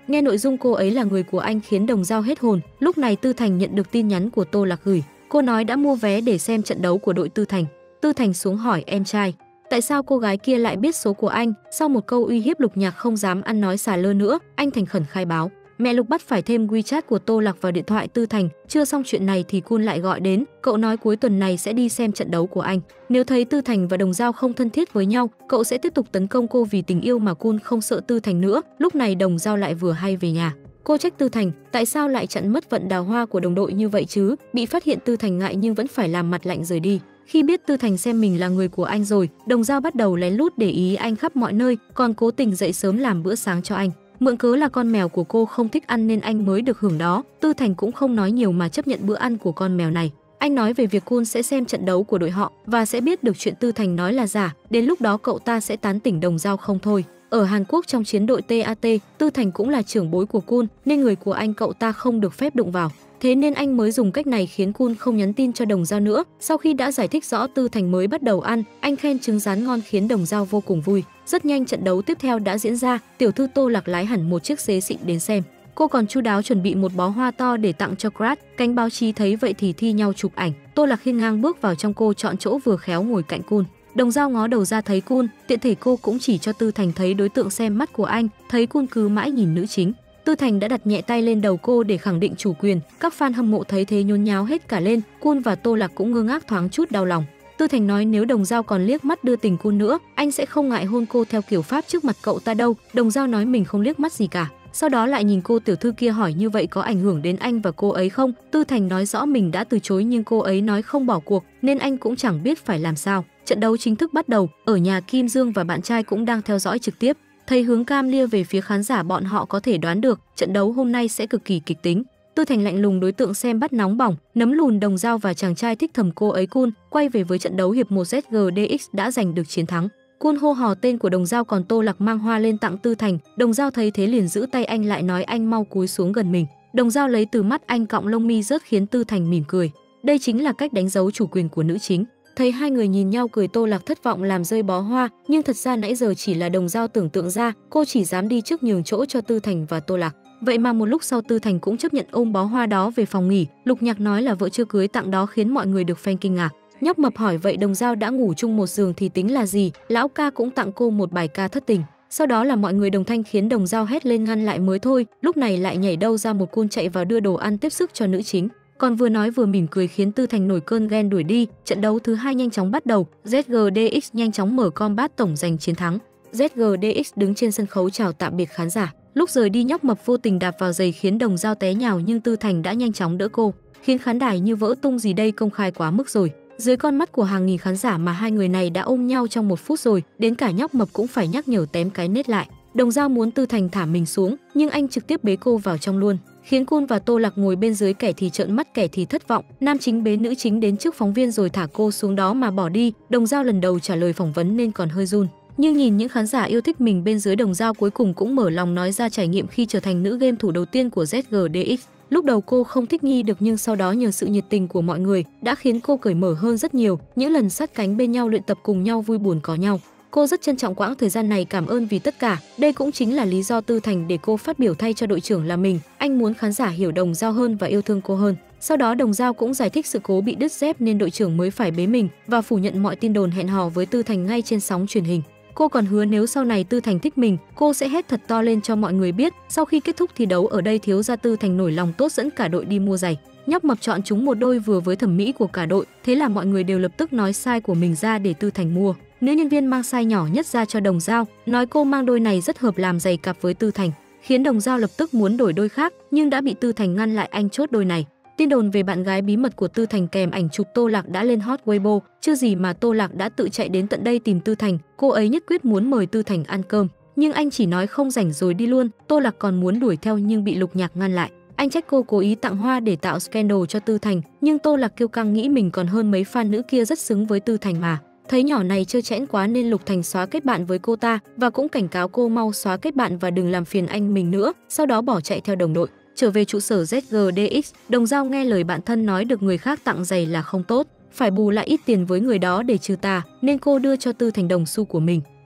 Nghe nội dung cô ấy là người của anh khiến Đồng Dao hết hồn. Lúc này Tư Thành nhận được tin nhắn của Tô Lạc gửi. Cô nói đã mua vé để xem trận đấu của đội Tư Thành. Tư Thành xuống hỏi em trai, tại sao cô gái kia lại biết số của anh? Sau một câu uy hiếp, Lục Nhạc không dám ăn nói xà lơ nữa, anh thành khẩn khai báo. Mẹ Lục bắt phải thêm WeChat của Tô Lạc vào điện thoại Tư Thành. Chưa xong chuyện này thì Kun lại gọi đến, cậu nói cuối tuần này sẽ đi xem trận đấu của anh. Nếu thấy Tư Thành và Đồng Dao không thân thiết với nhau, cậu sẽ tiếp tục tấn công cô vì tình yêu mà Kun không sợ Tư Thành nữa. Lúc này Đồng Dao lại vừa hay về nhà. Cô trách Tư Thành, tại sao lại chặn mất vận đào hoa của đồng đội như vậy chứ? Bị phát hiện Tư Thành ngại nhưng vẫn phải làm mặt lạnh rời đi. Khi biết Tư Thành xem mình là người của anh rồi, Đồng Dao bắt đầu lén lút để ý anh khắp mọi nơi, còn cố tình dậy sớm làm bữa sáng cho anh. Mượn cớ là con mèo của cô không thích ăn nên anh mới được hưởng đó. Tư Thành cũng không nói nhiều mà chấp nhận bữa ăn của con mèo này. Anh nói về việc Kun sẽ xem trận đấu của đội họ và sẽ biết được chuyện Tư Thành nói là giả, đến lúc đó cậu ta sẽ tán tỉnh Đồng Dao không thôi. Ở Hàn Quốc trong chiến đội TAT, Tư Thành cũng là trưởng bối của Kun nên người của anh cậu ta không được phép đụng vào. Thế nên anh mới dùng cách này khiến Kun không nhắn tin cho Đồng Dao nữa. Sau khi đã giải thích rõ, Tư Thành mới bắt đầu ăn. Anh khen trứng rán ngon khiến Đồng Dao vô cùng vui. Rất nhanh trận đấu tiếp theo đã diễn ra. Tiểu thư Tô Lạc lái hẳn một chiếc xế xịn đến xem. Cô còn chu đáo chuẩn bị một bó hoa to để tặng cho Krat. Cánh báo chí thấy vậy thì thi nhau chụp ảnh. Tô Lạc hiên ngang bước vào trong, cô chọn chỗ vừa khéo ngồi cạnh Kun. Đồng Dao ngó đầu ra thấy Kun, tiện thể cô cũng chỉ cho Tư Thành thấy đối tượng xem mắt của anh. Thấy Kun cứ mãi nhìn nữ chính, Tư Thành đã đặt nhẹ tay lên đầu cô để khẳng định chủ quyền. Các fan hâm mộ thấy thế nhốn nháo hết cả lên. Kun và Tô Lạc cũng ngơ ngác, thoáng chút đau lòng. Tư Thành nói nếu Đồng Dao còn liếc mắt đưa tình Kun nữa, anh sẽ không ngại hôn cô theo kiểu Pháp trước mặt cậu ta đâu. Đồng Dao nói mình không liếc mắt gì cả. Sau đó lại nhìn cô tiểu thư kia hỏi như vậy có ảnh hưởng đến anh và cô ấy không? Tư Thành nói rõ mình đã từ chối nhưng cô ấy nói không bỏ cuộc nên anh cũng chẳng biết phải làm sao. Trận đấu chính thức bắt đầu. Ở nhà, Kim Dương và bạn trai cũng đang theo dõi trực tiếp. Thấy hướng cam lia về phía khán giả, bọn họ có thể đoán được trận đấu hôm nay sẽ cực kỳ kịch tính. Tư Thành lạnh lùng đối tượng xem bắt nóng bỏng, nấm lùn Đồng Dao và chàng trai thích thầm cô ấy Kun. Quay về với trận đấu hiệp 1, ZGDX đã giành được chiến thắng. Kun hô hò tên của Đồng Dao, còn Tô Lạc mang hoa lên tặng Tư Thành. Đồng Dao thấy thế liền giữ tay anh lại, nói anh mau cúi xuống gần mình. Đồng Dao lấy từ mắt anh cọng lông mi rớt khiến Tư Thành mỉm cười. Đây chính là cách đánh dấu chủ quyền của nữ chính. Thấy hai người nhìn nhau cười, Tô Lạc thất vọng làm rơi bó hoa, nhưng thật ra nãy giờ chỉ là Đồng Dao tưởng tượng ra, cô chỉ dám đi trước nhường chỗ cho Tư Thành và Tô Lạc. Vậy mà một lúc sau Tư Thành cũng chấp nhận ôm bó hoa đó về phòng nghỉ. Lục Nhạc nói là vợ chưa cưới tặng đó khiến mọi người được fan kinh ngạc. Nhóc Mập hỏi vậy Đồng Dao đã ngủ chung một giường thì tính là gì? Lão ca cũng tặng cô một bài ca thất tình. Sau đó là mọi người đồng thanh khiến Đồng Dao hét lên ngăn lại mới thôi. Lúc này lại nhảy đâu ra một Kun chạy vào đưa đồ ăn tiếp sức cho nữ chính. Còn vừa nói vừa mỉm cười khiến Tư Thành nổi cơn ghen đuổi đi. Trận đấu thứ 2 nhanh chóng bắt đầu. ZGDX nhanh chóng mở combat tổng giành chiến thắng. ZGDX đứng trên sân khấu chào tạm biệt khán giả. Lúc rời đi, Nhóc Mập vô tình đạp vào giày khiến Đồng Dao té nhào nhưng Tư Thành đã nhanh chóng đỡ cô, khiến khán đài như vỡ tung. Gì đây, công khai quá mức rồi. Dưới con mắt của hàng nghìn khán giả mà hai người này đã ôm nhau trong 1 phút rồi, đến cả Nhóc Mập cũng phải nhắc nhở tém cái nết lại. Đồng Dao muốn Tư Thành thả mình xuống, nhưng anh trực tiếp bế cô vào trong luôn, khiến Kun và Tô Lạc ngồi bên dưới, kẻ thì trợn mắt kẻ thì thất vọng. Nam chính bế nữ chính đến trước phóng viên rồi thả cô xuống đó mà bỏ đi. Đồng Dao lần đầu trả lời phỏng vấn nên còn hơi run, nhưng nhìn những khán giả yêu thích mình bên dưới, Đồng Dao cuối cùng cũng mở lòng nói ra trải nghiệm khi trở thành nữ game thủ đầu tiên của ZGDX. Lúc đầu cô không thích nghi được nhưng sau đó nhờ sự nhiệt tình của mọi người đã khiến cô cởi mở hơn rất nhiều. Những lần sát cánh bên nhau luyện tập cùng nhau, vui buồn có nhau. Cô rất trân trọng quãng thời gian này, cảm ơn vì tất cả. Đây cũng chính là lý do Tư Thành để cô phát biểu thay cho đội trưởng là mình. Anh muốn khán giả hiểu Đồng Dao hơn và yêu thương cô hơn. Sau đó Đồng Dao cũng giải thích sự cố bị đứt dép nên đội trưởng mới phải bế mình, và phủ nhận mọi tin đồn hẹn hò với Tư Thành ngay trên sóng truyền hình. Cô còn hứa nếu sau này Tư Thành thích mình, cô sẽ hét thật to lên cho mọi người biết. Sau khi kết thúc thi đấu ở đây, thiếu gia Tư Thành nổi lòng tốt dẫn cả đội đi mua giày. Nhóc Mập chọn chúng một đôi vừa với thẩm mỹ của cả đội, thế là mọi người đều lập tức nói size của mình ra để Tư Thành mua. Nữ nhân viên mang size nhỏ nhất ra cho Đồng Dao, nói cô mang đôi này rất hợp làm giày cặp với Tư Thành, khiến Đồng Dao lập tức muốn đổi đôi khác nhưng đã bị Tư Thành ngăn lại, anh chốt đôi này. Tin đồn về bạn gái bí mật của Tư Thành kèm ảnh chụp Tô Lạc đã lên hot Weibo, chưa gì mà Tô Lạc đã tự chạy đến tận đây tìm Tư Thành. Cô ấy nhất quyết muốn mời Tư Thành ăn cơm, nhưng anh chỉ nói không rảnh rồi đi luôn. Tô Lạc còn muốn đuổi theo nhưng bị Lục Nhạc ngăn lại. Anh trách cô cố ý tặng hoa để tạo scandal cho Tư Thành, nhưng Tô Lạc kiêu căng nghĩ mình còn hơn mấy fan nữ kia, rất xứng với Tư Thành mà. Thấy nhỏ này trơ trẽn quá nên Lục Thành xóa kết bạn với cô ta và cũng cảnh cáo cô mau xóa kết bạn và đừng làm phiền anh mình nữa, sau đó bỏ chạy theo đồng đội. Trở về trụ sở ZGDX, Đồng Dao nghe lời bạn thân nói được người khác tặng giày là không tốt, phải bù lại ít tiền với người đó để trừ tà, nên cô đưa cho Tư Thành đồng xu của mình.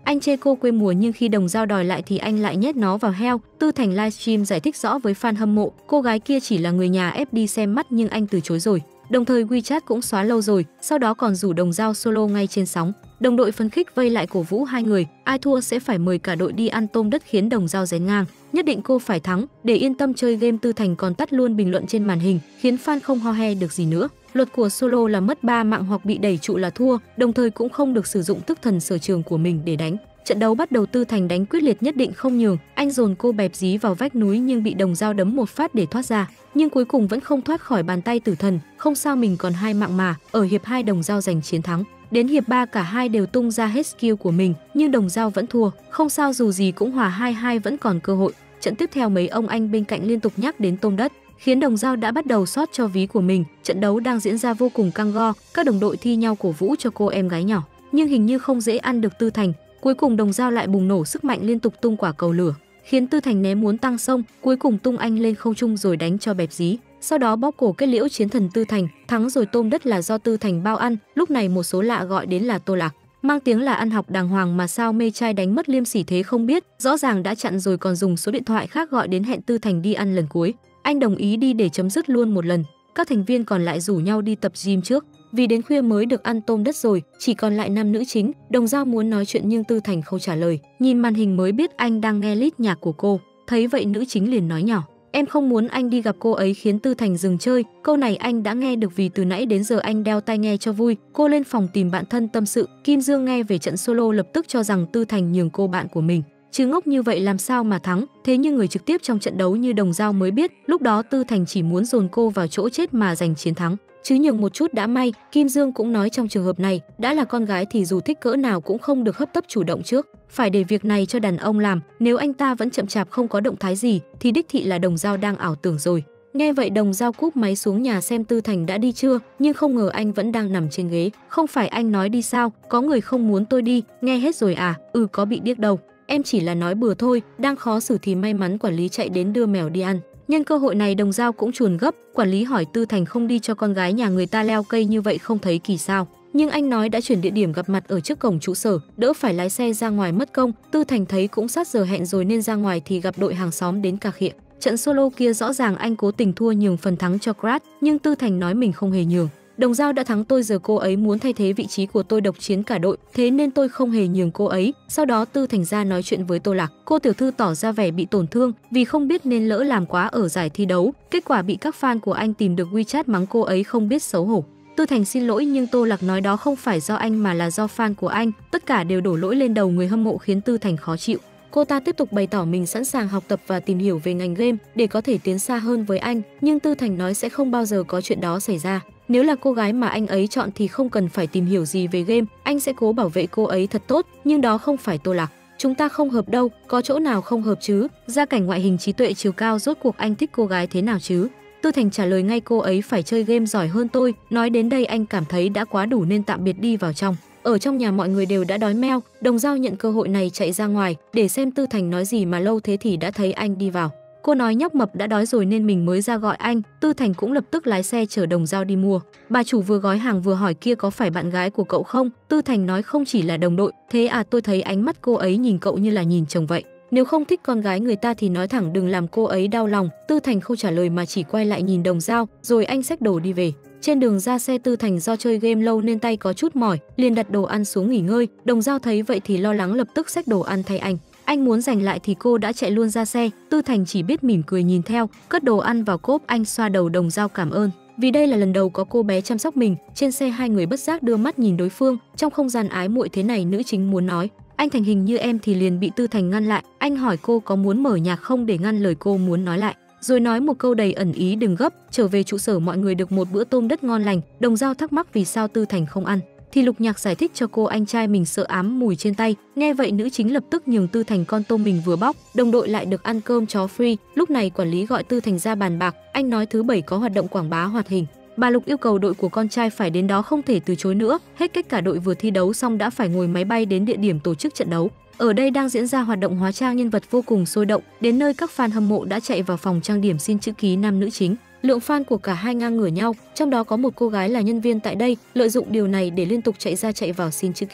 Anh chê cô quê mùa nhưng khi Đồng Dao đòi lại thì anh lại nhét nó vào heo. Tư Thành livestream giải thích rõ với fan hâm mộ, cô gái kia chỉ là người nhà ép đi xem mắt nhưng anh từ chối rồi. Đồng thời WeChat cũng xóa lâu rồi, sau đó còn rủ Đồng Dao solo ngay trên sóng. Đồng đội phấn khích vây lại cổ vũ hai người, ai thua sẽ phải mời cả đội đi ăn tôm đất khiến Đồng Dao rén ngang. Nhất định cô phải thắng, để yên tâm chơi game. Tư Thành còn tắt luôn bình luận trên màn hình, khiến fan không ho he được gì nữa. Luật của solo là mất 3 mạng hoặc bị đẩy trụ là thua, đồng thời cũng không được sử dụng thức thần sở trường của mình để đánh. Trận đấu bắt đầu Tư Thành đánh quyết liệt nhất định không nhường, anh dồn cô bẹp dí vào vách núi nhưng bị Đồng Dao đấm một phát để thoát ra, nhưng cuối cùng vẫn không thoát khỏi bàn tay tử thần. Không sao, mình còn 2 mạng mà. Ở hiệp 2 Đồng Dao giành chiến thắng. Đến hiệp 3 cả hai đều tung ra hết skill của mình, nhưng Đồng Dao vẫn thua. Không sao, dù gì cũng hòa 2-2 vẫn còn cơ hội. Trận tiếp theo mấy ông anh bên cạnh liên tục nhắc đến tôm đất, khiến Đồng Dao đã bắt đầu sót cho ví của mình. Trận đấu đang diễn ra vô cùng căng go, các đồng đội thi nhau cổ vũ cho cô em gái nhỏ, nhưng hình như không dễ ăn được Tư Thành. Cuối cùng Đồng Dao lại bùng nổ sức mạnh liên tục tung quả cầu lửa, khiến Tư Thành né muốn tăng sông, cuối cùng tung anh lên không trung rồi đánh cho bẹp dí. Sau đó bóp cổ kết liễu chiến thần Tư Thành, thắng rồi. Tôm đất là do Tư Thành bao ăn. Lúc này một số lạ gọi đến là Tô Lạc, mang tiếng là ăn học đàng hoàng mà sao mê trai đánh mất liêm sỉ thế không biết, rõ ràng đã chặn rồi còn dùng số điện thoại khác gọi đến hẹn Tư Thành đi ăn lần cuối. Anh đồng ý đi để chấm dứt luôn một lần. Các thành viên còn lại rủ nhau đi tập gym trước, vì đến khuya mới được ăn tôm đất rồi. Chỉ còn lại 5 nữ chính. Đồng Dao muốn nói chuyện nhưng Tư Thành không trả lời, nhìn màn hình mới biết anh đang nghe list nhạc của cô. Thấy vậy nữ chính liền nói nhỏ, em không muốn anh đi gặp cô ấy, khiến Tư Thành dừng chơi. Câu này anh đã nghe được vì từ nãy đến giờ anh đeo tai nghe cho vui. Cô lên phòng tìm bạn thân tâm sự. Kim Dương nghe về trận solo lập tức cho rằng Tư Thành nhường cô bạn của mình, chứ ngốc như vậy làm sao mà thắng. Thế nhưng người trực tiếp trong trận đấu như Đồng Dao mới biết, lúc đó Tư Thành chỉ muốn dồn cô vào chỗ chết mà giành chiến thắng, chứ nhường một chút đã may. Kim Dương cũng nói trong trường hợp này, đã là con gái thì dù thích cỡ nào cũng không được hấp tấp chủ động trước, phải để việc này cho đàn ông làm. Nếu anh ta vẫn chậm chạp không có động thái gì thì đích thị là Đồng Dao đang ảo tưởng rồi. Nghe vậy Đồng Dao cúp máy xuống nhà xem Tư Thành đã đi chưa, nhưng không ngờ anh vẫn đang nằm trên ghế. Không phải anh nói đi sao, có người không muốn tôi đi, nghe hết rồi à? Có bị điếc đâu, em chỉ là nói bừa thôi. Đang khó xử thì may mắn quản lý chạy đến đưa mèo đi ăn. Nhân cơ hội này Đồng Dao cũng chuồn gấp. Quản lý hỏi Tư Thành không đi cho con gái nhà người ta leo cây như vậy không thấy kỳ sao, nhưng anh nói đã chuyển địa điểm gặp mặt ở trước cổng trụ sở, đỡ phải lái xe ra ngoài mất công. Tư Thành thấy cũng sát giờ hẹn rồi nên ra ngoài thì gặp đội hàng xóm đến cà khịa. Trận solo kia rõ ràng anh cố tình thua nhường phần thắng cho Crat, nhưng Tư Thành nói mình không hề nhường. Đồng Dao đã thắng tôi, giờ cô ấy muốn thay thế vị trí của tôi độc chiến cả đội, thế nên tôi không hề nhường cô ấy. Sau đó Tư Thành ra nói chuyện với Tô Lạc, cô tiểu thư tỏ ra vẻ bị tổn thương vì không biết nên lỡ làm quá ở giải thi đấu, kết quả bị các fan của anh tìm được WeChat mắng cô ấy không biết xấu hổ. Tư Thành xin lỗi nhưng Tô Lạc nói đó không phải do anh mà là do fan của anh, tất cả đều đổ lỗi lên đầu người hâm mộ khiến Tư Thành khó chịu. Cô ta tiếp tục bày tỏ mình sẵn sàng học tập và tìm hiểu về ngành game để có thể tiến xa hơn với anh, nhưng Tư Thành nói sẽ không bao giờ có chuyện đó xảy ra. Nếu là cô gái mà anh ấy chọn thì không cần phải tìm hiểu gì về game, anh sẽ cố bảo vệ cô ấy thật tốt, nhưng đó không phải Tô Lạc. Chúng ta không hợp đâu, có chỗ nào không hợp chứ? Gia cảnh, ngoại hình, trí tuệ, chiều cao, rốt cuộc anh thích cô gái thế nào chứ? Tư Thành trả lời ngay cô ấy phải chơi game giỏi hơn tôi. Nói đến đây anh cảm thấy đã quá đủ nên tạm biệt đi vào trong. Ở trong nhà mọi người đều đã đói meo. Đồng Dao nhận cơ hội này chạy ra ngoài để xem Tư Thành nói gì mà lâu thế thì đã thấy anh đi vào. Cô nói nhóc mập đã đói rồi nên mình mới ra gọi anh. Tư Thành cũng lập tức lái xe chở Đồng Dao đi mua. Bà chủ vừa gói hàng vừa hỏi kia có phải bạn gái của cậu không? Tư Thành nói không, chỉ là đồng đội. Thế à, tôi thấy ánh mắt cô ấy nhìn cậu như là nhìn chồng vậy. Nếu không thích con gái người ta thì nói thẳng, đừng làm cô ấy đau lòng. Tư Thành không trả lời mà chỉ quay lại nhìn Đồng Dao, rồi anh xách đồ đi về. Trên đường ra xe, Tư Thành do chơi game lâu nên tay có chút mỏi, liền đặt đồ ăn xuống nghỉ ngơi. Đồng Dao thấy vậy thì lo lắng lập tức xách đồ ăn thay anh. Anh muốn giành lại thì cô đã chạy luôn ra xe. Tư Thành chỉ biết mỉm cười nhìn theo, cất đồ ăn vào cốp. Anh xoa đầu Đồng Dao cảm ơn, vì đây là lần đầu có cô bé chăm sóc mình. Trên xe hai người bất giác đưa mắt nhìn đối phương. Trong không gian ái muội thế này, nữ chính muốn nói anh Thành hình như em thì liền bị Tư Thành ngăn lại. Anh hỏi cô có muốn mở nhạc không để ngăn lời cô muốn nói lại, rồi nói một câu đầy ẩn ý đừng gấp. Trở về trụ sở mọi người được một bữa tôm đất ngon lành. Đồng Dao thắc mắc vì sao Tư Thành không ăn thì Lục Nhạc giải thích cho cô anh trai mình sợ ám mùi trên tay. Nghe vậy nữ chính lập tức nhường Tư Thành con tôm mình vừa bóc, đồng đội lại được ăn cơm chó free. Lúc này quản lý gọi Tư Thành ra bàn bạc, anh nói thứ Bảy có hoạt động quảng bá hoạt hình. Bà Lục yêu cầu đội của con trai phải đến đó, không thể từ chối nữa. Hết cách cả đội vừa thi đấu xong đã phải ngồi máy bay đến địa điểm tổ chức trận đấu. Ở đây đang diễn ra hoạt động hóa trang nhân vật vô cùng sôi động, đến nơi các fan hâm mộ đã chạy vào phòng trang điểm xin chữ ký nam nữ chính. Lượng fan của cả hai ngang ngửa nhau, trong đó có một cô gái là nhân viên tại đây, lợi dụng điều này để liên tục chạy ra chạy vào xin chữ ký.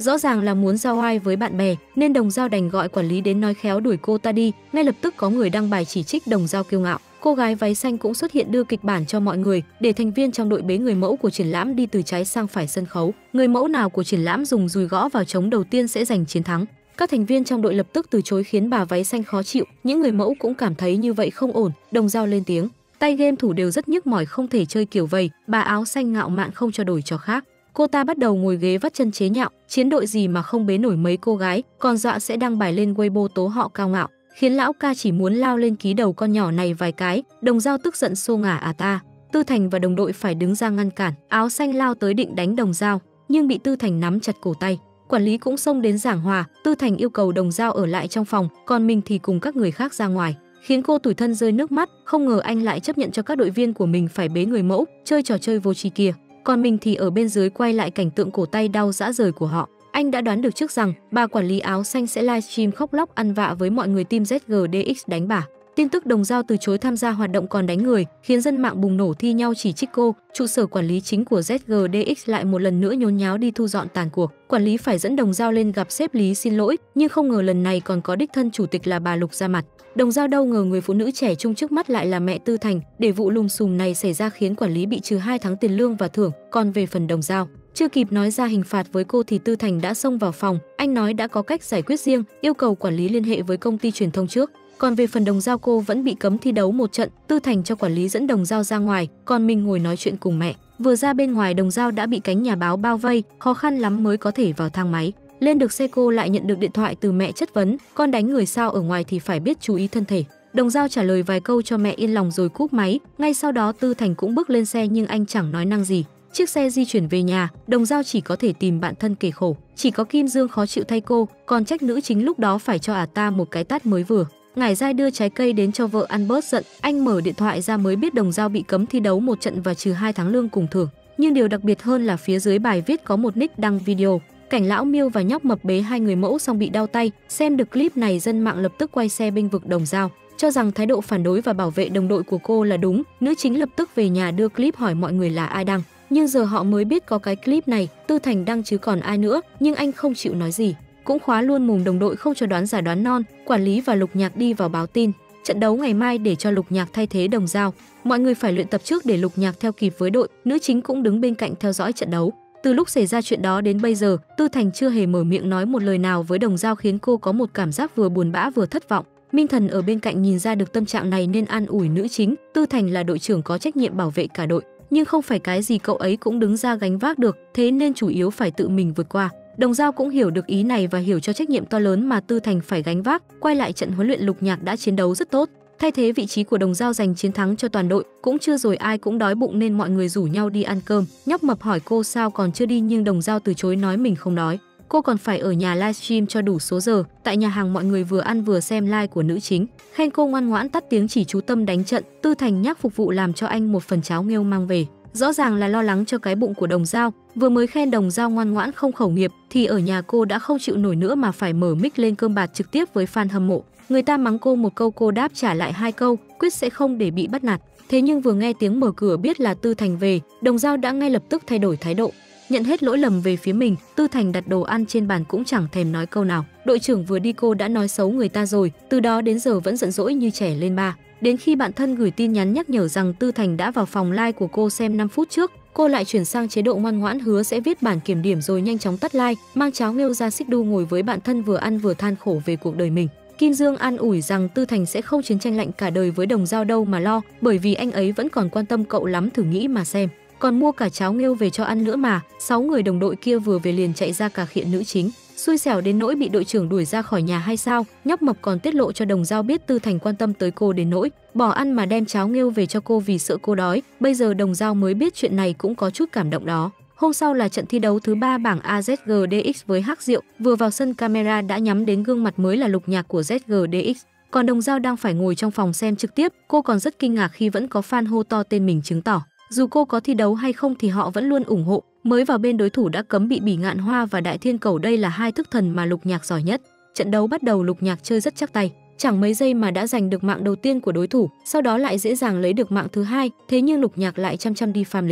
Rõ ràng là muốn giao oai với bạn bè, nên Đồng Dao đành gọi quản lý đến nói khéo đuổi cô ta đi. Ngay lập tức có người đăng bài chỉ trích Đồng Dao kiêu ngạo. Cô gái váy xanh cũng xuất hiện đưa kịch bản cho mọi người, để thành viên trong đội bế người mẫu của triển lãm đi từ trái sang phải sân khấu. Người mẫu nào của triển lãm dùng dùi gõ vào trống đầu tiên sẽ giành chiến thắng. Các thành viên trong đội lập tức từ chối khiến bà váy xanh khó chịu, những người mẫu cũng cảm thấy như vậy không ổn. Đồng Dao lên tiếng, tay game thủ đều rất nhức mỏi, không thể chơi kiểu vậy. Bà áo xanh ngạo mạn không cho đổi trò khác. Cô ta bắt đầu ngồi ghế vắt chân chế nhạo, chiến đội gì mà không bế nổi mấy cô gái, còn dọa sẽ đăng bài lên Weibo tố họ cao ngạo, khiến lão ca chỉ muốn lao lên ký đầu con nhỏ này vài cái. Đồng Dao tức giận xô ngả ta. Tư Thành và đồng đội phải đứng ra ngăn cản. Áo xanh lao tới định đánh Đồng Dao, nhưng bị Tư Thành nắm chặt cổ tay. Quản lý cũng xông đến giảng hòa. Tư Thành yêu cầu Đồng Dao ở lại trong phòng, còn mình thì cùng các người khác ra ngoài, khiến cô tủi thân rơi nước mắt. Không ngờ anh lại chấp nhận cho các đội viên của mình phải bế người mẫu, chơi trò chơi vô tri kia. Còn mình thì ở bên dưới quay lại cảnh tượng cổ tay đau rã rời của họ. Anh đã đoán được trước rằng bà quản lý áo xanh sẽ livestream khóc lóc ăn vạ với mọi người team ZGDX đánh bà. Tin tức Đồng Dao từ chối tham gia hoạt động còn đánh người, khiến dân mạng bùng nổ thi nhau chỉ trích cô. Trụ sở quản lý chính của ZGDX lại một lần nữa nhốn nháo đi thu dọn tàn cuộc. Quản lý phải dẫn Đồng Dao lên gặp sếp Lý xin lỗi, nhưng không ngờ lần này còn có đích thân chủ tịch là bà Lục ra mặt. Đồng Dao đâu ngờ người phụ nữ trẻ trung trước mắt lại là mẹ Tư Thành, để vụ lùm xùm này xảy ra khiến quản lý bị trừ 2 tháng tiền lương và thưởng. Còn về phần Đồng Dao, chưa kịp nói ra hình phạt với cô thì Tư Thành đã xông vào phòng. Anh nói đã có cách giải quyết riêng, yêu cầu quản lý liên hệ với công ty truyền thông trước. Còn về phần Đồng Dao, cô vẫn bị cấm thi đấu một trận. Tư Thành cho quản lý dẫn Đồng Dao ra ngoài, còn mình ngồi nói chuyện cùng mẹ. Vừa ra bên ngoài, Đồng Dao đã bị cánh nhà báo bao vây, khó khăn lắm mới có thể vào thang máy. Lên được xe cô lại nhận được điện thoại từ mẹ chất vấn, con đánh người sao, ở ngoài thì phải biết chú ý thân thể. Đồng Dao trả lời vài câu cho mẹ yên lòng rồi cúp máy. Ngay sau đó Tư Thành cũng bước lên xe nhưng anh chẳng nói năng gì. Chiếc xe di chuyển về nhà, Đồng Dao chỉ có thể tìm bạn thân kể khổ. Chỉ có Kim Dương khó chịu thay cô, còn trách nữ chính lúc đó phải cho ta một cái tát mới vừa. Ngải Giai đưa trái cây đến cho vợ ăn bớt giận. Anh mở điện thoại ra mới biết Đồng Dao bị cấm thi đấu một trận và trừ 2 tháng lương cùng thưởng. Nhưng điều đặc biệt hơn là phía dưới bài viết có một nick đăng video cảnh lão Miêu và nhóc mập bế 2 người mẫu xong bị đau tay. Xem được clip này, dân mạng lập tức quay xe bênh vực Đồng Dao, cho rằng thái độ phản đối và bảo vệ đồng đội của cô là đúng. Nữ chính lập tức về nhà đưa clip hỏi mọi người là ai đăng, nhưng giờ họ mới biết có cái clip này. Tư Thành đăng chứ còn ai nữa, nhưng anh không chịu nói gì, cũng khóa luôn mồm đồng đội không cho đoán giả đoán non. Quản lý và Lục Nhạc đi vào báo tin trận đấu ngày mai để cho Lục Nhạc thay thế Đồng Dao. Mọi người phải luyện tập trước để Lục Nhạc theo kịp với đội. Nữ chính cũng đứng bên cạnh theo dõi trận đấu. Từ lúc xảy ra chuyện đó đến bây giờ, Tư Thành chưa hề mở miệng nói một lời nào với Đồng Dao, khiến cô có một cảm giác vừa buồn bã vừa thất vọng. Minh Thần ở bên cạnh nhìn ra được tâm trạng này nên an ủi nữ chính. Tư Thành là đội trưởng có trách nhiệm bảo vệ cả đội, nhưng không phải cái gì cậu ấy cũng đứng ra gánh vác được, thế nên chủ yếu phải tự mình vượt qua. Đồng Dao cũng hiểu được ý này và hiểu cho trách nhiệm to lớn mà Tư Thành phải gánh vác. Quay lại trận huấn luyện, Lục Nhạc đã chiến đấu rất tốt, thay thế vị trí của Đồng Dao giành chiến thắng cho toàn đội. Cũng chưa rồi ai cũng đói bụng nên mọi người rủ nhau đi ăn cơm. Nhóc mập hỏi cô sao còn chưa đi, nhưng Đồng Dao từ chối nói mình không đói, cô còn phải ở nhà livestream cho đủ số giờ. Tại nhà hàng mọi người vừa ăn vừa xem live của nữ chính, khen cô ngoan ngoãn tắt tiếng chỉ chú tâm đánh trận. Tư Thành nhắc phục vụ làm cho anh một phần cháo nghêu mang về, rõ ràng là lo lắng cho cái bụng của Đồng Dao. Vừa mới khen Đồng Dao ngoan ngoãn không khẩu nghiệp thì ở nhà cô đã không chịu nổi nữa mà phải mở mic lên cơm bạt trực tiếp với fan hâm mộ. Người ta mắng cô một câu, cô đáp trả lại 2 câu, quyết sẽ không để bị bắt nạt. Thế nhưng vừa nghe tiếng mở cửa biết là Tư Thành về, Đồng Dao đã ngay lập tức thay đổi thái độ, nhận hết lỗi lầm về phía mình. Tư Thành đặt đồ ăn trên bàn cũng chẳng thèm nói câu nào. Đội trưởng vừa đi cô đã nói xấu người ta rồi, từ đó đến giờ vẫn giận dỗi như trẻ lên ba. Đến khi bạn thân gửi tin nhắn nhắc nhở rằng Tư Thành đã vào phòng live của cô xem 5 phút trước, cô lại chuyển sang chế độ ngoan ngoãn, hứa sẽ viết bản kiểm điểm rồi nhanh chóng tắt live, mang cháo nghêu ra xích đu ngồi với bạn thân vừa ăn vừa than khổ về cuộc đời mình. Kim Dương an ủi rằng Tư Thành sẽ không chiến tranh lạnh cả đời với Đồng Dao đâu mà lo, bởi vì anh ấy vẫn còn quan tâm cậu lắm, thử nghĩ mà xem, còn mua cả cháo nghêu về cho ăn nữa mà. 6 người đồng đội kia vừa về liền chạy ra cà khịa nữ chính, xui xẻo đến nỗi bị đội trưởng đuổi ra khỏi nhà hay sao. Nhóc mập còn tiết lộ cho Đồng Dao biết Tư Thành quan tâm tới cô đến nỗi bỏ ăn mà đem cháo nghêu về cho cô vì sợ cô đói. Bây giờ Đồng Dao mới biết chuyện này, cũng có chút cảm động đó. Hôm sau là trận thi đấu thứ 3 bảng AZGDX với Hắc Diệu. Vừa vào sân, camera đã nhắm đến gương mặt mới là Lục Nhạc của ZGDX. Còn Đồng Dao đang phải ngồi trong phòng xem trực tiếp. Cô còn rất kinh ngạc khi vẫn có fan hô to tên mình, chứng tỏ dù cô có thi đấu hay không thì họ vẫn luôn ủng hộ. Mới vào bên đối thủ đã cấm bị Bỉ Ngạn Hoa và Đại Thiên Cẩu, đây là 2 thức thần mà Lục Nhạc giỏi nhất. Trận đấu bắt đầu, Lục Nhạc chơi rất chắc tay, chẳng mấy giây mà đã giành được mạng đầu tiên của đối thủ, sau đó lại dễ dàng lấy được mạng thứ 2. Thế nhưng Lục Nhạc lại chăm chăm đi farm lính.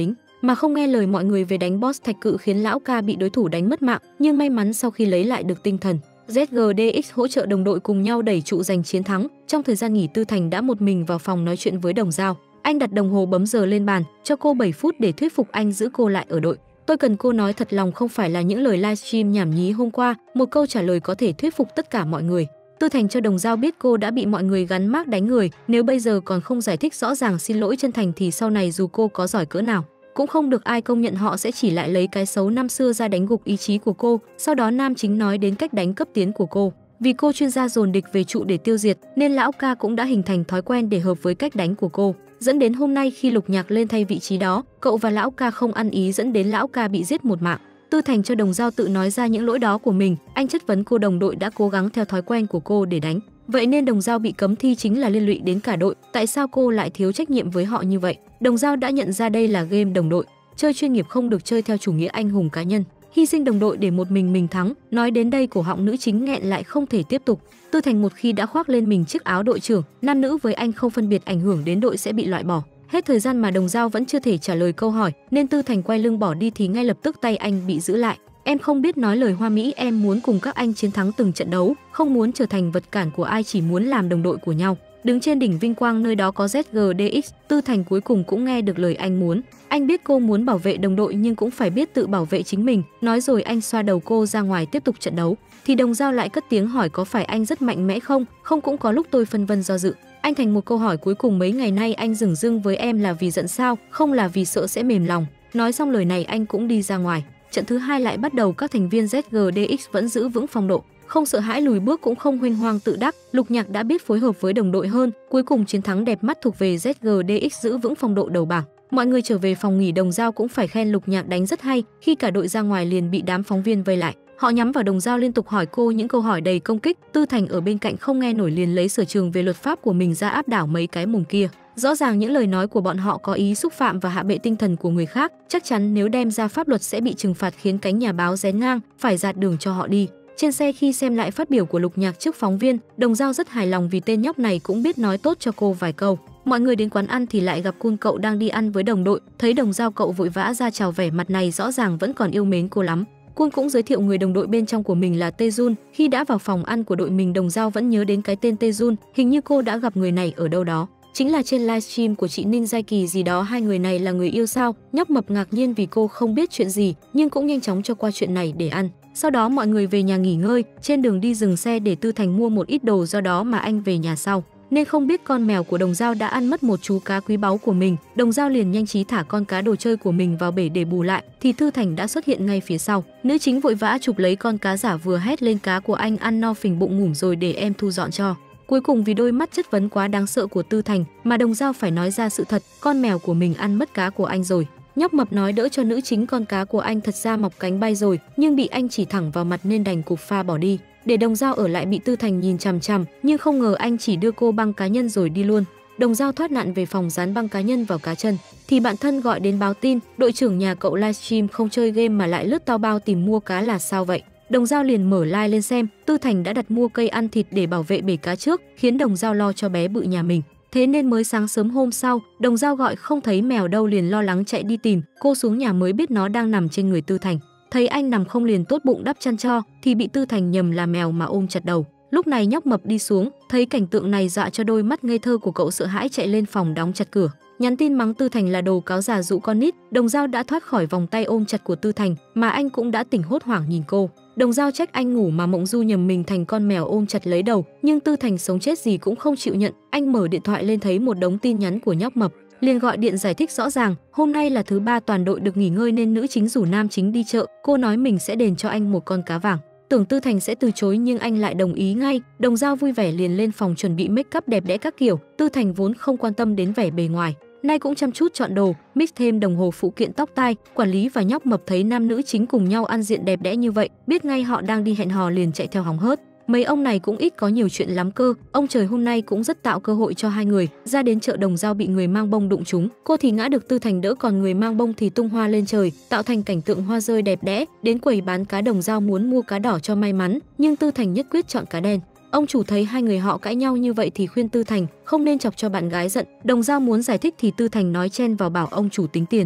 mà không nghe lời mọi người về đánh boss thạch cự khiến lão ca bị đối thủ đánh mất mạng, nhưng may mắn sau khi lấy lại được tinh thần, ZGDX hỗ trợ đồng đội cùng nhau đẩy trụ giành chiến thắng. Trong thời gian nghỉ, Tư Thành đã một mình vào phòng nói chuyện với Đồng Dao. Anh đặt đồng hồ bấm giờ lên bàn, cho cô 7 phút để thuyết phục anh giữ cô lại ở đội. Tôi cần cô nói thật lòng, không phải là những lời livestream nhảm nhí hôm qua, một câu trả lời có thể thuyết phục tất cả mọi người. Tư Thành cho Đồng Dao biết cô đã bị mọi người gắn mác đánh người, nếu bây giờ còn không giải thích rõ ràng xin lỗi chân thành thì sau này dù cô có giỏi cỡ nào cũng không được ai công nhận, họ sẽ chỉ lại lấy cái xấu năm xưa ra đánh gục ý chí của cô. Sau đó nam chính nói đến cách đánh cấp tiến của cô. Vì cô chuyên gia dồn địch về trụ để tiêu diệt nên lão ca cũng đã hình thành thói quen để hợp với cách đánh của cô, dẫn đến hôm nay khi Lục Nhạc lên thay vị trí đó, cậu và lão ca không ăn ý dẫn đến lão ca bị giết một mạng. Tư Thành cho Đồng Dao tự nói ra những lỗi đó của mình, anh chất vấn cô đồng đội đã cố gắng theo thói quen của cô để đánh, vậy nên Đồng Dao bị cấm thi chính là liên lụy đến cả đội, tại sao cô lại thiếu trách nhiệm với họ như vậy? Đồng Dao đã nhận ra đây là game đồng đội, chơi chuyên nghiệp không được chơi theo chủ nghĩa anh hùng cá nhân, hy sinh đồng đội để một mình thắng. Nói đến đây cổ họng nữ chính nghẹn lại không thể tiếp tục. Tư Thành một khi đã khoác lên mình chiếc áo đội trưởng, nam nữ với anh không phân biệt, ảnh hưởng đến đội sẽ bị loại bỏ. Hết thời gian mà Đồng Dao vẫn chưa thể trả lời câu hỏi nên Tư Thành quay lưng bỏ đi thì ngay lập tức tay anh bị giữ lại. Em không biết nói lời hoa mỹ, em muốn cùng các anh chiến thắng từng trận đấu, không muốn trở thành vật cản của ai, chỉ muốn làm đồng đội của nhau. Đứng trên đỉnh vinh quang nơi đó có ZGDX, Tư Thành cuối cùng cũng nghe được lời anh muốn. Anh biết cô muốn bảo vệ đồng đội nhưng cũng phải biết tự bảo vệ chính mình. Nói rồi anh xoa đầu cô ra ngoài tiếp tục trận đấu. Thì Đồng Dao lại cất tiếng hỏi có phải anh rất mạnh mẽ không? Không, cũng có lúc tôi phân vân do dự. Anh thành một câu hỏi cuối cùng, mấy ngày nay anh dửng dưng với em là vì giận sao? Không là vì sợ sẽ mềm lòng. Nói xong lời này anh cũng đi ra ngoài. Trận thứ hai lại bắt đầu, các thành viên ZGDX vẫn giữ vững phong độ, không sợ hãi lùi bước cũng không huênh hoang tự đắc. Lục Nhạc đã biết phối hợp với đồng đội hơn, cuối cùng chiến thắng đẹp mắt thuộc về ZGDX giữ vững phong độ đầu bảng. Mọi người trở về phòng nghỉ, Đồng Dao cũng phải khen Lục Nhạc đánh rất hay. Khi cả đội ra ngoài liền bị đám phóng viên vây lại, họ nhắm vào Đồng Dao liên tục hỏi cô những câu hỏi đầy công kích. Tư Thành ở bên cạnh không nghe nổi liền lấy sở trường về luật pháp của mình ra áp đảo mấy cái mồm kia. Rõ ràng những lời nói của bọn họ có ý xúc phạm và hạ bệ tinh thần của người khác, chắc chắn nếu đem ra pháp luật sẽ bị trừng phạt, khiến cánh nhà báo rén ngang, phải dạt đường cho họ đi. Trên xe khi xem lại phát biểu của Lục Nhạc trước phóng viên, Đồng Dao rất hài lòng vì tên nhóc này cũng biết nói tốt cho cô vài câu. Mọi người đến quán ăn thì lại gặp Kun, cậu đang đi ăn với đồng đội, thấy Đồng Dao cậu vội vã ra chào, vẻ mặt này rõ ràng vẫn còn yêu mến cô lắm. Kun cũng giới thiệu người đồng đội bên trong của mình là Taejun. Khi đã vào phòng ăn của đội mình, Đồng Dao vẫn nhớ đến cái tên Taejun, hình như cô đã gặp người này ở đâu đó. Chính là trên livestream của chị Ninh Giai Kỳ gì đó, hai người này là người yêu sao? Nhóc mập ngạc nhiên vì cô không biết chuyện gì, nhưng cũng nhanh chóng cho qua chuyện này để ăn. Sau đó mọi người về nhà nghỉ ngơi, trên đường đi dừng xe để Tư Thành mua một ít đồ, do đó mà anh về nhà sau nên không biết con mèo của Đồng Dao đã ăn mất một chú cá quý báu của mình. Đồng Dao liền nhanh trí thả con cá đồ chơi của mình vào bể để bù lại thì Tư Thành đã xuất hiện ngay phía sau. Nữ chính vội vã chụp lấy con cá giả, vừa hét lên cá của anh ăn no phình bụng ngủm rồi, để em thu dọn cho. Cuối cùng vì đôi mắt chất vấn quá đáng sợ của Tư Thành mà Đồng Dao phải nói ra sự thật, con mèo của mình ăn mất cá của anh rồi. Nhóc mập nói đỡ cho nữ chính, con cá của anh thật ra mọc cánh bay rồi nhưng bị anh chỉ thẳng vào mặt nên đành cục pha bỏ đi, để Đồng Dao ở lại bị Tư Thành nhìn chằm chằm, nhưng không ngờ anh chỉ đưa cô băng cá nhân rồi đi luôn. Đồng Dao thoát nạn về phòng dán băng cá nhân vào cá chân thì bạn thân gọi đến báo tin, đội trưởng nhà cậu livestream không chơi game mà lại lướt tao bao tìm mua cá là sao vậy? Đồng Dao liền mở live lên xem, Tư Thành đã đặt mua cây ăn thịt để bảo vệ bể cá trước, khiến Đồng Dao lo cho bé bự nhà mình. Thế nên mới sáng sớm hôm sau, Đồng Dao gọi không thấy mèo đâu, liền lo lắng chạy đi tìm, cô xuống nhà mới biết nó đang nằm trên người Tư Thành. Thấy anh nằm không liền tốt bụng đắp chăn cho, thì bị Tư Thành nhầm là mèo mà ôm chặt đầu. Lúc này nhóc mập đi xuống, thấy cảnh tượng này dọa cho đôi mắt ngây thơ của cậu sợ hãi chạy lên phòng đóng chặt cửa, nhắn tin mắng Tư Thành là đồ cáo già dụ con nít. Đồng Dao đã thoát khỏi vòng tay ôm chặt của Tư Thành mà anh cũng đã tỉnh, hốt hoảng nhìn cô. Đồng Dao trách anh ngủ mà mộng du nhầm mình thành con mèo ôm chặt lấy đầu, nhưng Tư Thành sống chết gì cũng không chịu nhận. Anh mở điện thoại lên thấy một đống tin nhắn của nhóc mập, liền gọi điện giải thích rõ ràng. Hôm nay là thứ ba, toàn đội được nghỉ ngơi nên nữ chính rủ nam chính đi chợ, cô nói mình sẽ đền cho anh một con cá vàng. Tưởng Tư Thành sẽ từ chối nhưng anh lại đồng ý ngay. Đồng Dao vui vẻ liền lên phòng chuẩn bị make up đẹp đẽ các kiểu. Tư Thành vốn không quan tâm đến vẻ bề ngoài, nay cũng chăm chút chọn đồ, mix thêm đồng hồ, phụ kiện, tóc tai. Quản lý và nhóc mập thấy nam nữ chính cùng nhau ăn diện đẹp đẽ như vậy, biết ngay họ đang đi hẹn hò liền chạy theo hóng hớt. Mấy ông này cũng ít có nhiều chuyện lắm cơ, ông trời hôm nay cũng rất tạo cơ hội cho hai người. Ra đến chợ, Đồng Dao bị người mang bông đụng trúng, cô thì ngã được Tư Thành đỡ, còn người mang bông thì tung hoa lên trời, tạo thành cảnh tượng hoa rơi đẹp đẽ. Đến quầy bán cá, Đồng Dao muốn mua cá đỏ cho may mắn, nhưng Tư Thành nhất quyết chọn cá đen. Ông chủ thấy hai người họ cãi nhau như vậy thì khuyên Tư Thành không nên chọc cho bạn gái giận. Đồng Dao muốn giải thích thì Tư Thành nói chen vào bảo ông chủ tính tiền.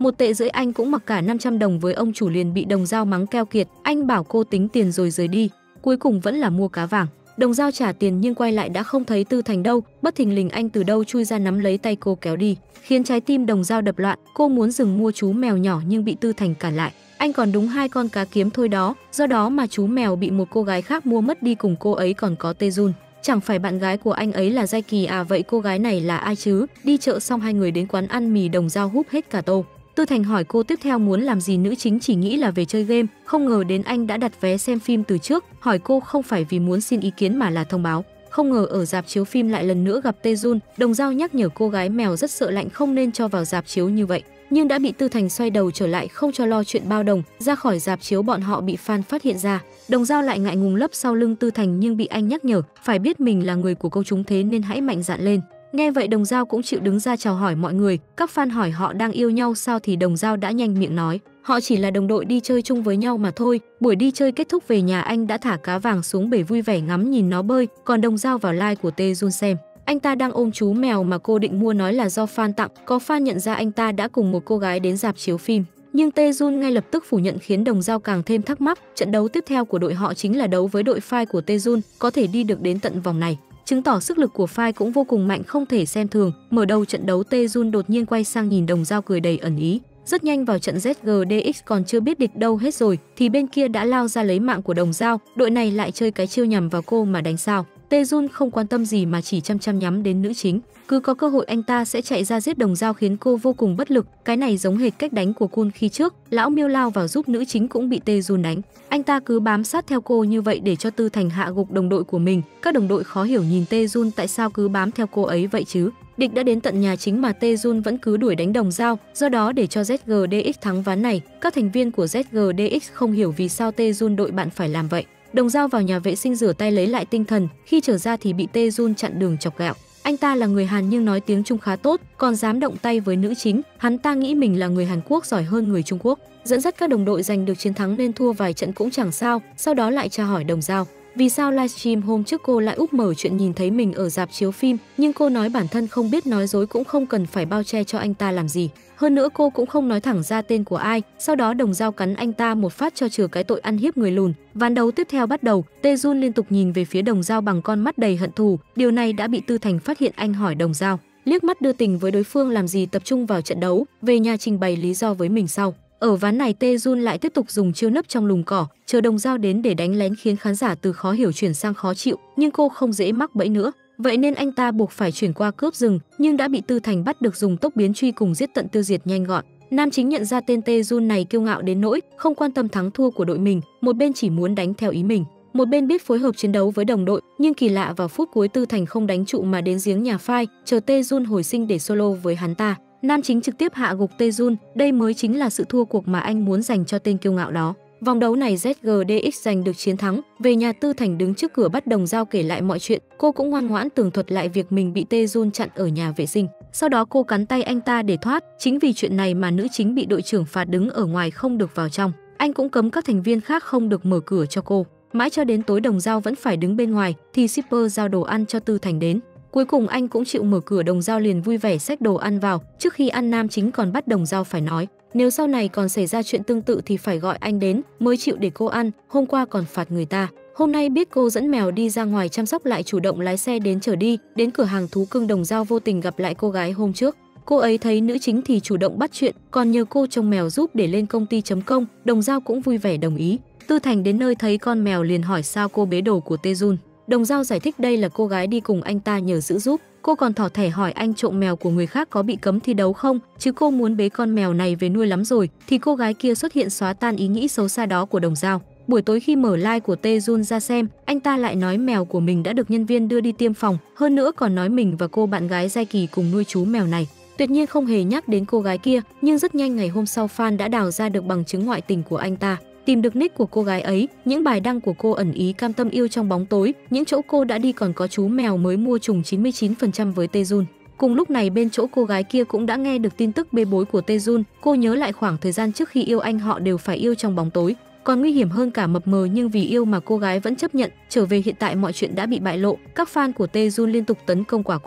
1,5 tệ anh cũng mặc cả 500 đồng với ông chủ liền bị Đồng Dao mắng keo kiệt, anh bảo cô tính tiền rồi rời đi, cuối cùng vẫn là mua cá vàng. Đồng Dao trả tiền nhưng quay lại đã không thấy Tư Thành đâu, bất thình lình anh từ đâu chui ra nắm lấy tay cô kéo đi, khiến trái tim Đồng Dao đập loạn. Cô muốn dừng mua chú mèo nhỏ nhưng bị Tư Thành cản lại. Anh còn đúng 2 con cá kiếm thôi đó, do đó mà chú mèo bị một cô gái khác mua mất đi, cùng cô ấy còn có Tae-jun. Chẳng phải bạn gái của anh ấy là Giai Kỳ à? Vậy cô gái này là ai chứ? Đi chợ xong hai người đến quán ăn mì, Đồng Dao húp hết cả tô. Tư Thành hỏi cô tiếp theo muốn làm gì, nữ chính chỉ nghĩ là về chơi game, không ngờ đến anh đã đặt vé xem phim từ trước, hỏi cô không phải vì muốn xin ý kiến mà là thông báo. Không ngờ ở rạp chiếu phim lại lần nữa gặp Tae-jun. Đồng Dao nhắc nhở cô gái mèo rất sợ lạnh không nên cho vào rạp chiếu như vậy, nhưng đã bị Tư Thành xoay đầu trở lại không cho lo chuyện bao đồng. Ra khỏi rạp chiếu bọn họ bị fan phát hiện ra, Đồng Dao lại ngại ngùng lấp sau lưng Tư Thành nhưng bị anh nhắc nhở phải biết mình là người của công chúng thế nên hãy mạnh dạn lên. Nghe vậy Đồng Dao cũng chịu đứng ra chào hỏi mọi người. Các fan hỏi họ đang yêu nhau sao thì Đồng Dao đã nhanh miệng nói họ chỉ là đồng đội đi chơi chung với nhau mà thôi. Buổi đi chơi kết thúc về nhà, anh đã thả cá vàng xuống bể vui vẻ ngắm nhìn nó bơi, còn Đồng Dao vào live của Tae-jun xem. Anh ta đang ôm chú mèo mà cô định mua, nói là do fan tặng. Có fan nhận ra anh ta đã cùng một cô gái đến rạp chiếu phim, nhưng Tae-jun ngay lập tức phủ nhận khiến Đồng Dao càng thêm thắc mắc. Trận đấu tiếp theo của đội họ chính là đấu với đội phai của Tae-jun, có thể đi được đến tận vòng này chứng tỏ sức lực của phai cũng vô cùng mạnh, không thể xem thường. Mở đầu trận đấu, Tae-jun đột nhiên quay sang nhìn Đồng Dao cười đầy ẩn ý. Rất nhanh vào trận ZGDX còn chưa biết địch đâu hết rồi thì bên kia đã lao ra lấy mạng của Đồng Dao. Đội này lại chơi cái chiêu nhằm vào cô mà đánh sao. Tae-jun không quan tâm gì mà chỉ chăm chăm nhắm đến nữ chính. Cứ có cơ hội anh ta sẽ chạy ra giết Đồng Dao khiến cô vô cùng bất lực. Cái này giống hệt cách đánh của Kun khi trước, lão Miêu lao vào giúp nữ chính cũng bị Tae-jun đánh. Anh ta cứ bám sát theo cô như vậy để cho Tư Thành hạ gục đồng đội của mình. Các đồng đội khó hiểu nhìn Tae-jun tại sao cứ bám theo cô ấy vậy chứ. Địch đã đến tận nhà chính mà Tae-jun vẫn cứ đuổi đánh Đồng Dao, do đó để cho ZGDX thắng ván này, các thành viên của ZGDX không hiểu vì sao Tae-jun đội bạn phải làm vậy. Đồng Dao vào nhà vệ sinh rửa tay lấy lại tinh thần, khi trở ra thì bị Tae-jun chặn đường chọc ghẹo. Anh ta là người Hàn nhưng nói tiếng Trung khá tốt, còn dám động tay với nữ chính. Hắn ta nghĩ mình là người Hàn Quốc giỏi hơn người Trung Quốc, dẫn dắt các đồng đội giành được chiến thắng nên thua vài trận cũng chẳng sao. Sau đó lại tra hỏi Đồng Dao vì sao livestream hôm trước cô lại úp mở chuyện nhìn thấy mình ở rạp chiếu phim, nhưng cô nói bản thân không biết, nói dối cũng không cần phải bao che cho anh ta làm gì. Hơn nữa cô cũng không nói thẳng ra tên của ai. Sau đó Đồng Dao cắn anh ta một phát cho chừa cái tội ăn hiếp người lùn. Ván đấu tiếp theo bắt đầu, Tae-jun liên tục nhìn về phía Đồng Dao bằng con mắt đầy hận thù. Điều này đã bị Tư Thành phát hiện, anh hỏi Đồng Dao liếc mắt đưa tình với đối phương làm gì, tập trung vào trận đấu, về nhà trình bày lý do với mình sau. Ở ván này Tae-jun lại tiếp tục dùng chiêu nấp trong lùm cỏ, chờ Đồng Dao đến để đánh lén, khiến khán giả từ khó hiểu chuyển sang khó chịu, nhưng cô không dễ mắc bẫy nữa. Vậy nên anh ta buộc phải chuyển qua cướp rừng, nhưng đã bị Tư Thành bắt được, dùng tốc biến truy cùng giết tận tiêu diệt nhanh gọn. Nam chính nhận ra tên Tae-jun này kiêu ngạo đến nỗi không quan tâm thắng thua của đội mình, một bên chỉ muốn đánh theo ý mình, một bên biết phối hợp chiến đấu với đồng đội. Nhưng kỳ lạ vào phút cuối Tư Thành không đánh trụ mà đến giếng nhà phai, chờ Tae-jun hồi sinh để solo với hắn ta. Nam chính trực tiếp hạ gục Tae-jun, đây mới chính là sự thua cuộc mà anh muốn dành cho tên kiêu ngạo đó. Vòng đấu này ZGDX giành được chiến thắng. Về nhà, Tư Thành đứng trước cửa bắt Đồng Dao kể lại mọi chuyện. Cô cũng ngoan ngoãn tường thuật lại việc mình bị Tae-jun chặn ở nhà vệ sinh. Sau đó cô cắn tay anh ta để thoát. Chính vì chuyện này mà nữ chính bị đội trưởng phạt đứng ở ngoài không được vào trong. Anh cũng cấm các thành viên khác không được mở cửa cho cô. Mãi cho đến tối Đồng Dao vẫn phải đứng bên ngoài thì shipper giao đồ ăn cho Tư Thành đến. Cuối cùng anh cũng chịu mở cửa, Đồng Dao liền vui vẻ xách đồ ăn vào. Trước khi ăn, Nam chính còn bắt Đồng Dao phải nói nếu sau này còn xảy ra chuyện tương tự thì phải gọi anh đến mới chịu để cô ăn. Hôm qua còn phạt người ta, hôm nay biết cô dẫn mèo đi ra ngoài chăm sóc lại chủ động lái xe đến chở đi. Đến cửa hàng thú cưng, Đồng Dao vô tình gặp lại cô gái hôm trước. Cô ấy thấy nữ chính thì chủ động bắt chuyện, còn nhờ cô trông mèo giúp để lên công ty chấm công. Đồng Dao cũng vui vẻ đồng ý. Tư Thành đến nơi thấy con mèo liền hỏi sao cô bế đồ của Tae-jun. Đồng Dao giải thích đây là cô gái đi cùng anh ta nhờ giữ giúp. Cô còn thỏ thẻ hỏi anh trộm mèo của người khác có bị cấm thi đấu không, chứ cô muốn bế con mèo này về nuôi lắm rồi. Thì cô gái kia xuất hiện xóa tan ý nghĩ xấu xa đó của Đồng Dao. Buổi tối khi mở live của Tae-jun ra xem, anh ta lại nói mèo của mình đã được nhân viên đưa đi tiêm phòng, hơn nữa còn nói mình và cô bạn gái Giai Kỳ cùng nuôi chú mèo này. Tuyệt nhiên không hề nhắc đến cô gái kia, nhưng rất nhanh ngày hôm sau fan đã đào ra được bằng chứng ngoại tình của anh ta. Tìm được nick của cô gái ấy, những bài đăng của cô ẩn ý cam tâm yêu trong bóng tối, những chỗ cô đã đi còn có chú mèo mới mua trùng 99% với Tae-jun. Cùng lúc này bên chỗ cô gái kia cũng đã nghe được tin tức bê bối của Tae-jun. Cô nhớ lại khoảng thời gian trước khi yêu anh họ đều phải yêu trong bóng tối, còn nguy hiểm hơn cả mập mờ, nhưng vì yêu mà cô gái vẫn chấp nhận. Trở về hiện tại mọi chuyện đã bị bại lộ, các fan của Tae-jun liên tục tấn công Quả Quả.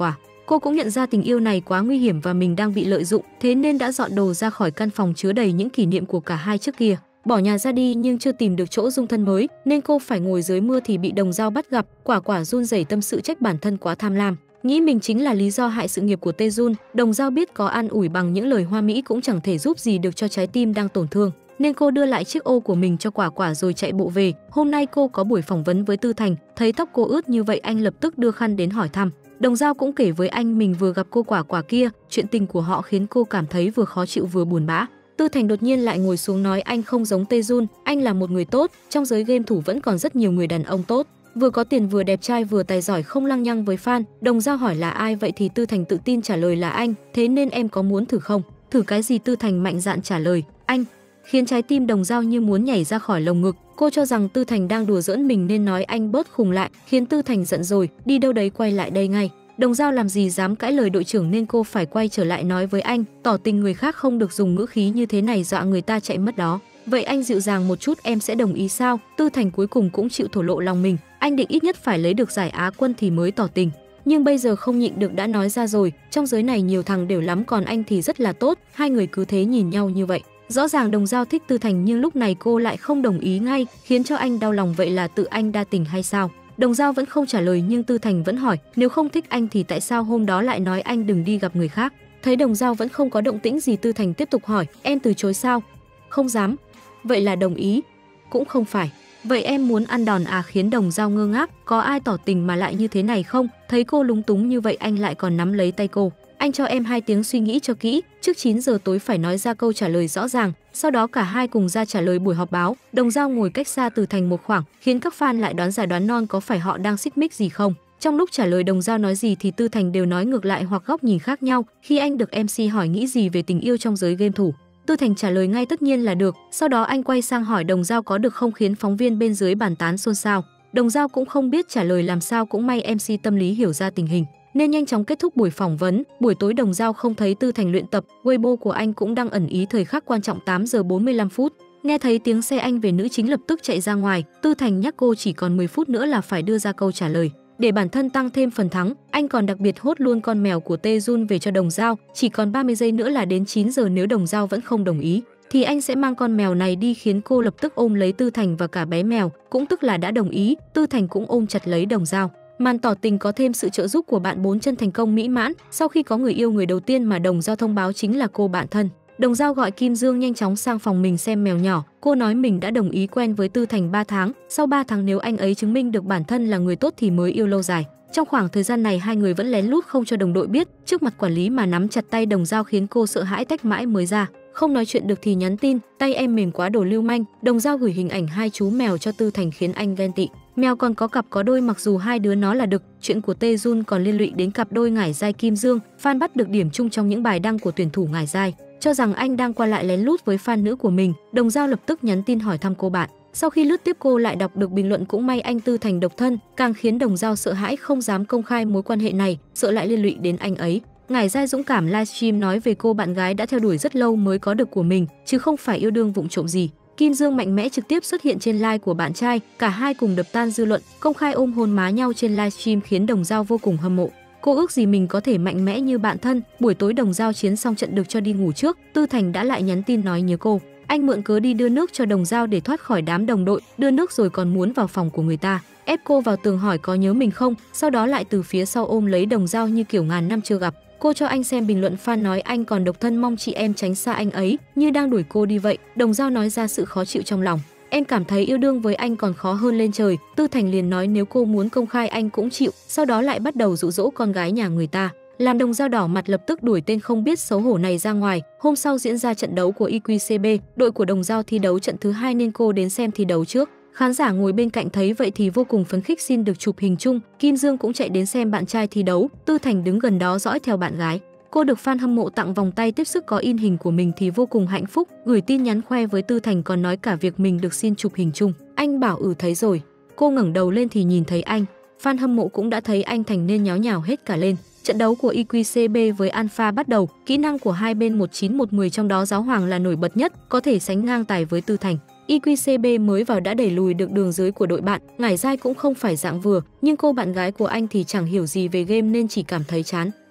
Cô cũng nhận ra tình yêu này quá nguy hiểm và mình đang bị lợi dụng, thế nên đã dọn đồ ra khỏi căn phòng chứa đầy những kỷ niệm của cả hai trước kia. Bỏ nhà ra đi nhưng chưa tìm được chỗ dung thân mới, nên cô phải ngồi dưới mưa thì bị Đồng Dao bắt gặp. Quả Quả run rẩy tâm sự trách bản thân quá tham lam, nghĩ mình chính là lý do hại sự nghiệp của Tae-jun. Đồng Dao biết có an ủi bằng những lời hoa mỹ cũng chẳng thể giúp gì được cho trái tim đang tổn thương, nên cô đưa lại chiếc ô của mình cho Quả Quả rồi chạy bộ về. Hôm nay cô có buổi phỏng vấn với Tư Thành, thấy tóc cô ướt như vậy anh lập tức đưa khăn đến hỏi thăm. Đồng Dao cũng kể với anh mình vừa gặp cô Quả Quả kia, chuyện tình của họ khiến cô cảm thấy vừa khó chịu vừa buồn bã. Tư Thành đột nhiên lại ngồi xuống nói anh không giống Tae-jun, anh là một người tốt, trong giới game thủ vẫn còn rất nhiều người đàn ông tốt, vừa có tiền vừa đẹp trai vừa tài giỏi không lăng nhăng với fan. Đồng Dao hỏi là ai vậy thì Tư Thành tự tin trả lời là anh, thế nên em có muốn thử không? Thử cái gì? Tư Thành mạnh dạn trả lời, anh, khiến trái tim Đồng Dao như muốn nhảy ra khỏi lồng ngực. Cô cho rằng Tư Thành đang đùa giỡn mình nên nói anh bớt khùng lại, khiến Tư Thành giận rồi, đi đâu đấy quay lại đây ngay. Đồng Dao làm gì dám cãi lời đội trưởng nên cô phải quay trở lại nói với anh, tỏ tình người khác không được dùng ngữ khí như thế này, dọa người ta chạy mất đó. Vậy anh dịu dàng một chút em sẽ đồng ý sao? Tư Thành cuối cùng cũng chịu thổ lộ lòng mình, anh định ít nhất phải lấy được giải Á quân thì mới tỏ tình. Nhưng bây giờ không nhịn được đã nói ra rồi, trong giới này nhiều thằng đều lắm còn anh thì rất là tốt. Hai người cứ thế nhìn nhau như vậy. Rõ ràng Đồng Dao thích Tư Thành nhưng lúc này cô lại không đồng ý ngay, khiến cho anh đau lòng. Vậy là tự anh đa tình hay sao? Đồng Dao vẫn không trả lời nhưng Tư Thành vẫn hỏi, nếu không thích anh thì tại sao hôm đó lại nói anh đừng đi gặp người khác? Thấy Đồng Dao vẫn không có động tĩnh gì, Tư Thành tiếp tục hỏi, em từ chối sao? Không dám. Vậy là đồng ý? Cũng không phải. Vậy em muốn ăn đòn à? Khiến Đồng Dao ngơ ngác, có ai tỏ tình mà lại như thế này không? Thấy cô lúng túng như vậy anh lại còn nắm lấy tay cô. Anh cho em 2 tiếng suy nghĩ cho kỹ, trước 9 giờ tối phải nói ra câu trả lời rõ ràng. Sau đó cả hai cùng ra trả lời buổi họp báo. Đồng Dao ngồi cách xa Tư Thành một khoảng, khiến các fan lại đoán già đoán non có phải họ đang xích mích gì không. Trong lúc trả lời Đồng Dao nói gì thì Tư Thành đều nói ngược lại hoặc góc nhìn khác nhau. Khi anh được MC hỏi nghĩ gì về tình yêu trong giới game thủ, Tư Thành trả lời ngay tất nhiên là được. Sau đó anh quay sang hỏi Đồng Dao có được không, khiến phóng viên bên dưới bàn tán xôn xao. Đồng Dao cũng không biết trả lời làm sao, cũng may MC tâm lý hiểu ra tình hình nên nhanh chóng kết thúc buổi phỏng vấn. Buổi tối Đồng Dao không thấy Tư Thành luyện tập, Weibo của anh cũng đang ẩn ý thời khắc quan trọng 8 giờ 45 phút. Nghe thấy tiếng xe anh về nữ chính lập tức chạy ra ngoài. Tư Thành nhắc cô chỉ còn 10 phút nữa là phải đưa ra câu trả lời. Để bản thân tăng thêm phần thắng, anh còn đặc biệt hốt luôn con mèo của Tae-jun về cho Đồng Dao. Chỉ còn 30 giây nữa là đến 9 giờ, nếu Đồng Dao vẫn không đồng ý thì anh sẽ mang con mèo này đi, khiến cô lập tức ôm lấy Tư Thành và cả bé mèo, cũng tức là đã đồng ý. Tư Thành cũng ôm chặt lấy Đồng Dao. Màn tỏ tình có thêm sự trợ giúp của bạn bốn chân thành công mỹ mãn. Sau khi có người yêu, người đầu tiên mà Đồng Dao thông báo chính là cô bạn thân. Đồng Dao gọi Kim Dương nhanh chóng sang phòng mình xem mèo nhỏ. Cô nói mình đã đồng ý quen với Tư Thành 3 tháng. Sau 3 tháng nếu anh ấy chứng minh được bản thân là người tốt thì mới yêu lâu dài. Trong khoảng thời gian này hai người vẫn lén lút không cho đồng đội biết. Trước mặt quản lý mà nắm chặt tay Đồng Dao khiến cô sợ hãi tách mãi mới ra. Không nói chuyện được thì nhắn tin, tay em mềm quá đồ lưu manh. Đồng Dao gửi hình ảnh 2 chú mèo cho Tư Thành khiến anh ghen tị. Mèo còn có cặp có đôi, mặc dù 2 đứa nó là đực. Chuyện của Tae-jun còn liên lụy đến cặp đôi Ngải Giai Kim Dương. Fan bắt được điểm chung trong những bài đăng của tuyển thủ Ngải Giai, cho rằng anh đang qua lại lén lút với fan nữ của mình. Đồng Dao lập tức nhắn tin hỏi thăm cô bạn. Sau khi lướt tiếp cô lại đọc được bình luận cũng may anh Tư Thành độc thân, càng khiến Đồng Dao sợ hãi không dám công khai mối quan hệ này, sợ lại liên lụy đến anh ấy. Ngải Giai dũng cảm livestream nói về cô bạn gái đã theo đuổi rất lâu mới có được của mình, chứ không phải yêu đương vụng trộm gì. Kim Dương mạnh mẽ trực tiếp xuất hiện trên live của bạn trai, cả hai cùng đập tan dư luận, công khai ôm hôn má nhau trên livestream khiến Đồng Dao vô cùng hâm mộ. Cô ước gì mình có thể mạnh mẽ như bạn thân. Buổi tối Đồng Dao chiến xong trận được cho đi ngủ trước, Tư Thành đã lại nhắn tin nói nhớ cô. Anh mượn cớ đi đưa nước cho Đồng Dao để thoát khỏi đám đồng đội, đưa nước rồi còn muốn vào phòng của người ta, ép cô vào tường hỏi có nhớ mình không, sau đó lại từ phía sau ôm lấy Đồng Dao như kiểu ngàn năm chưa gặp. Cô cho anh xem bình luận fan nói anh còn độc thân, mong chị em tránh xa anh ấy, như đang đuổi cô đi vậy. Đồng Dao nói ra sự khó chịu trong lòng. Em cảm thấy yêu đương với anh còn khó hơn lên trời. Tư Thành liền nói nếu cô muốn công khai anh cũng chịu, sau đó lại bắt đầu dụ dỗ con gái nhà người ta, làm Đồng Dao đỏ mặt, lập tức đuổi tên không biết xấu hổ này ra ngoài. Hôm sau diễn ra trận đấu của IQCB, đội của Đồng Dao thi đấu trận thứ 2 nên cô đến xem thi đấu trước. Khán giả ngồi bên cạnh thấy vậy thì vô cùng phấn khích xin được chụp hình chung. Kim Dương cũng chạy đến xem bạn trai thi đấu, Tư Thành đứng gần đó dõi theo bạn gái. Cô được fan hâm mộ tặng vòng tay tiếp sức có in hình của mình thì vô cùng hạnh phúc, gửi tin nhắn khoe với Tư Thành, còn nói cả việc mình được xin chụp hình chung. Anh bảo thấy rồi. Cô ngẩng đầu lên thì nhìn thấy anh. Fan hâm mộ cũng đã thấy anh Thành nên nháo nhào hết cả lên. Trận đấu của IQCB với Alpha bắt đầu, kỹ năng của hai bên 1-9-1-10, trong đó Giáo Hoàng là nổi bật nhất, có thể sánh ngang tài với Tư Thành. IQCB mới vào đã đẩy lùi được đường dưới của đội bạn. Ngải Giai cũng không phải dạng vừa, nhưng cô bạn gái của anh thì chẳng hiểu gì về game nên chỉ cảm thấy chán.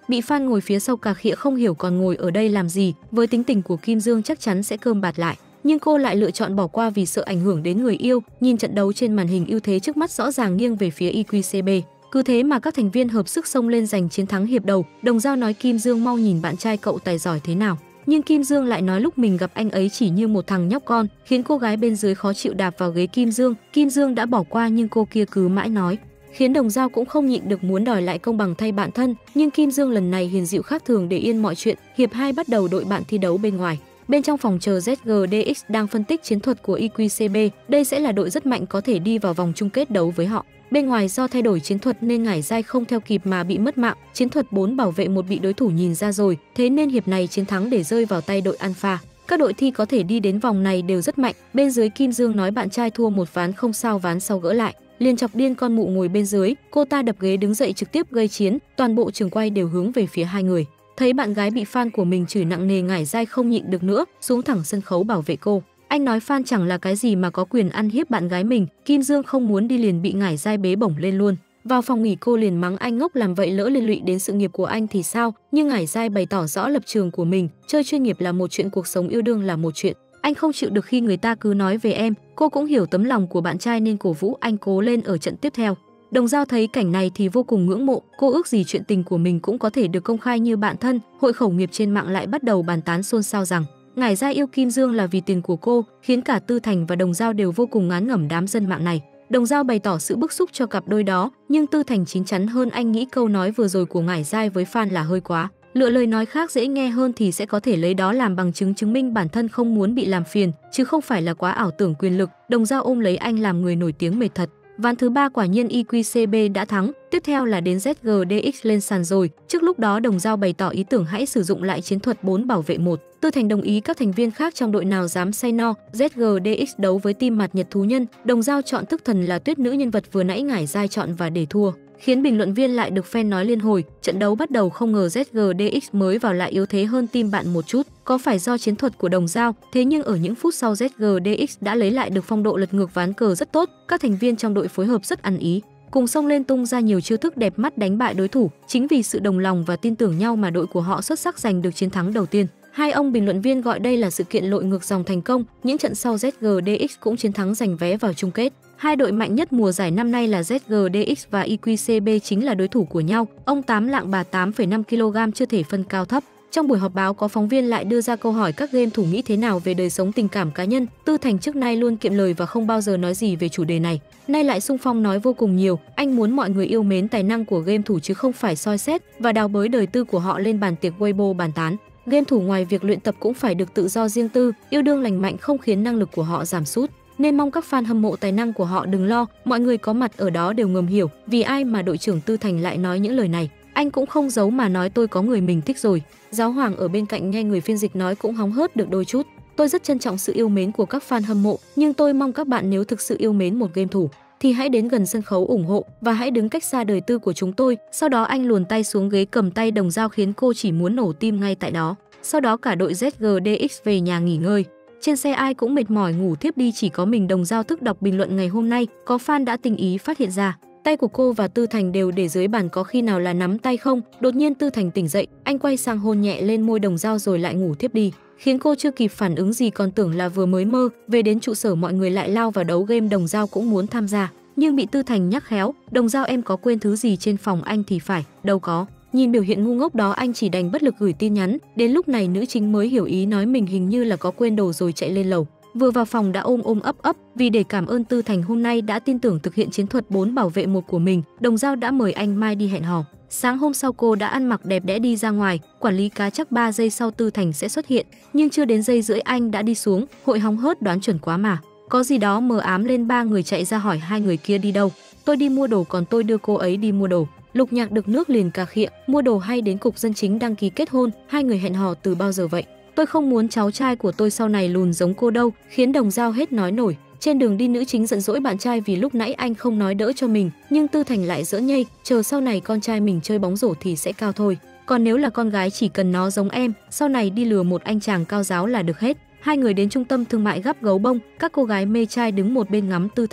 bị fan ngồi phía sau cà khịa không hiểu còn ngồi ở đây làm gì, với tính tình của Kim Dương chắc chắn sẽ cơm bạt lại. Nhưng cô lại lựa chọn bỏ qua vì sợ ảnh hưởng đến người yêu. Nhìn trận đấu trên màn hình, ưu thế trước mắt rõ ràng nghiêng về phía IQCB. Cứ thế mà các thành viên hợp sức xông lên giành chiến thắng hiệp đầu. Đồng Dao nói Kim Dương mau nhìn bạn trai cậu tài giỏi thế nào. Nhưng Kim Dương lại nói lúc mình gặp anh ấy chỉ như một thằng nhóc con, khiến cô gái bên dưới khó chịu đạp vào ghế Kim Dương. Kim Dương đã bỏ qua nhưng cô kia cứ mãi nói, khiến Đồng Dao cũng không nhịn được muốn đòi lại công bằng thay bạn thân. Nhưng Kim Dương lần này hiền dịu khác thường để yên mọi chuyện. Hiệp 2 bắt đầu, đội bạn thi đấu bên ngoài. Bên trong phòng chờ, ZGDX đang phân tích chiến thuật của IQCB. Đây sẽ là đội rất mạnh, có thể đi vào vòng chung kết đấu với họ. Bên ngoài do thay đổi chiến thuật nên Ngải Giai không theo kịp mà bị mất mạng. Chiến thuật 4 bảo vệ 1 bị đối thủ nhìn ra rồi, thế nên hiệp này chiến thắng để rơi vào tay đội Alpha. Các đội thi có thể đi đến vòng này đều rất mạnh. Bên dưới Kim Dương nói bạn trai thua một ván không sao, ván sau gỡ lại. Liền chọc điên con mụ ngồi bên dưới, cô ta đập ghế đứng dậy trực tiếp gây chiến. Toàn bộ trường quay đều hướng về phía hai người. Thấy bạn gái bị fan của mình chửi nặng nề, Ngải Giai không nhịn được nữa, xuống thẳng sân khấu bảo vệ cô. Anh nói fan chẳng là cái gì mà có quyền ăn hiếp bạn gái mình. Kim Dương không muốn đi liền bị Ngải Giai bế bổng lên luôn. Vào phòng nghỉ cô liền mắng anh ngốc, làm vậy lỡ liên lụy đến sự nghiệp của anh thì sao. Nhưng Ngải Giai bày tỏ rõ lập trường của mình, chơi chuyên nghiệp là một chuyện, cuộc sống yêu đương là một chuyện. Anh không chịu được khi người ta cứ nói về em. Cô cũng hiểu tấm lòng của bạn trai nên cổ vũ anh cố lên ở trận tiếp theo. Đồng Dao thấy cảnh này thì vô cùng ngưỡng mộ, cô ước gì chuyện tình của mình cũng có thể được công khai như bạn thân. Hội khẩu nghiệp trên mạng lại bắt đầu bàn tán xôn xao rằng Ngải Giai yêu Kim Dương là vì tiền của cô, khiến cả Tư Thành và Đồng Dao đều vô cùng ngán ngẩm đám dân mạng này. Đồng Dao bày tỏ sự bức xúc cho cặp đôi đó, nhưng Tư Thành chín chắn hơn, anh nghĩ câu nói vừa rồi của Ngải Giai với fan là hơi quá. Lựa lời nói khác dễ nghe hơn thì sẽ có thể lấy đó làm bằng chứng, chứng minh bản thân không muốn bị làm phiền, chứ không phải là quá ảo tưởng quyền lực. Đồng Dao ôm lấy anh làm người nổi tiếng mệt thật. Ván thứ 3 quả nhiên IQCB đã thắng, tiếp theo là đến ZGDX lên sàn rồi. Trước lúc đó Đồng Dao bày tỏ ý tưởng hãy sử dụng lại chiến thuật 4 bảo vệ 1. Tư Thành đồng ý, các thành viên khác trong đội nào dám say no. ZGDX đấu với team mặt Nhật Thú Nhân, Đồng Dao chọn Thức Thần là Tuyết Nữ, nhân vật vừa nãy Ngải Giai chọn và để thua, khiến bình luận viên lại được fan nói liên hồi. Trận đấu bắt đầu không ngờ ZGDX mới vào lại yếu thế hơn team bạn một chút, có phải do chiến thuật của Đồng Dao, thế nhưng ở những phút sau ZGDX đã lấy lại được phong độ, lật ngược ván cờ rất tốt. Các thành viên trong đội phối hợp rất ăn ý, cùng xông lên tung ra nhiều chiêu thức đẹp mắt đánh bại đối thủ. Chính vì sự đồng lòng và tin tưởng nhau mà đội của họ xuất sắc giành được chiến thắng đầu tiên. Hai ông bình luận viên gọi đây là sự kiện lội ngược dòng thành công. Những trận sau ZGDX cũng chiến thắng giành vé vào chung kết. Hai đội mạnh nhất mùa giải năm nay là ZGDX và IQCB chính là đối thủ của nhau. Ông Tám Lạng Bà 8,5 kg chưa thể phân cao thấp. Trong buổi họp báo có phóng viên lại đưa ra câu hỏi các game thủ nghĩ thế nào về đời sống tình cảm cá nhân. Tư Thành trước nay luôn kiệm lời và không bao giờ nói gì về chủ đề này. Nay lại xung phong nói vô cùng nhiều. Anh muốn mọi người yêu mến tài năng của game thủ chứ không phải soi xét và đào bới đời tư của họ lên bàn tiệc Weibo bàn tán. Game thủ ngoài việc luyện tập cũng phải được tự do riêng tư, yêu đương lành mạnh không khiến năng lực của họ giảm sút. Nên mong các fan hâm mộ tài năng của họ đừng lo, mọi người có mặt ở đó đều ngầm hiểu vì ai mà đội trưởng Tư Thành lại nói những lời này. Anh cũng không giấu mà nói tôi có người mình thích rồi. Giáo Hoàng ở bên cạnh nghe người phiên dịch nói cũng hóng hớt được đôi chút. Tôi rất trân trọng sự yêu mến của các fan hâm mộ, nhưng tôi mong các bạn nếu thực sự yêu mến một game thủ thì hãy đến gần sân khấu ủng hộ và hãy đứng cách xa đời tư của chúng tôi. Sau đó anh luồn tay xuống ghế cầm tay Đồng Dao khiến cô chỉ muốn nổ tim ngay tại đó. Sau đó cả đội ZGDX về nhà nghỉ ngơi. Trên xe ai cũng mệt mỏi ngủ thiếp đi, chỉ có mình Đồng Dao thức đọc bình luận ngày hôm nay. Có fan đã tinh ý phát hiện ra tay của cô và Tư Thành đều để dưới bàn, có khi nào là nắm tay không? Đột nhiên Tư Thành tỉnh dậy, anh quay sang hôn nhẹ lên môi Đồng Dao rồi lại ngủ thiếp đi, khiến cô chưa kịp phản ứng gì còn tưởng là vừa mới mơ. Về đến trụ sở mọi người lại lao vào đấu game, Đồng Dao cũng muốn tham gia nhưng bị Tư Thành nhắc khéo. Đồng Dao em có quên thứ gì trên phòng anh thì phải, đâu có. Nhìn biểu hiện ngu ngốc đó anh chỉ đành bất lực gửi tin nhắn. Đến lúc này nữ chính mới hiểu ý, nói mình hình như là có quên đồ rồi chạy lên lầu. Vừa vào phòng đã ôm ôm ấp ấp vì để cảm ơn Tư Thành hôm nay đã tin tưởng thực hiện chiến thuật 4 bảo vệ 1 của mình. Đồng Dao đã mời anh mai đi hẹn hò. Sáng hôm sau cô đã ăn mặc đẹp đẽ đi ra ngoài. Quản lý cá chắc 3 giây sau Tư Thành sẽ xuất hiện, nhưng chưa đến giây rưỡi anh đã đi xuống. Hội hóng hớt đoán chuẩn quá mà. Có gì đó mờ ám lên, 3 người chạy ra hỏi hai người kia đi đâu. Tôi đi mua đồ, còn tôi đưa cô ấy đi mua đồ. Lục Nhạc được nước liền cà khịa, mua đồ hay đến cục dân chính đăng ký kết hôn, hai người hẹn hò từ bao giờ vậy? Tôi không muốn cháu trai của tôi sau này lùn giống cô đâu, khiến Đồng Dao hết nói nổi. Trên đường đi nữ chính giận dỗi bạn trai vì lúc nãy anh không nói đỡ cho mình, nhưng Tư Thành lại giỡn nhây, chờ sau này con trai mình chơi bóng rổ thì sẽ cao thôi. Còn nếu là con gái chỉ cần nó giống em, sau này đi lừa một anh chàng cao giáo là được hết. Hai người đến trung tâm thương mại gắp gấu bông, các cô gái mê trai đứng một bên ngắm Tư Thành.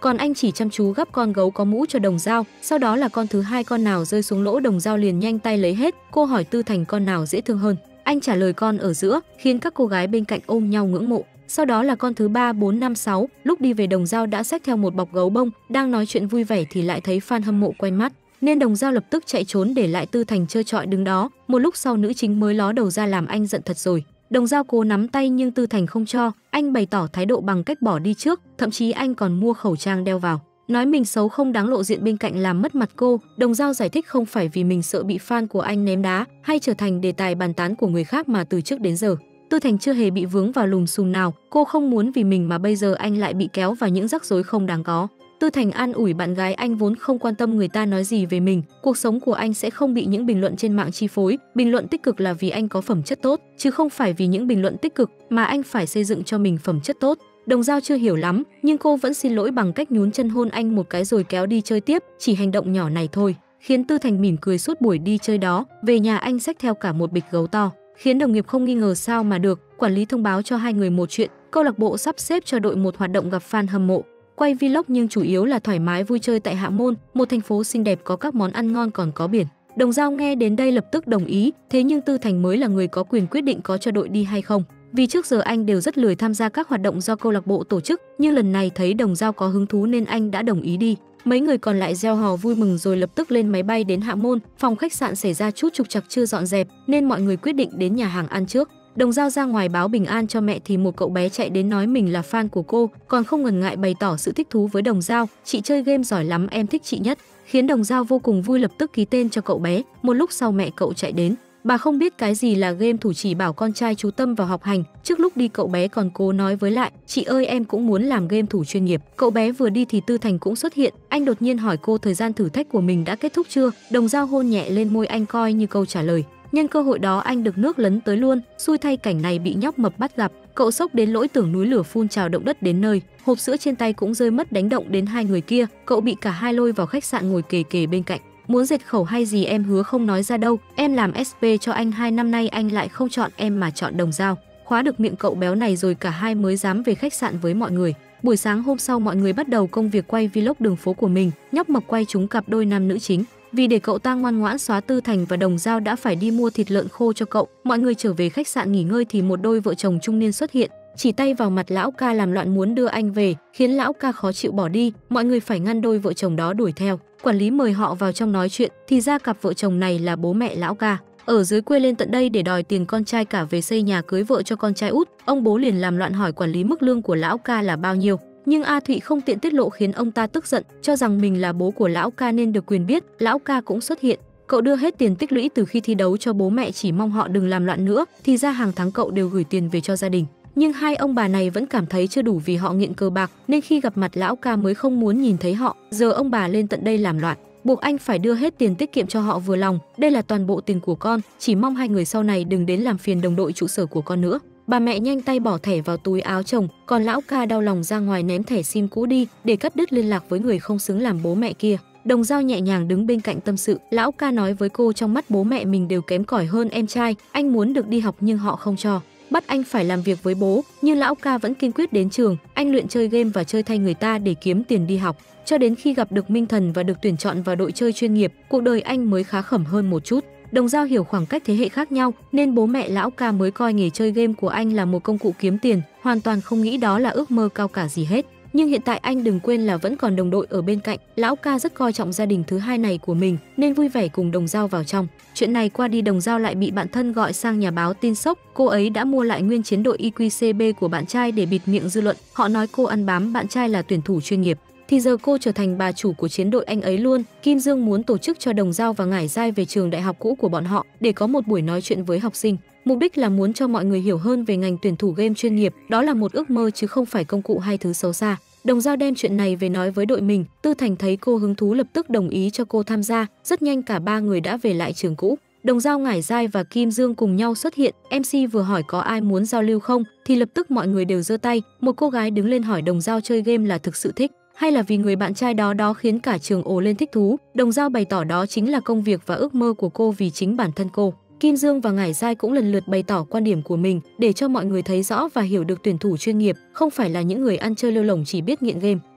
còn anh chỉ chăm chú gắp con gấu có mũ cho Đồng Dao, sau đó là con thứ hai, con nào rơi xuống lỗ Đồng Dao liền nhanh tay lấy hết. Cô hỏi Tư Thành con nào dễ thương hơn, anh trả lời con ở giữa, khiến các cô gái bên cạnh ôm nhau ngưỡng mộ. Sau đó là con thứ 3, 4, 5, 6, lúc đi về Đồng Dao đã xách theo một bọc gấu bông, đang nói chuyện vui vẻ thì lại thấy fan hâm mộ quen mắt, nên Đồng Dao lập tức chạy trốn để lại Tư Thành trơ trọi đứng đó. Một lúc sau nữ chính mới ló đầu ra làm anh giận thật rồi. Đồng Dao cố nắm tay nhưng Tư Thành không cho, anh bày tỏ thái độ bằng cách bỏ đi trước, thậm chí anh còn mua khẩu trang đeo vào, nói mình xấu không đáng lộ diện bên cạnh làm mất mặt cô. Đồng Dao giải thích không phải vì mình sợ bị fan của anh ném đá hay trở thành đề tài bàn tán của người khác mà từ trước đến giờ Tư Thành chưa hề bị vướng vào lùm xùm nào, cô không muốn vì mình mà bây giờ anh lại bị kéo vào những rắc rối không đáng có. Tư Thành an ủi bạn gái anh vốn không quan tâm người ta nói gì về mình, cuộc sống của anh sẽ không bị những bình luận trên mạng chi phối, bình luận tích cực là vì anh có phẩm chất tốt, chứ không phải vì những bình luận tích cực mà anh phải xây dựng cho mình phẩm chất tốt. Đồng Dao chưa hiểu lắm, nhưng cô vẫn xin lỗi bằng cách nhún chân hôn anh một cái rồi kéo đi chơi tiếp, chỉ hành động nhỏ này thôi khiến Tư Thành mỉm cười suốt buổi đi chơi đó. Về nhà anh xách theo cả một bịch gấu to, khiến đồng nghiệp không nghi ngờ sao mà được. Quản lý thông báo cho hai người một chuyện, câu lạc bộ sắp xếp cho đội một hoạt động gặp fan hâm mộ, quay vlog nhưng chủ yếu là thoải mái vui chơi tại Hạ Môn, một thành phố xinh đẹp có các món ăn ngon còn có biển. Đồng Dao nghe đến đây lập tức đồng ý, thế nhưng Tư Thành mới là người có quyền quyết định có cho đội đi hay không. Vì trước giờ anh đều rất lười tham gia các hoạt động do câu lạc bộ tổ chức, nhưng lần này thấy Đồng Dao có hứng thú nên anh đã đồng ý đi. Mấy người còn lại reo hò vui mừng rồi lập tức lên máy bay đến Hạ Môn. Phòng khách sạn xảy ra chút trục trặc chưa dọn dẹp nên mọi người quyết định đến nhà hàng ăn trước. Đồng Dao ra ngoài báo bình an cho mẹ thì một cậu bé chạy đến nói mình là fan của cô, còn không ngần ngại bày tỏ sự thích thú với Đồng Dao. Chị chơi game giỏi lắm, em thích chị nhất, khiến Đồng Dao vô cùng vui, lập tức ký tên cho cậu bé. Một lúc sau mẹ cậu chạy đến, bà không biết cái gì là game thủ, chỉ bảo con trai chú tâm vào học hành. Trước lúc đi cậu bé còn cố nói với lại, chị ơi em cũng muốn làm game thủ chuyên nghiệp. Cậu bé vừa đi thì Tư Thành cũng xuất hiện, anh đột nhiên hỏi cô thời gian thử thách của mình đã kết thúc chưa. Đồng Dao hôn nhẹ lên môi anh coi như câu trả lời. Nhân cơ hội đó anh được nước lấn tới luôn, xui thay cảnh này bị nhóc mập bắt gặp. Cậu sốc đến nỗi tưởng núi lửa phun trào, động đất đến nơi, hộp sữa trên tay cũng rơi mất, đánh động đến hai người kia. Cậu bị cả hai lôi vào khách sạn ngồi kề kề bên cạnh. Muốn dệt khẩu hay gì em hứa không nói ra đâu, em làm SP cho anh 2 năm nay anh lại không chọn em mà chọn Đồng Dao. Khóa được miệng cậu béo này rồi cả hai mới dám về khách sạn với mọi người. Buổi sáng hôm sau mọi người bắt đầu công việc quay vlog đường phố của mình. Nhóc mập quay trúng cặp đôi nam nữ chính. Vì để cậu ta ngoan ngoãn xóa, Tư Thành và Đồng Dao đã phải đi mua thịt lợn khô cho cậu. Mọi người trở về khách sạn nghỉ ngơi thì một đôi vợ chồng trung niên xuất hiện, chỉ tay vào mặt lão ca làm loạn muốn đưa anh về, khiến lão ca khó chịu bỏ đi. Mọi người phải ngăn đôi vợ chồng đó đuổi theo. Quản lý mời họ vào trong nói chuyện, thì ra cặp vợ chồng này là bố mẹ lão ca, ở dưới quê lên tận đây để đòi tiền con trai cả về xây nhà cưới vợ cho con trai út. Ông bố liền làm loạn hỏi quản lý mức lương của lão ca là bao nhiêu, nhưng A Thụy không tiện tiết lộ khiến ông ta tức giận, cho rằng mình là bố của lão ca nên được quyền biết. Lão ca cũng xuất hiện, cậu đưa hết tiền tích lũy từ khi thi đấu cho bố mẹ, chỉ mong họ đừng làm loạn nữa. Thì ra hàng tháng cậu đều gửi tiền về cho gia đình, nhưng hai ông bà này vẫn cảm thấy chưa đủ vì họ nghiện cờ bạc, nên khi gặp mặt lão ca mới không muốn nhìn thấy họ. Giờ ông bà lên tận đây làm loạn, buộc anh phải đưa hết tiền tiết kiệm cho họ vừa lòng. Đây là toàn bộ tiền của con, chỉ mong hai người sau này đừng đến làm phiền đồng đội trụ sở của con nữa. Bà mẹ nhanh tay bỏ thẻ vào túi áo chồng, còn lão ca đau lòng ra ngoài ném thẻ sim cũ đi để cắt đứt liên lạc với người không xứng làm bố mẹ kia. Đồng Dao nhẹ nhàng đứng bên cạnh tâm sự. Lão ca nói với cô trong mắt bố mẹ mình đều kém cỏi hơn em trai, anh muốn được đi học nhưng họ không cho, bắt anh phải làm việc với bố, nhưng lão ca vẫn kiên quyết đến trường. Anh luyện chơi game và chơi thay người ta để kiếm tiền đi học, cho đến khi gặp được Minh Thần và được tuyển chọn vào đội chơi chuyên nghiệp, cuộc đời anh mới khá khẩm hơn một chút. Đồng Dao hiểu khoảng cách thế hệ khác nhau nên bố mẹ lão ca mới coi nghề chơi game của anh là một công cụ kiếm tiền, hoàn toàn không nghĩ đó là ước mơ cao cả gì hết. Nhưng hiện tại anh đừng quên là vẫn còn đồng đội ở bên cạnh. Lão ca rất coi trọng gia đình thứ hai này của mình nên vui vẻ cùng Đồng Dao vào trong. Chuyện này qua đi, Đồng Dao lại bị bạn thân gọi sang nhà báo tin sốc. Cô ấy đã mua lại nguyên chiến đội IQCB của bạn trai để bịt miệng dư luận. Họ nói cô ăn bám bạn trai là tuyển thủ chuyên nghiệp, thì giờ cô trở thành bà chủ của chiến đội anh ấy luôn. Kim Dương muốn tổ chức cho Đồng Dao và Ngải Giai về trường đại học cũ của bọn họ để có một buổi nói chuyện với học sinh. Mục đích là muốn cho mọi người hiểu hơn về ngành tuyển thủ game chuyên nghiệp, đó là một ước mơ chứ không phải công cụ hay thứ xấu xa. Đồng Dao đem chuyện này về nói với đội mình, Tư Thành thấy cô hứng thú lập tức đồng ý cho cô tham gia. Rất nhanh cả ba người đã về lại trường cũ. Đồng Dao, Ngải Giai và Kim Dương cùng nhau xuất hiện. MC vừa hỏi có ai muốn giao lưu không thì lập tức mọi người đều giơ tay. Một cô gái đứng lên hỏi Đồng Dao chơi game là thực sự thích hay là vì người bạn trai đó khiến cả trường ồ lên thích thú. Đồng Dao bày tỏ đó chính là công việc và ước mơ của cô vì chính bản thân cô. Kim Dương và Ngải Giai cũng lần lượt bày tỏ quan điểm của mình để cho mọi người thấy rõ và hiểu được tuyển thủ chuyên nghiệp không phải là những người ăn chơi lêu lổng chỉ biết nghiện game.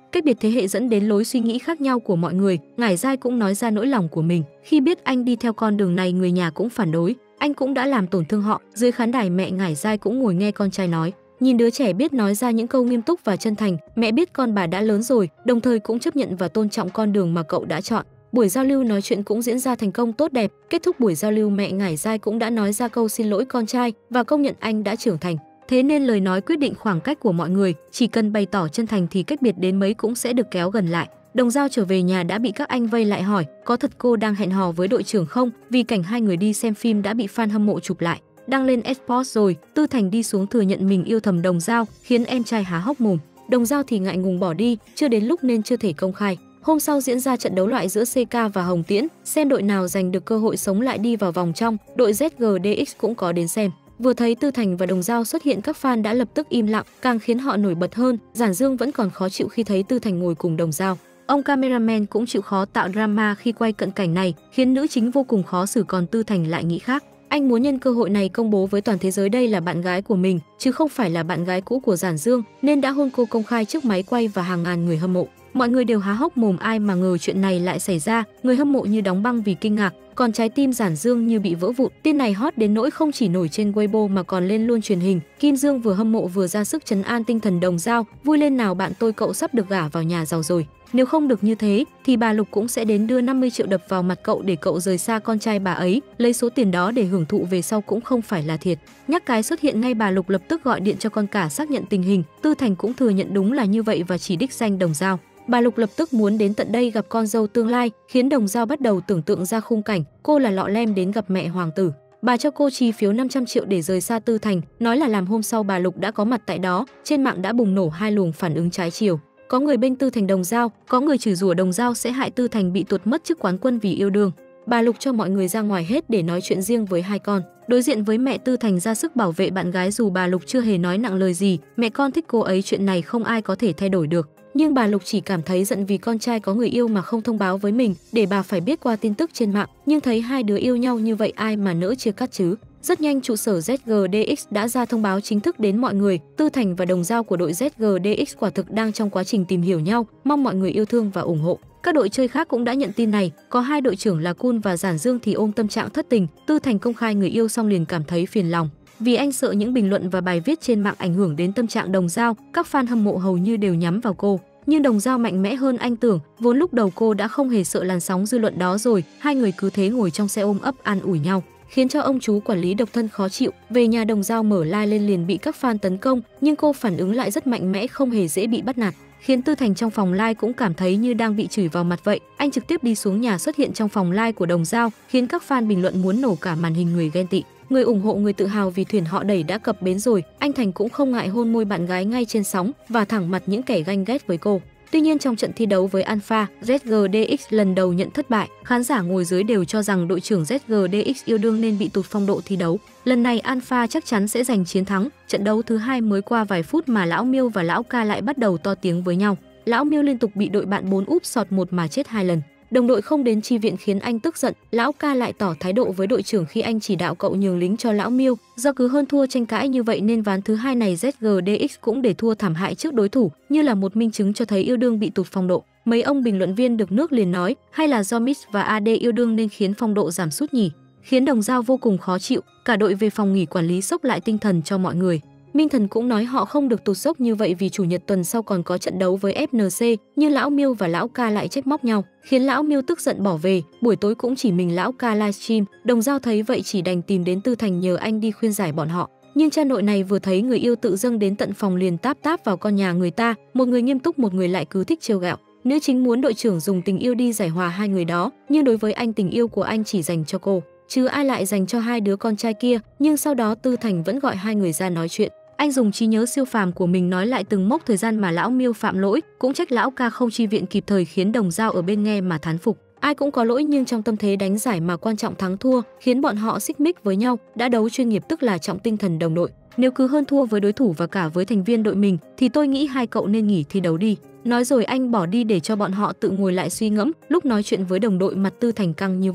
Cách biệt thế hệ dẫn đến lối suy nghĩ khác nhau của mọi người. Ngải Giai cũng nói ra nỗi lòng của mình. Khi biết anh đi theo con đường này, người nhà cũng phản đối, anh cũng đã làm tổn thương họ. Dưới khán đài, mẹ Ngải Giai cũng ngồi nghe con trai nói. Nhìn đứa trẻ biết nói ra những câu nghiêm túc và chân thành, mẹ biết con bà đã lớn rồi, đồng thời cũng chấp nhận và tôn trọng con đường mà cậu đã chọn. Buổi giao lưu nói chuyện cũng diễn ra thành công tốt đẹp. Kết thúc buổi giao lưu, mẹ Ngải Giai cũng đã nói ra câu xin lỗi con trai và công nhận anh đã trưởng thành. Thế nên lời nói quyết định khoảng cách của mọi người, chỉ cần bày tỏ chân thành thì cách biệt đến mấy cũng sẽ được kéo gần lại. Đồng Dao trở về nhà đã bị các anh vây lại hỏi có thật cô đang hẹn hò với đội trưởng không, vì cảnh hai người đi xem phim đã bị fan hâm mộ chụp lại, đăng lên Xbox rồi. Tư Thành đi xuống thừa nhận mình yêu thầm Đồng Dao, khiến em trai há hốc mồm. Đồng Dao thì ngại ngùng bỏ đi, chưa đến lúc nên chưa thể công khai. Hôm sau diễn ra trận đấu loại giữa CK và Hồng Tiễn, xem đội nào giành được cơ hội sống lại đi vào vòng trong. Đội ZGDX cũng có đến xem. Vừa thấy Tư Thành và Đồng Dao xuất hiện, các fan đã lập tức im lặng, càng khiến họ nổi bật hơn. Giản Dương vẫn còn khó chịu khi thấy Tư Thành ngồi cùng Đồng Dao. Ông cameraman cũng chịu khó tạo drama khi quay cận cảnh này, khiến nữ chính vô cùng khó xử, còn Tư Thành lại nghĩ khác. Anh muốn nhân cơ hội này công bố với toàn thế giới đây là bạn gái của mình, chứ không phải là bạn gái cũ của Giản Dương, nên đã hôn cô công khai trước máy quay và hàng ngàn người hâm mộ. Mọi người đều há hốc mồm, ai mà ngờ chuyện này lại xảy ra, người hâm mộ như đóng băng vì kinh ngạc, còn trái tim Giản Dương như bị vỡ vụn. Tin này hot đến nỗi không chỉ nổi trên Weibo mà còn lên luôn truyền hình. Kim Dương vừa hâm mộ vừa ra sức trấn an tinh thần Đồng Dao, vui lên nào bạn tôi, cậu sắp được gả vào nhà giàu rồi. Nếu không được như thế thì bà Lục cũng sẽ đến đưa 50 triệu đập vào mặt cậu để cậu rời xa con trai bà ấy, lấy số tiền đó để hưởng thụ về sau cũng không phải là thiệt. Nhắc cái xuất hiện ngay, bà Lục lập tức gọi điện cho con cả xác nhận tình hình. Tư Thành cũng thừa nhận đúng là như vậy và chỉ đích danh Đồng Dao. Bà Lục lập tức muốn đến tận đây gặp con dâu tương lai, khiến Đồng Dao bắt đầu tưởng tượng ra khung cảnh cô là lọ lem đến gặp mẹ hoàng tử. Bà cho cô chi phiếu 500 triệu để rời xa Tư Thành, nói là làm hôm sau bà Lục đã có mặt tại đó. Trên mạng đã bùng nổ hai luồng phản ứng trái chiều. Có người bênh Tư Thành Đồng Dao, có người chửi rủa Đồng Dao sẽ hại Tư Thành bị tuột mất chức quán quân vì yêu đương. Bà Lục cho mọi người ra ngoài hết để nói chuyện riêng với hai con. Đối diện với mẹ, Tư Thành ra sức bảo vệ bạn gái dù bà Lục chưa hề nói nặng lời gì. Mẹ con thích cô ấy, chuyện này không ai có thể thay đổi được. Nhưng bà Lục chỉ cảm thấy giận vì con trai có người yêu mà không thông báo với mình, để bà phải biết qua tin tức trên mạng. Nhưng thấy hai đứa yêu nhau như vậy ai mà nỡ chia cắt chứ. Rất nhanh trụ sở ZGDX đã ra thông báo chính thức đến mọi người. Tư Thành và Đồng Dao của đội ZGDX quả thực đang trong quá trình tìm hiểu nhau, mong mọi người yêu thương và ủng hộ. Các đội chơi khác cũng đã nhận tin này, có hai đội trưởng là Kun và Giản Dương thì ôm tâm trạng thất tình. Tư Thành công khai người yêu xong liền cảm thấy phiền lòng, vì anh sợ những bình luận và bài viết trên mạng ảnh hưởng đến tâm trạng Đồng Dao. Các fan hâm mộ hầu như đều nhắm vào cô, nhưng Đồng Dao mạnh mẽ hơn anh tưởng. Vốn lúc đầu cô đã không hề sợ làn sóng dư luận đó rồi. Hai người cứ thế ngồi trong xe ôm ấp an ủi nhau, khiến cho ông chú quản lý độc thân khó chịu. Về nhà, Đồng Dao mở live lên liền bị các fan tấn công, nhưng cô phản ứng lại rất mạnh mẽ, không hề dễ bị bắt nạt, khiến Tư Thành trong phòng live cũng cảm thấy như đang bị chửi vào mặt vậy. Anh trực tiếp đi xuống nhà xuất hiện trong phòng live của Đồng Dao, khiến các fan bình luận muốn nổ cả màn hình, người ghen tị, người ủng hộ, người tự hào vì thuyền họ đẩy đã cập bến rồi. Anh Thành cũng không ngại hôn môi bạn gái ngay trên sóng và thẳng mặt những kẻ ganh ghét với cô. Tuy nhiên trong trận thi đấu với Alpha, ZGDX lần đầu nhận thất bại. Khán giả ngồi dưới đều cho rằng đội trưởng ZGDX yêu đương nên bị tụt phong độ thi đấu. Lần này Alpha chắc chắn sẽ giành chiến thắng. Trận đấu thứ hai mới qua vài phút mà Lão Miêu và Lão Ca lại bắt đầu to tiếng với nhau. Lão Miêu liên tục bị đội bạn 4 úp sọt 1 mà chết 2 lần. Đồng đội không đến chi viện khiến anh tức giận. Lão Ca lại tỏ thái độ với đội trưởng khi anh chỉ đạo cậu nhường lính cho Lão Miêu. Do cứ hơn thua tranh cãi như vậy nên ván thứ hai này ZGDX cũng để thua thảm hại trước đối thủ, như là một minh chứng cho thấy yêu đương bị tụt phong độ. Mấy ông bình luận viên được nước liền nói hay là do Mix và AD yêu đương nên khiến phong độ giảm sút nhỉ, khiến Đồng Dao vô cùng khó chịu. Cả đội về phòng nghỉ quản lý sốc lại tinh thần cho mọi người. Minh Thần cũng nói họ không được tụt dốc như vậy vì chủ nhật tuần sau còn có trận đấu với FNC, nhưng Lão Miêu và Lão Ca lại trách móc nhau, khiến Lão Miêu tức giận bỏ về. Buổi tối cũng chỉ mình Lão Ca livestream. Đồng Dao thấy vậy chỉ đành tìm đến Tư Thành nhờ anh đi khuyên giải bọn họ. Nhưng cha nội này vừa thấy người yêu tự dâng đến tận phòng liền táp táp vào con nhà người ta, một người nghiêm túc, một người lại cứ thích trêu ghẹo. Nữ chính muốn đội trưởng dùng tình yêu đi giải hòa hai người đó, nhưng đối với anh tình yêu của anh chỉ dành cho cô, chứ ai lại dành cho hai đứa con trai kia. Nhưng sau đó Tư Thành vẫn gọi hai người ra nói chuyện. Anh dùng trí nhớ siêu phàm của mình nói lại từng mốc thời gian mà Lão Miêu phạm lỗi, cũng trách Lão Ca không chi viện kịp thời, khiến Đồng Dao ở bên nghe mà thán phục. Ai cũng có lỗi nhưng trong tâm thế đánh giải mà quan trọng thắng thua, khiến bọn họ xích mích với nhau. Đã đấu chuyên nghiệp tức là trọng tinh thần đồng đội. Nếu cứ hơn thua với đối thủ và cả với thành viên đội mình thì tôi nghĩ hai cậu nên nghỉ thi đấu đi. Nói rồi anh bỏ đi để cho bọn họ tự ngồi lại suy ngẫm. Lúc nói chuyện với đồng đội mặt Tư Thành căng như vậy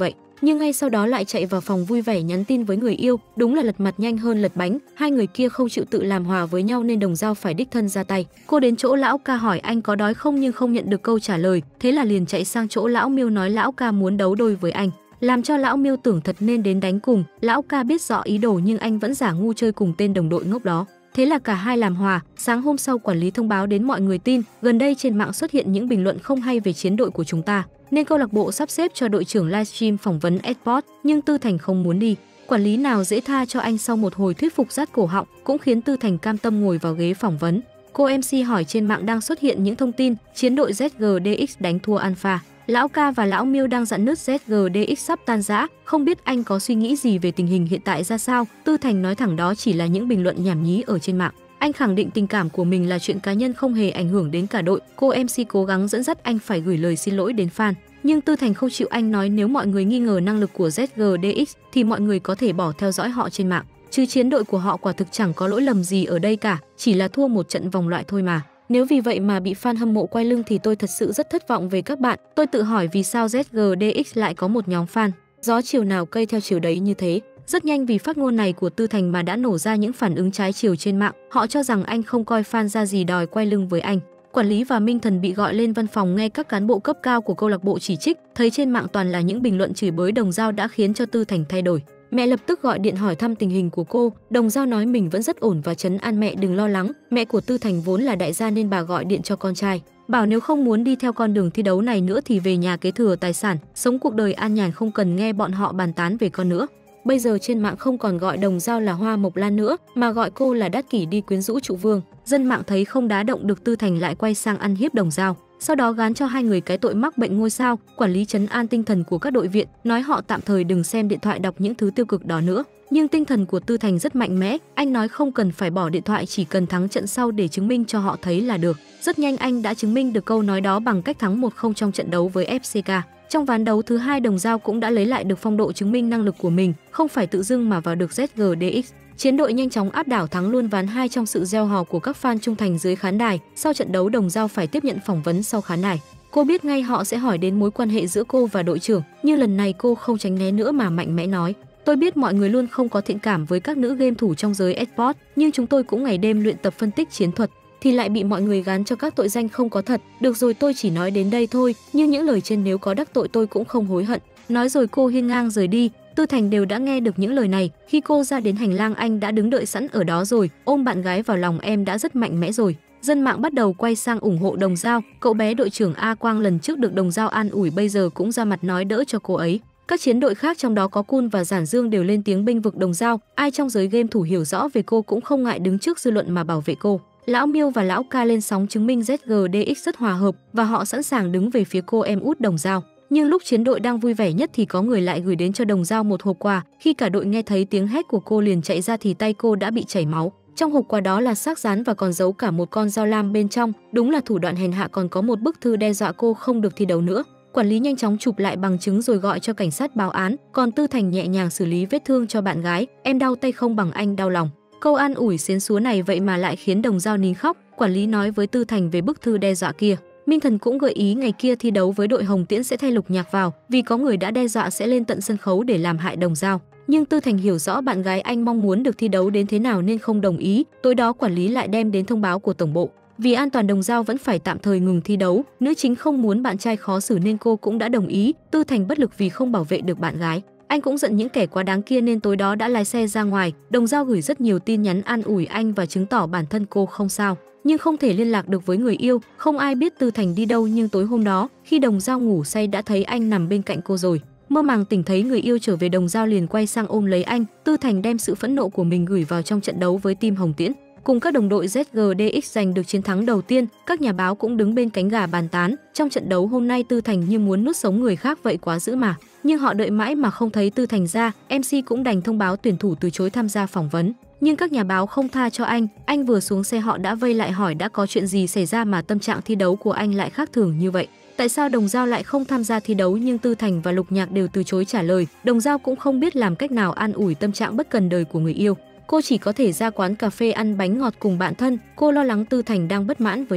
nhưng ngay sau đó lại chạy vào phòng vui vẻ nhắn tin với người yêu, đúng là lật mặt nhanh hơn lật bánh, hai người kia không chịu tự làm hòa với nhau nên Đồng Dao phải đích thân ra tay. Cô đến chỗ lão ca hỏi anh có đói không nhưng không nhận được câu trả lời, thế là liền chạy sang chỗ lão Miêu nói lão ca muốn đấu đôi với anh, làm cho lão Miêu tưởng thật nên đến đánh cùng. Lão ca biết rõ ý đồ nhưng anh vẫn giả ngu chơi cùng tên đồng đội ngốc đó. Thế là cả hai làm hòa. Sáng hôm sau quản lý thông báo đến mọi người tin gần đây trên mạng xuất hiện những bình luận không hay về chiến đội của chúng ta, nên câu lạc bộ sắp xếp cho đội trưởng livestream phỏng vấn Esport, nhưng Tư Thành không muốn đi. Quản lý nào dễ tha cho anh sau một hồi thuyết phục rát cổ họng, cũng khiến Tư Thành cam tâm ngồi vào ghế phỏng vấn. Cô MC hỏi trên mạng đang xuất hiện những thông tin chiến đội ZGDX đánh thua Alpha. Lão ca và lão Miêu đang dặn nứt ZGDX sắp tan rã, không biết anh có suy nghĩ gì về tình hình hiện tại ra sao. Tư Thành nói thẳng đó chỉ là những bình luận nhảm nhí ở trên mạng. Anh khẳng định tình cảm của mình là chuyện cá nhân không hề ảnh hưởng đến cả đội. Cô MC cố gắng dẫn dắt anh phải gửi lời xin lỗi đến fan, nhưng Tư Thành không chịu. Anh nói nếu mọi người nghi ngờ năng lực của ZGDX thì mọi người có thể bỏ theo dõi họ trên mạng, chứ chiến đội của họ quả thực chẳng có lỗi lầm gì ở đây cả, chỉ là thua một trận vòng loại thôi mà. Nếu vì vậy mà bị fan hâm mộ quay lưng thì tôi thật sự rất thất vọng về các bạn. Tôi tự hỏi vì sao ZGDX lại có một nhóm fan gió chiều nào cây theo chiều đấy như thế. Rất nhanh vì phát ngôn này của Tư Thành mà đã nổ ra những phản ứng trái chiều trên mạng. Họ cho rằng anh không coi fan ra gì đòi quay lưng với anh. Quản lý và Minh Thần bị gọi lên văn phòng nghe các cán bộ cấp cao của câu lạc bộ chỉ trích. Thấy trên mạng toàn là những bình luận chửi bới Đồng Dao đã khiến cho Tư Thành thay đổi. Mẹ lập tức gọi điện hỏi thăm tình hình của cô. Đồng Dao nói mình vẫn rất ổn và trấn an mẹ đừng lo lắng. Mẹ của Tư Thành vốn là đại gia nên bà gọi điện cho con trai, bảo nếu không muốn đi theo con đường thi đấu này nữa thì về nhà kế thừa tài sản, sống cuộc đời an nhàn, không cần nghe bọn họ bàn tán về con nữa. Bây giờ trên mạng không còn gọi Đồng Dao là Hoa Mộc Lan nữa mà gọi cô là Đát Kỷ đi quyến rũ trụ vương. Dân mạng thấy không đá động được Tư Thành lại quay sang ăn hiếp Đồng Dao, sau đó gán cho hai người cái tội mắc bệnh ngôi sao. Quản lý trấn an tinh thần của các đội viên, nói họ tạm thời đừng xem điện thoại đọc những thứ tiêu cực đó nữa. Nhưng tinh thần của Tư Thành rất mạnh mẽ, anh nói không cần phải bỏ điện thoại, chỉ cần thắng trận sau để chứng minh cho họ thấy là được. Rất nhanh anh đã chứng minh được câu nói đó bằng cách thắng 1-0 trong trận đấu với FCK. Trong ván đấu thứ hai, Đồng Dao cũng đã lấy lại được phong độ chứng minh năng lực của mình, không phải tự dưng mà vào được ZGDX. Chiến đội nhanh chóng áp đảo thắng luôn ván 2 trong sự reo hò của các fan trung thành dưới khán đài. Sau trận đấu, Đồng Dao phải tiếp nhận phỏng vấn sau khán đài. Cô biết ngay họ sẽ hỏi đến mối quan hệ giữa cô và đội trưởng, nhưng lần này cô không tránh né nữa mà mạnh mẽ nói: tôi biết mọi người luôn không có thiện cảm với các nữ game thủ trong giới esports, nhưng chúng tôi cũng ngày đêm luyện tập phân tích chiến thuật thì lại bị mọi người gán cho các tội danh không có thật. Được rồi, tôi chỉ nói đến đây thôi, nhưng những lời trên nếu có đắc tội tôi cũng không hối hận. Nói rồi cô hiên ngang rời đi. Tư Thành đều đã nghe được những lời này. Khi cô ra đến hành lang, anh đã đứng đợi sẵn ở đó rồi, ôm bạn gái vào lòng. Em đã rất mạnh mẽ rồi. Dân mạng bắt đầu quay sang ủng hộ Đồng Dao. Cậu bé đội trưởng A Quang lần trước được Đồng Dao an ủi bây giờ cũng ra mặt nói đỡ cho cô ấy. Các chiến đội khác trong đó có Kun và Giản Dương đều lên tiếng bênh vực Đồng Dao. Ai trong giới game thủ hiểu rõ về cô cũng không ngại đứng trước dư luận mà bảo vệ cô. Lão Miêu và lão Ca lên sóng chứng minh ZGDX rất hòa hợp và họ sẵn sàng đứng về phía cô em út Đồng Dao. Nhưng lúc chiến đội đang vui vẻ nhất thì có người lại gửi đến cho Đồng Dao một hộp quà. Khi cả đội nghe thấy tiếng hét của cô liền chạy ra thì tay cô đã bị chảy máu. Trong hộp quà đó là xác rán và còn giấu cả một con dao lam bên trong. Đúng là thủ đoạn hèn hạ, còn có một bức thư đe dọa cô không được thi đấu nữa. Quản lý nhanh chóng chụp lại bằng chứng rồi gọi cho cảnh sát báo án. Còn Tư Thành nhẹ nhàng xử lý vết thương cho bạn gái. Em đau tay không bằng anh đau lòng. Câu an ủi xến xúa này vậy mà lại khiến Đồng Dao nín khóc. Quản lý nói với Tư Thành về bức thư đe dọa kia. Minh Thần cũng gợi ý ngày kia thi đấu với đội Hồng Tiễn sẽ thay Lục Nhạc vào, vì có người đã đe dọa sẽ lên tận sân khấu để làm hại Đồng Dao. Nhưng Tư Thành hiểu rõ bạn gái anh mong muốn được thi đấu đến thế nào nên không đồng ý. Tối đó quản lý lại đem đến thông báo của tổng bộ. Vì an toàn Đồng Dao vẫn phải tạm thời ngừng thi đấu. Nữ chính không muốn bạn trai khó xử nên cô cũng đã đồng ý. Tư Thành bất lực vì không bảo vệ được bạn gái. Anh cũng giận những kẻ quá đáng kia nên tối đó đã lái xe ra ngoài. Đồng Dao gửi rất nhiều tin nhắn an ủi anh và chứng tỏ bản thân cô không sao, nhưng không thể liên lạc được với người yêu. Không ai biết Tư Thành đi đâu, nhưng tối hôm đó khi Đồng Dao ngủ say đã thấy anh nằm bên cạnh cô rồi. Mơ màng tỉnh thấy người yêu trở về, Đồng Dao liền quay sang ôm lấy anh. Tư Thành đem sự phẫn nộ của mình gửi vào trong trận đấu với team Hồng Tiễn. Cùng các đồng đội, ZGDX giành được chiến thắng đầu tiên. Các nhà báo cũng đứng bên cánh gà bàn tán. Trong trận đấu hôm nay Tư Thành như muốn nuốt sống người khác vậy, quá dữ mà. Nhưng họ đợi mãi mà không thấy Tư Thành ra. MC cũng đành thông báo tuyển thủ từ chối tham gia phỏng vấn. Nhưng các nhà báo không tha cho anh vừa xuống xe họ đã vây lại hỏi đã có chuyện gì xảy ra mà tâm trạng thi đấu của anh lại khác thường như vậy. Tại sao Đồng Dao lại không tham gia thi đấu? Nhưng Tư Thành và Lục Nhạc đều từ chối trả lời. Đồng Dao cũng không biết làm cách nào an ủi tâm trạng bất cần đời của người yêu. Cô chỉ có thể ra quán cà phê ăn bánh ngọt cùng bạn thân. Cô lo lắng Tư Thành đang bất mãn với mình.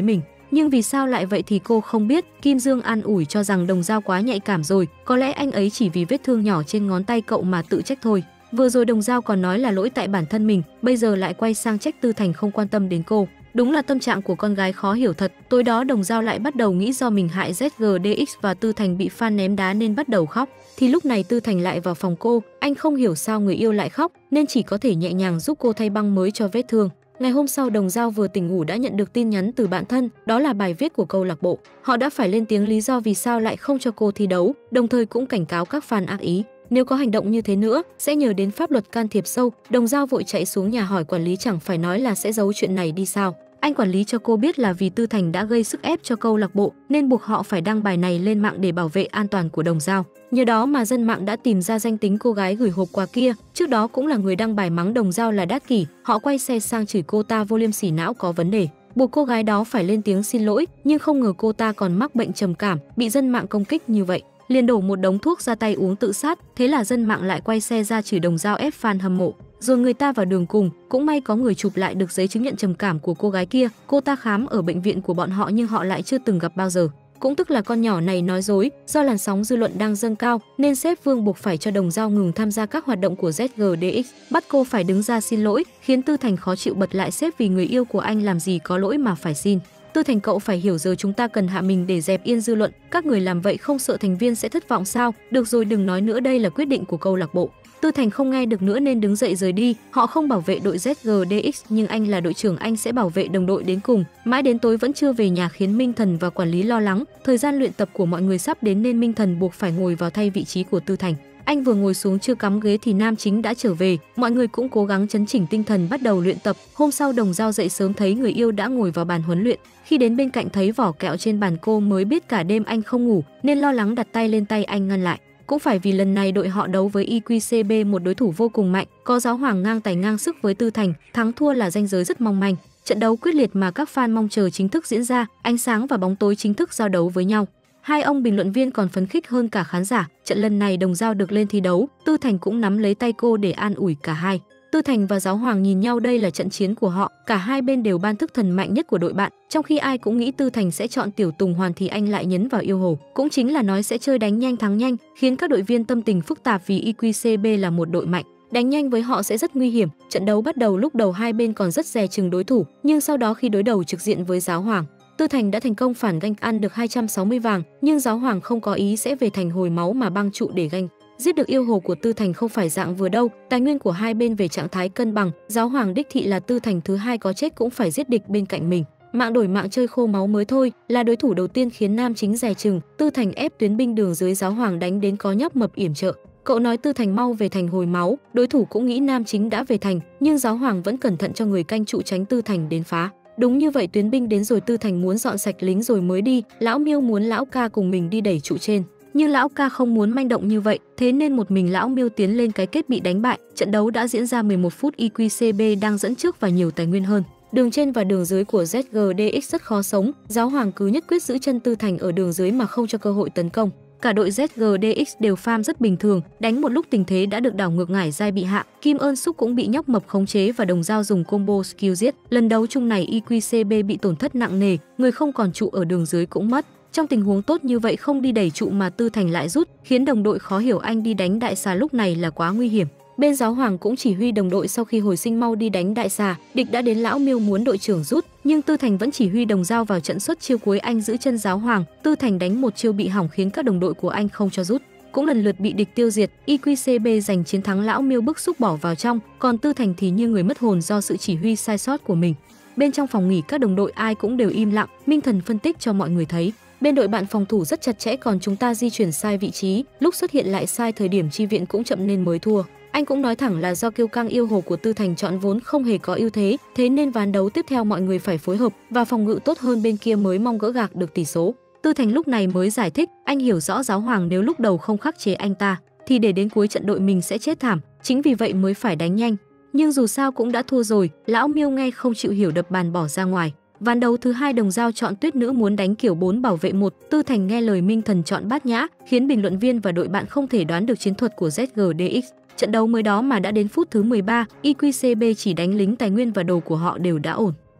Nhưng vì sao lại vậy thì cô không biết. Kim Dương an ủi cho rằng Đồng Dao quá nhạy cảm rồi, có lẽ anh ấy chỉ vì vết thương nhỏ trên ngón tay cậu mà tự trách thôi. Vừa rồi Đồng Dao còn nói là lỗi tại bản thân mình, bây giờ lại quay sang trách Tư Thành không quan tâm đến cô. Đúng là tâm trạng của con gái khó hiểu thật. Tối đó Đồng Dao lại bắt đầu nghĩ do mình hại ZGDX và Tư Thành bị fan ném đá nên bắt đầu khóc. Thì lúc này Tư Thành lại vào phòng cô, anh không hiểu sao người yêu lại khóc nên chỉ có thể nhẹ nhàng giúp cô thay băng mới cho vết thương. Ngày hôm sau Đồng Dao vừa tỉnh ngủ đã nhận được tin nhắn từ bạn thân, đó là bài viết của câu lạc bộ. Họ đã phải lên tiếng lý do vì sao lại không cho cô thi đấu, đồng thời cũng cảnh cáo các fan ác ý. Nếu có hành động như thế nữa, sẽ nhờ đến pháp luật can thiệp sâu. Đồng Dao vội chạy xuống nhà hỏi quản lý, chẳng phải nói là sẽ giấu chuyện này đi sao. Anh quản lý cho cô biết là vì Tư Thành đã gây sức ép cho câu lạc bộ nên buộc họ phải đăng bài này lên mạng để bảo vệ an toàn của Đồng Dao. Nhờ đó mà dân mạng đã tìm ra danh tính cô gái gửi hộp quà kia, trước đó cũng là người đăng bài mắng Đồng Dao là đát kỷ. Họ quay xe sang chửi cô ta vô liêm sỉ, não có vấn đề, buộc cô gái đó phải lên tiếng xin lỗi, nhưng không ngờ cô ta còn mắc bệnh trầm cảm, bị dân mạng công kích như vậy, liền đổ một đống thuốc ra tay uống tự sát. Thế là dân mạng lại quay xe ra chửi Đồng Dao ép fan hâm mộ, rồi người ta vào đường cùng. Cũng may có người chụp lại được giấy chứng nhận trầm cảm của cô gái kia, cô ta khám ở bệnh viện của bọn họ nhưng họ lại chưa từng gặp bao giờ. Cũng tức là con nhỏ này nói dối. Do làn sóng dư luận đang dâng cao nên sếp Vương buộc phải cho Đồng Dao ngừng tham gia các hoạt động của ZGDX, bắt cô phải đứng ra xin lỗi, khiến Tư Thành khó chịu bật lại sếp vì người yêu của anh làm gì có lỗi mà phải xin. Tư Thành, cậu phải hiểu giờ chúng ta cần hạ mình để dẹp yên dư luận, các người làm vậy không sợ thành viên sẽ thất vọng sao? Được rồi, đừng nói nữa, đây là quyết định của câu lạc bộ. Tư Thành không nghe được nữa nên đứng dậy rời đi. Họ không bảo vệ đội ZGDX nhưng anh là đội trưởng, anh sẽ bảo vệ đồng đội đến cùng. Mãi đến tối vẫn chưa về nhà khiến Minh Thần và quản lý lo lắng. Thời gian luyện tập của mọi người sắp đến nên Minh Thần buộc phải ngồi vào thay vị trí của Tư Thành. Anh vừa ngồi xuống chưa cắm ghế thì nam chính đã trở về. Mọi người cũng cố gắng chấn chỉnh tinh thần bắt đầu luyện tập. Hôm sau Đồng Dao dậy sớm thấy người yêu đã ngồi vào bàn huấn luyện. Khi đến bên cạnh thấy vỏ kẹo trên bàn, cô mới biết cả đêm anh không ngủ nên lo lắng đặt tay lên tay anh ngăn lại. Cũng phải vì lần này đội họ đấu với EQCB, một đối thủ vô cùng mạnh, có Giáo Hoàng ngang tài ngang sức với Tư Thành, thắng thua là ranh giới rất mong manh. Trận đấu quyết liệt mà các fan mong chờ chính thức diễn ra, ánh sáng và bóng tối chính thức giao đấu với nhau. Hai ông bình luận viên còn phấn khích hơn cả khán giả. Trận lần này Đồng Dao được lên thi đấu, Tư Thành cũng nắm lấy tay cô để an ủi cả hai. Tư Thành và Giáo Hoàng nhìn nhau, đây là trận chiến của họ, cả hai bên đều ban thức thần mạnh nhất của đội bạn. Trong khi ai cũng nghĩ Tư Thành sẽ chọn Tiểu Tùng Hoàn thì anh lại nhấn vào yêu hồ, cũng chính là nói sẽ chơi đánh nhanh thắng nhanh, khiến các đội viên tâm tình phức tạp vì EQCB là một đội mạnh. Đánh nhanh với họ sẽ rất nguy hiểm. Trận đấu bắt đầu, lúc đầu hai bên còn rất dè chừng đối thủ, nhưng sau đó khi đối đầu trực diện với Giáo Hoàng, Tư Thành đã thành công phản ganh ăn được 260 vàng, nhưng Giáo Hoàng không có ý sẽ về thành hồi máu mà băng trụ để ganh. Giết được yêu hồ của Tư Thành không phải dạng vừa đâu, tài nguyên của hai bên về trạng thái cân bằng, Giáo Hoàng đích thị là Tư Thành thứ hai có chết cũng phải giết địch bên cạnh mình. Mạng đổi mạng chơi khô máu mới thôi, là đối thủ đầu tiên khiến nam chính dè chừng. Tư Thành ép tuyến binh đường dưới, Giáo Hoàng đánh đến có nhóc mập yểm trợ. Cậu nói Tư Thành mau về thành hồi máu, đối thủ cũng nghĩ nam chính đã về thành, nhưng Giáo Hoàng vẫn cẩn thận cho người canh trụ tránh Tư Thành đến phá. Đúng như vậy, tuyến binh đến rồi, Tư Thành muốn dọn sạch lính rồi mới đi. Lão Miêu muốn Lão Ca cùng mình đi đẩy trụ trên, nhưng Lão Ca không muốn manh động như vậy, thế nên một mình Lão Miêu tiến lên, cái kết bị đánh bại. Trận đấu đã diễn ra 11 phút, EQCB đang dẫn trước và nhiều tài nguyên hơn. Đường trên và đường dưới của ZGDX rất khó sống, Giáo Hoàng cứ nhất quyết giữ chân Tư Thành ở đường dưới mà không cho cơ hội tấn công. Cả đội ZGDX đều farm rất bình thường, đánh một lúc tình thế đã được đảo ngược, ngải giai bị hạ, Kim Ơn Xúc cũng bị nhóc mập khống chế và Đồng Dao dùng combo skill giết. Lần đấu chung này EQCB bị tổn thất nặng nề, người không còn trụ ở đường dưới cũng mất. Trong tình huống tốt như vậy không đi đẩy trụ mà Tư Thành lại rút, khiến đồng đội khó hiểu, anh đi đánh đại xà lúc này là quá nguy hiểm. Bên Giáo Hoàng cũng chỉ huy đồng đội sau khi hồi sinh mau đi đánh đại xà, địch đã đến, Lão Miêu muốn đội trưởng rút, nhưng Tư Thành vẫn chỉ huy Đồng Dao vào trận xuất chiêu cuối, anh giữ chân Giáo Hoàng, Tư Thành đánh một chiêu bị hỏng khiến các đồng đội của anh không cho rút, cũng lần lượt bị địch tiêu diệt. EQCB giành chiến thắng, Lão Miêu bức xúc bỏ vào trong, còn Tư Thành thì như người mất hồn do sự chỉ huy sai sót của mình. Bên trong phòng nghỉ các đồng đội ai cũng đều im lặng, Minh Thần phân tích cho mọi người thấy bên đội bạn phòng thủ rất chặt chẽ, còn chúng ta di chuyển sai vị trí, lúc xuất hiện lại sai thời điểm chi viện cũng chậm nên mới thua. Anh cũng nói thẳng là do kiêu căng yêu hồ của Tư Thành chọn vốn không hề có ưu thế, thế nên ván đấu tiếp theo mọi người phải phối hợp và phòng ngự tốt hơn bên kia mới mong gỡ gạc được tỷ số. Tư Thành lúc này mới giải thích, anh hiểu rõ Giáo Hoàng nếu lúc đầu không khắc chế anh ta thì để đến cuối trận đội mình sẽ chết thảm, chính vì vậy mới phải đánh nhanh. Nhưng dù sao cũng đã thua rồi. Lão Miêu nghe không chịu hiểu, đập bàn bỏ ra ngoài. Ván đấu thứ hai Đồng Dao chọn Tuyết Nữ muốn đánh kiểu 4 bảo vệ 1, Tư Thành nghe lời Minh Thần chọn Bát Nhã, khiến bình luận viên và đội bạn không thể đoán được chiến thuật của ZGDX. Trận đấu mới đó mà đã đến phút thứ 13, EQCB chỉ đánh lính, tài nguyên và đồ của họ đều đã ổn.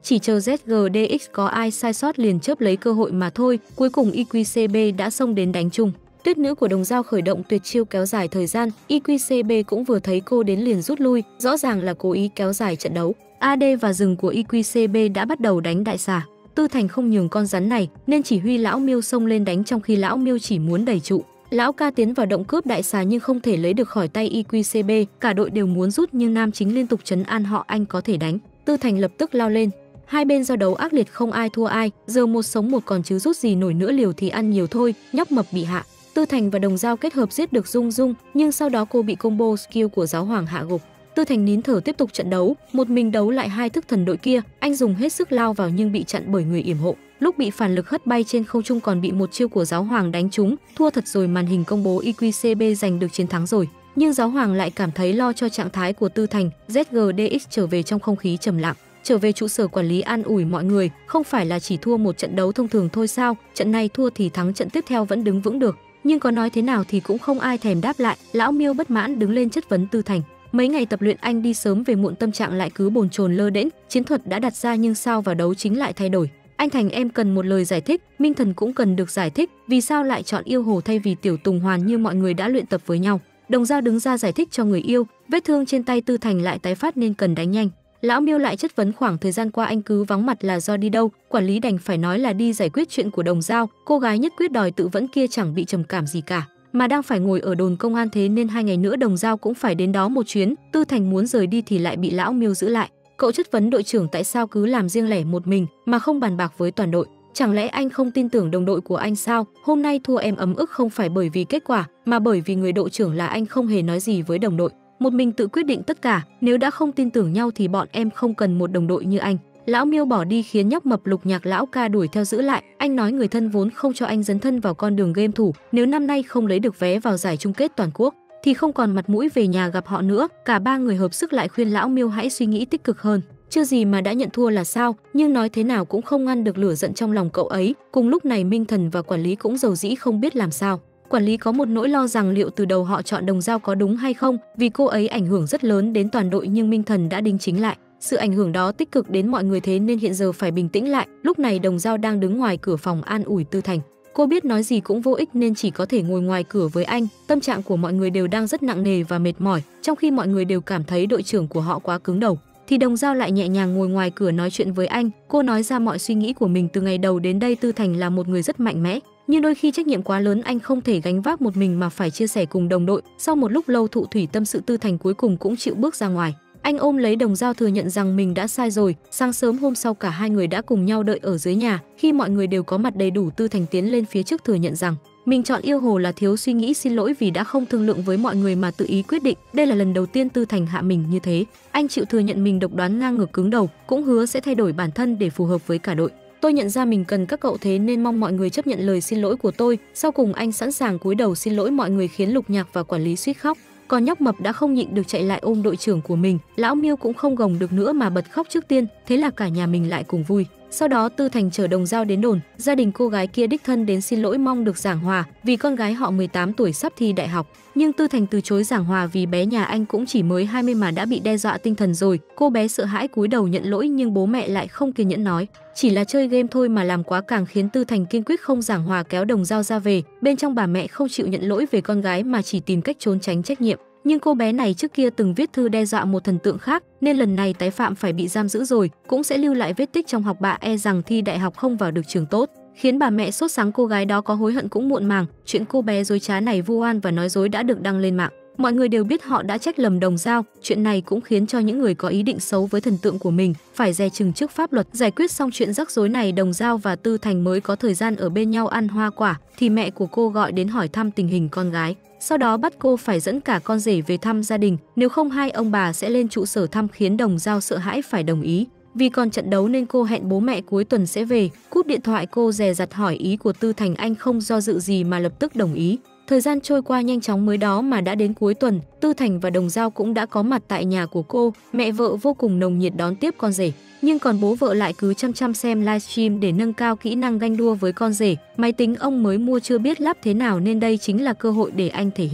chỉ chờ ZGDX có ai sai sót liền chớp lấy cơ hội mà thôi, cuối cùng EQCB đã xông đến đánh chung. Tuyết nữ của Đồng Dao khởi động tuyệt chiêu kéo dài thời gian, EQCB cũng vừa thấy cô đến liền rút lui, rõ ràng là cố ý kéo dài trận đấu. AD và rừng của EQCB đã bắt đầu đánh đại xà. Tư Thành không nhường con rắn này nên chỉ huy lão Miêu xông lên đánh, trong khi lão Miêu chỉ muốn đẩy trụ. Lão ca tiến vào động cướp đại xà nhưng không thể lấy được khỏi tay EQCB, cả đội đều muốn rút nhưng nam chính liên tục trấn an họ anh có thể đánh. Tư Thành lập tức lao lên. Hai bên giao đấu ác liệt không ai thua ai, giờ một sống một còn chứ rút gì nổi nữa, liều thì ăn nhiều thôi, nhóc mập bị hạ. Tư Thành và Đồng Dao kết hợp giết được Dung Dung, nhưng sau đó cô bị combo skill của giáo hoàng hạ gục. Tư Thành nín thở tiếp tục trận đấu, một mình đấu lại hai thức thần đội kia, anh dùng hết sức lao vào nhưng bị chặn bởi người yểm hộ. Lúc bị phản lực hất bay trên không trung còn bị một chiêu của giáo hoàng đánh trúng, thua thật rồi, màn hình công bố EQCB giành được chiến thắng rồi. Nhưng giáo hoàng lại cảm thấy lo cho trạng thái của Tư Thành. ZGDX trở về trong không khí trầm lặng, trở về trụ sở quản lý an ủi mọi người, không phải là chỉ thua một trận đấu thông thường thôi sao, trận này thua thì thắng trận tiếp theo vẫn đứng vững được. Nhưng có nói thế nào thì cũng không ai thèm đáp lại. Lão Miêu bất mãn đứng lên chất vấn Tư Thành. Mấy ngày tập luyện anh đi sớm về muộn, tâm trạng lại cứ bồn chồn lơ đễnh, chiến thuật đã đặt ra nhưng sao vào đấu chính lại thay đổi. Anh Thành, em cần một lời giải thích, Minh Thần cũng cần được giải thích, vì sao lại chọn yêu hồ thay vì Tiểu Tùng Hoàn như mọi người đã luyện tập với nhau. Đồng Dao đứng ra giải thích cho người yêu, vết thương trên tay Tư Thành lại tái phát nên cần đánh nhanh. Lão Miêu lại chất vấn khoảng thời gian qua anh cứ vắng mặt là do đi đâu, quản lý đành phải nói là đi giải quyết chuyện của Đồng Dao, cô gái nhất quyết đòi tự vẫn kia chẳng bị trầm cảm gì cả, mà đang phải ngồi ở đồn công an, thế nên 2 ngày nữa Đồng Dao cũng phải đến đó một chuyến. Tư Thành muốn rời đi thì lại bị Lão Miêu giữ lại. Cậu chất vấn đội trưởng tại sao cứ làm riêng lẻ một mình mà không bàn bạc với toàn đội. Chẳng lẽ anh không tin tưởng đồng đội của anh sao? Hôm nay thua em ấm ức không phải bởi vì kết quả, mà bởi vì người đội trưởng là anh không hề nói gì với đồng đội. Một mình tự quyết định tất cả, nếu đã không tin tưởng nhau thì bọn em không cần một đồng đội như anh. Lão Miêu bỏ đi khiến nhóc mập Lục Nhạc lão ca đuổi theo giữ lại. Anh nói người thân vốn không cho anh dấn thân vào con đường game thủ, nếu năm nay không lấy được vé vào giải chung kết toàn quốc thì không còn mặt mũi về nhà gặp họ nữa. Cả ba người hợp sức lại khuyên Lão Miêu hãy suy nghĩ tích cực hơn. Chưa gì mà đã nhận thua là sao, nhưng nói thế nào cũng không ngăn được lửa giận trong lòng cậu ấy. Cùng lúc này Minh Thần và quản lý cũng rầu rĩ không biết làm sao. Quản lý có một nỗi lo rằng liệu từ đầu họ chọn Đồng Dao có đúng hay không, vì cô ấy ảnh hưởng rất lớn đến toàn đội, nhưng Minh Thần đã đính chính lại. Sự ảnh hưởng đó tích cực đến mọi người, thế nên hiện giờ phải bình tĩnh lại. Lúc này Đồng Dao đang đứng ngoài cửa phòng an ủi Tư Thành. Cô biết nói gì cũng vô ích nên chỉ có thể ngồi ngoài cửa với anh. Tâm trạng của mọi người đều đang rất nặng nề và mệt mỏi, trong khi mọi người đều cảm thấy đội trưởng của họ quá cứng đầu. Thì Đồng Dao lại nhẹ nhàng ngồi ngoài cửa nói chuyện với anh. Cô nói ra mọi suy nghĩ của mình. Từ ngày đầu đến đây, Tư Thành là một người rất mạnh mẽ, nhưng đôi khi trách nhiệm quá lớn anh không thể gánh vác một mình mà phải chia sẻ cùng đồng đội. Sau một lúc lâu thụ thủy tâm sự, Tư Thành cuối cùng cũng chịu bước ra ngoài. Anh ôm lấy Đồng Dao thừa nhận rằng mình đã sai rồi. Sáng sớm hôm sau cả hai người đã cùng nhau đợi ở dưới nhà. Khi mọi người đều có mặt đầy đủ, Tư Thành tiến lên phía trước thừa nhận rằng mình chọn yêu hồ là thiếu suy nghĩ, xin lỗi vì đã không thương lượng với mọi người mà tự ý quyết định. Đây là lần đầu tiên Tư Thành hạ mình như thế. Anh chịu thừa nhận mình độc đoán, ngang ngược, cứng đầu, cũng hứa sẽ thay đổi bản thân để phù hợp với cả đội. Tôi nhận ra mình cần các cậu, thế nên mong mọi người chấp nhận lời xin lỗi của tôi. Sau cùng anh sẵn sàng cúi đầu xin lỗi mọi người, khiến Lục Nhạc và quản lý suýt khóc. Còn nhóc mập đã không nhịn được chạy lại ôm đội trưởng của mình. Lão Miêu cũng không gồng được nữa mà bật khóc trước tiên, thế là cả nhà mình lại cùng vui. Sau đó Tư Thành chở Đồng Dao đến đồn, gia đình cô gái kia đích thân đến xin lỗi, mong được giảng hòa vì con gái họ 18 tuổi sắp thi đại học. Nhưng Tư Thành từ chối giảng hòa vì bé nhà anh cũng chỉ mới 20 mà đã bị đe dọa tinh thần rồi. Cô bé sợ hãi cúi đầu nhận lỗi, nhưng bố mẹ lại không kiên nhẫn nói chỉ là chơi game thôi mà làm quá, càng khiến Tư Thành kiên quyết không giảng hòa, kéo Đồng Dao ra về. Bên trong bà mẹ không chịu nhận lỗi về con gái mà chỉ tìm cách trốn tránh trách nhiệm. Nhưng cô bé này trước kia từng viết thư đe dọa một thần tượng khác, nên lần này tái phạm phải bị giam giữ rồi, cũng sẽ lưu lại vết tích trong học bạ, e rằng thi đại học không vào được trường tốt, khiến bà mẹ sốt sắng. Cô gái đó có hối hận cũng muộn màng. Chuyện cô bé dối trá này vu oan và nói dối đã được đăng lên mạng. Mọi người đều biết họ đã trách lầm Đồng Dao. Chuyện này cũng khiến cho những người có ý định xấu với thần tượng của mình phải dè chừng trước pháp luật. Giải quyết xong chuyện rắc rối này, Đồng Dao và Tư Thành mới có thời gian ở bên nhau ăn hoa quả, thì mẹ của cô gọi đến hỏi thăm tình hình con gái. Sau đó bắt cô phải dẫn cả con rể về thăm gia đình, nếu không hai ông bà sẽ lên trụ sở thăm, khiến Đồng Dao sợ hãi phải đồng ý. Vì còn trận đấu nên cô hẹn bố mẹ cuối tuần sẽ về. Cúp điện thoại cô dè dặt hỏi ý của Tư Thành, anh không do dự gì mà lập tức đồng ý. Thời gian trôi qua nhanh chóng, mới đó mà đã đến cuối tuần, Tư Thành và Đồng Dao cũng đã có mặt tại nhà của cô. Mẹ vợ vô cùng nồng nhiệt đón tiếp con rể, nhưng còn bố vợ lại cứ chăm xem livestream để nâng cao kỹ năng ganh đua với con rể. Máy tính ông mới mua chưa biết lắp thế nào nên đây chính là cơ hội để anh thể hiện.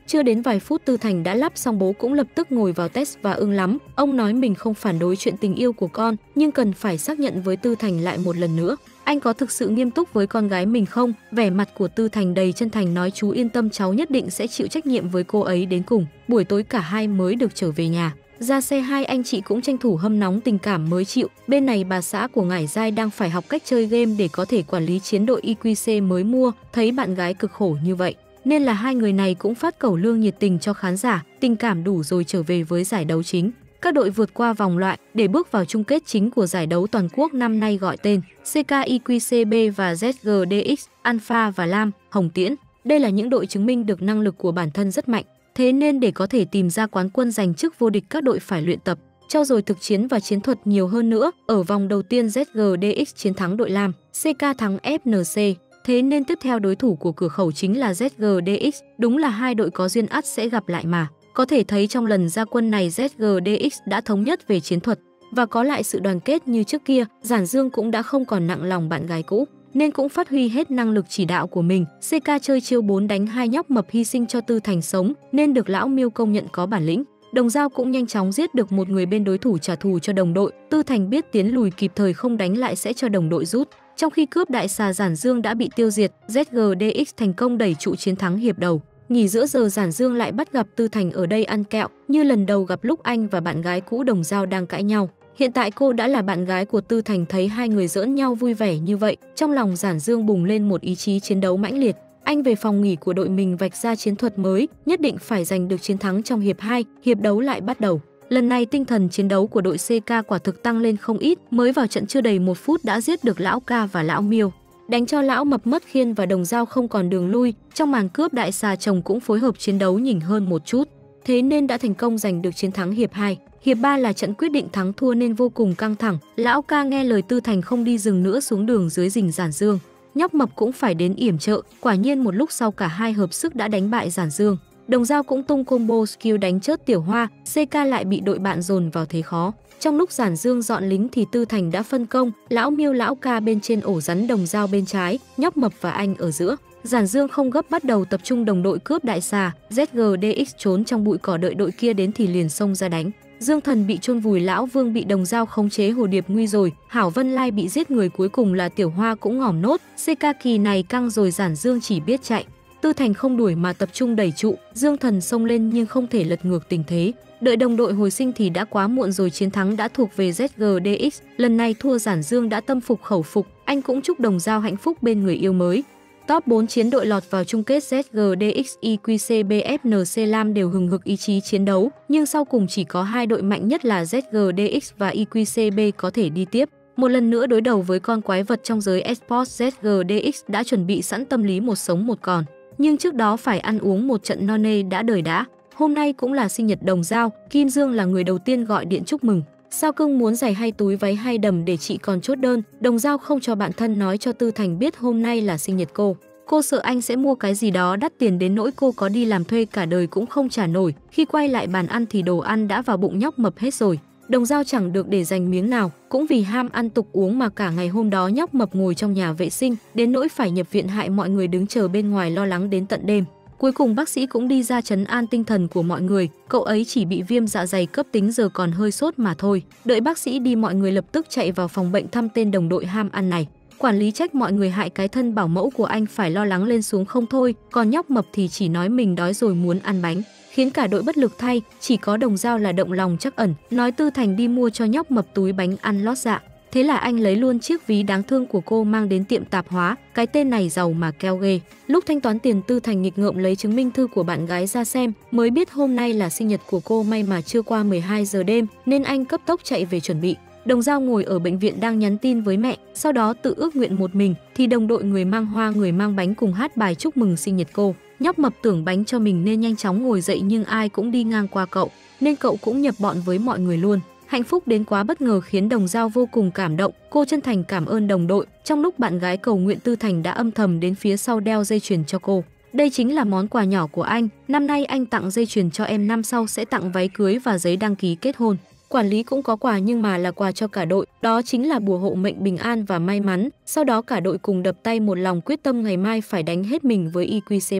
Chưa đến vài phút Tư Thành đã lắp xong, bố cũng lập tức ngồi vào test và ưng lắm. Ông nói mình không phản đối chuyện tình yêu của con, nhưng cần phải xác nhận với Tư Thành lại một lần nữa. Anh có thực sự nghiêm túc với con gái mình không? Vẻ mặt của Tư Thành đầy chân thành nói chú yên tâm, cháu nhất định sẽ chịu trách nhiệm với cô ấy đến cùng. Buổi tối cả hai mới được trở về nhà. Ra xe hai anh chị cũng tranh thủ hâm nóng tình cảm mới chịu. Bên này bà xã của Ngải Giai đang phải học cách chơi game để có thể quản lý chiến đội EQC mới mua, thấy bạn gái cực khổ như vậy nên là hai người này cũng phát cẩu lương nhiệt tình cho khán giả, tình cảm đủ rồi trở về với giải đấu chính. Các đội vượt qua vòng loại để bước vào chung kết chính của giải đấu toàn quốc năm nay gọi tên CK EQCB và ZGDX, Alpha và Lam, Hồng Tiễn. Đây là những đội chứng minh được năng lực của bản thân rất mạnh. Thế nên để có thể tìm ra quán quân giành chức vô địch, các đội phải luyện tập, trau dồi thực chiến và chiến thuật nhiều hơn nữa. Ở vòng đầu tiên ZGDX chiến thắng đội Lam, CK thắng FNC. Thế nên tiếp theo đối thủ của cửa khẩu chính là ZGDX. Đúng là hai đội có duyên ắt sẽ gặp lại mà. Có thể thấy trong lần ra quân này ZGDX đã thống nhất về chiến thuật và có lại sự đoàn kết như trước kia. Giản Dương cũng đã không còn nặng lòng bạn gái cũ nên cũng phát huy hết năng lực chỉ đạo của mình. CK chơi chiêu 4 đánh 2 nhóc mập hy sinh cho Tư Thành sống nên được lão Miêu công nhận có bản lĩnh. Đồng Dao cũng nhanh chóng giết được một người bên đối thủ trả thù cho đồng đội. Tư Thành biết tiến lùi kịp thời, không đánh lại sẽ cho đồng đội rút. Trong khi cướp đại xà Giản Dương đã bị tiêu diệt, ZGDX thành công đẩy trụ chiến thắng hiệp đầu. Nghỉ giữa giờ Giản Dương lại bắt gặp Tư Thành ở đây ăn kẹo, như lần đầu gặp lúc anh và bạn gái cũ Đồng Dao đang cãi nhau. Hiện tại cô đã là bạn gái của Tư Thành, thấy hai người giỡn nhau vui vẻ như vậy, trong lòng Giản Dương bùng lên một ý chí chiến đấu mãnh liệt. Anh về phòng nghỉ của đội mình vạch ra chiến thuật mới, nhất định phải giành được chiến thắng trong hiệp 2, hiệp đấu lại bắt đầu. Lần này tinh thần chiến đấu của đội CK quả thực tăng lên không ít, mới vào trận chưa đầy 1 phút đã giết được lão Ca và lão Miêu, đánh cho lão mập mất khiên và Đồng Dao không còn đường lui. Trong màn cướp đại xà chồng cũng phối hợp chiến đấu nhỉnh hơn một chút, thế nên đã thành công giành được chiến thắng hiệp 2. Hiệp 3 là trận quyết định thắng thua nên vô cùng căng thẳng. Lão Ca nghe lời Tư Thành không đi rừng nữa, xuống đường dưới rình Giản Dương. Nhóc mập cũng phải đến yểm trợ. Quả nhiên một lúc sau cả hai hợp sức đã đánh bại Giản Dương. Đồng Dao cũng tung combo skill đánh chớt Tiểu Hoa, CK lại bị đội bạn dồn vào thế khó. Trong lúc Giản Dương dọn lính thì Tư Thành đã phân công, lão Miêu lão Ca bên trên ổ rắn, Đồng Dao bên trái, nhóc mập và anh ở giữa. Giản Dương không gấp, bắt đầu tập trung đồng đội cướp đại xà. ZGDX trốn trong bụi cỏ đợi đội kia đến thì liền xông ra đánh. Dương Thần bị chôn vùi, lão Vương bị Đồng Dao khống chế, Hồ Điệp nguy rồi, Hảo Vân Lai bị giết, người cuối cùng là Tiểu Hoa cũng ngỏm nốt. CK kỳ này căng rồi, Giản Dương chỉ biết chạy. Tư Thành không đuổi mà tập trung đẩy trụ, Dương Thần xông lên nhưng không thể lật ngược tình thế. Đợi đồng đội hồi sinh thì đã quá muộn rồi, chiến thắng đã thuộc về ZGDX. Lần này thua Giản Dương đã tâm phục khẩu phục, anh cũng chúc Đồng Dao hạnh phúc bên người yêu mới. Top 4 chiến đội lọt vào chung kết ZGDX, EQCB, FNC, Lam đều hừng hực ý chí chiến đấu, nhưng sau cùng chỉ có hai đội mạnh nhất là ZGDX và EQCB có thể đi tiếp. Một lần nữa đối đầu với con quái vật trong giới esports, ZGDX đã chuẩn bị sẵn tâm lý một sống một còn, nhưng trước đó phải ăn uống một trận no nê đã đời đã. Hôm nay cũng là sinh nhật Đồng Dao, Kim Dương là người đầu tiên gọi điện chúc mừng. Sao cưng muốn giày hay túi váy hay đầm để chị còn chốt đơn? Đồng Dao không cho bạn thân nói cho Tư Thành biết hôm nay là sinh nhật cô. Cô sợ anh sẽ mua cái gì đó đắt tiền đến nỗi cô có đi làm thuê cả đời cũng không trả nổi. Khi quay lại bàn ăn thì đồ ăn đã vào bụng nhóc mập hết rồi. Đồng Dao chẳng được để dành miếng nào, cũng vì ham ăn tục uống mà cả ngày hôm đó nhóc mập ngồi trong nhà vệ sinh, đến nỗi phải nhập viện, hại mọi người đứng chờ bên ngoài lo lắng đến tận đêm. Cuối cùng bác sĩ cũng đi ra trấn an tinh thần của mọi người, cậu ấy chỉ bị viêm dạ dày cấp tính, giờ còn hơi sốt mà thôi. Đợi bác sĩ đi mọi người lập tức chạy vào phòng bệnh thăm tên đồng đội ham ăn này. Quản lý trách mọi người hại cái thân bảo mẫu của anh phải lo lắng lên xuống không thôi, còn nhóc mập thì chỉ nói mình đói rồi muốn ăn bánh, khiến cả đội bất lực thay. Chỉ có Đồng Dao là động lòng trắc ẩn, nói Tư Thành đi mua cho nhóc mập túi bánh ăn lót dạ. Thế là anh lấy luôn chiếc ví đáng thương của cô mang đến tiệm tạp hóa, cái tên này giàu mà keo ghê. Lúc thanh toán tiền, Tư Thành nghịch ngợm lấy chứng minh thư của bạn gái ra xem, mới biết hôm nay là sinh nhật của cô, may mà chưa qua 12 giờ đêm nên anh cấp tốc chạy về chuẩn bị. Đồng Dao ngồi ở bệnh viện đang nhắn tin với mẹ, sau đó tự ước nguyện một mình, thì đồng đội người mang hoa người mang bánh cùng hát bài chúc mừng sinh nhật cô. Nhóc mập tưởng bánh cho mình nên nhanh chóng ngồi dậy, nhưng ai cũng đi ngang qua cậu nên cậu cũng nhập bọn với mọi người luôn. Hạnh phúc đến quá bất ngờ khiến Đồng Dao vô cùng cảm động, cô chân thành cảm ơn đồng đội. Trong lúc bạn gái cầu nguyện, Tư Thành đã âm thầm đến phía sau đeo dây chuyền cho cô. Đây chính là món quà nhỏ của anh, năm nay anh tặng dây chuyền cho em, năm sau sẽ tặng váy cưới và giấy đăng ký kết hôn. Quản lý cũng có quà nhưng mà là quà cho cả đội, đó chính là bùa hộ mệnh bình an và may mắn. Sau đó cả đội cùng đập tay một lòng quyết tâm ngày mai phải đánh hết mình với EQCB.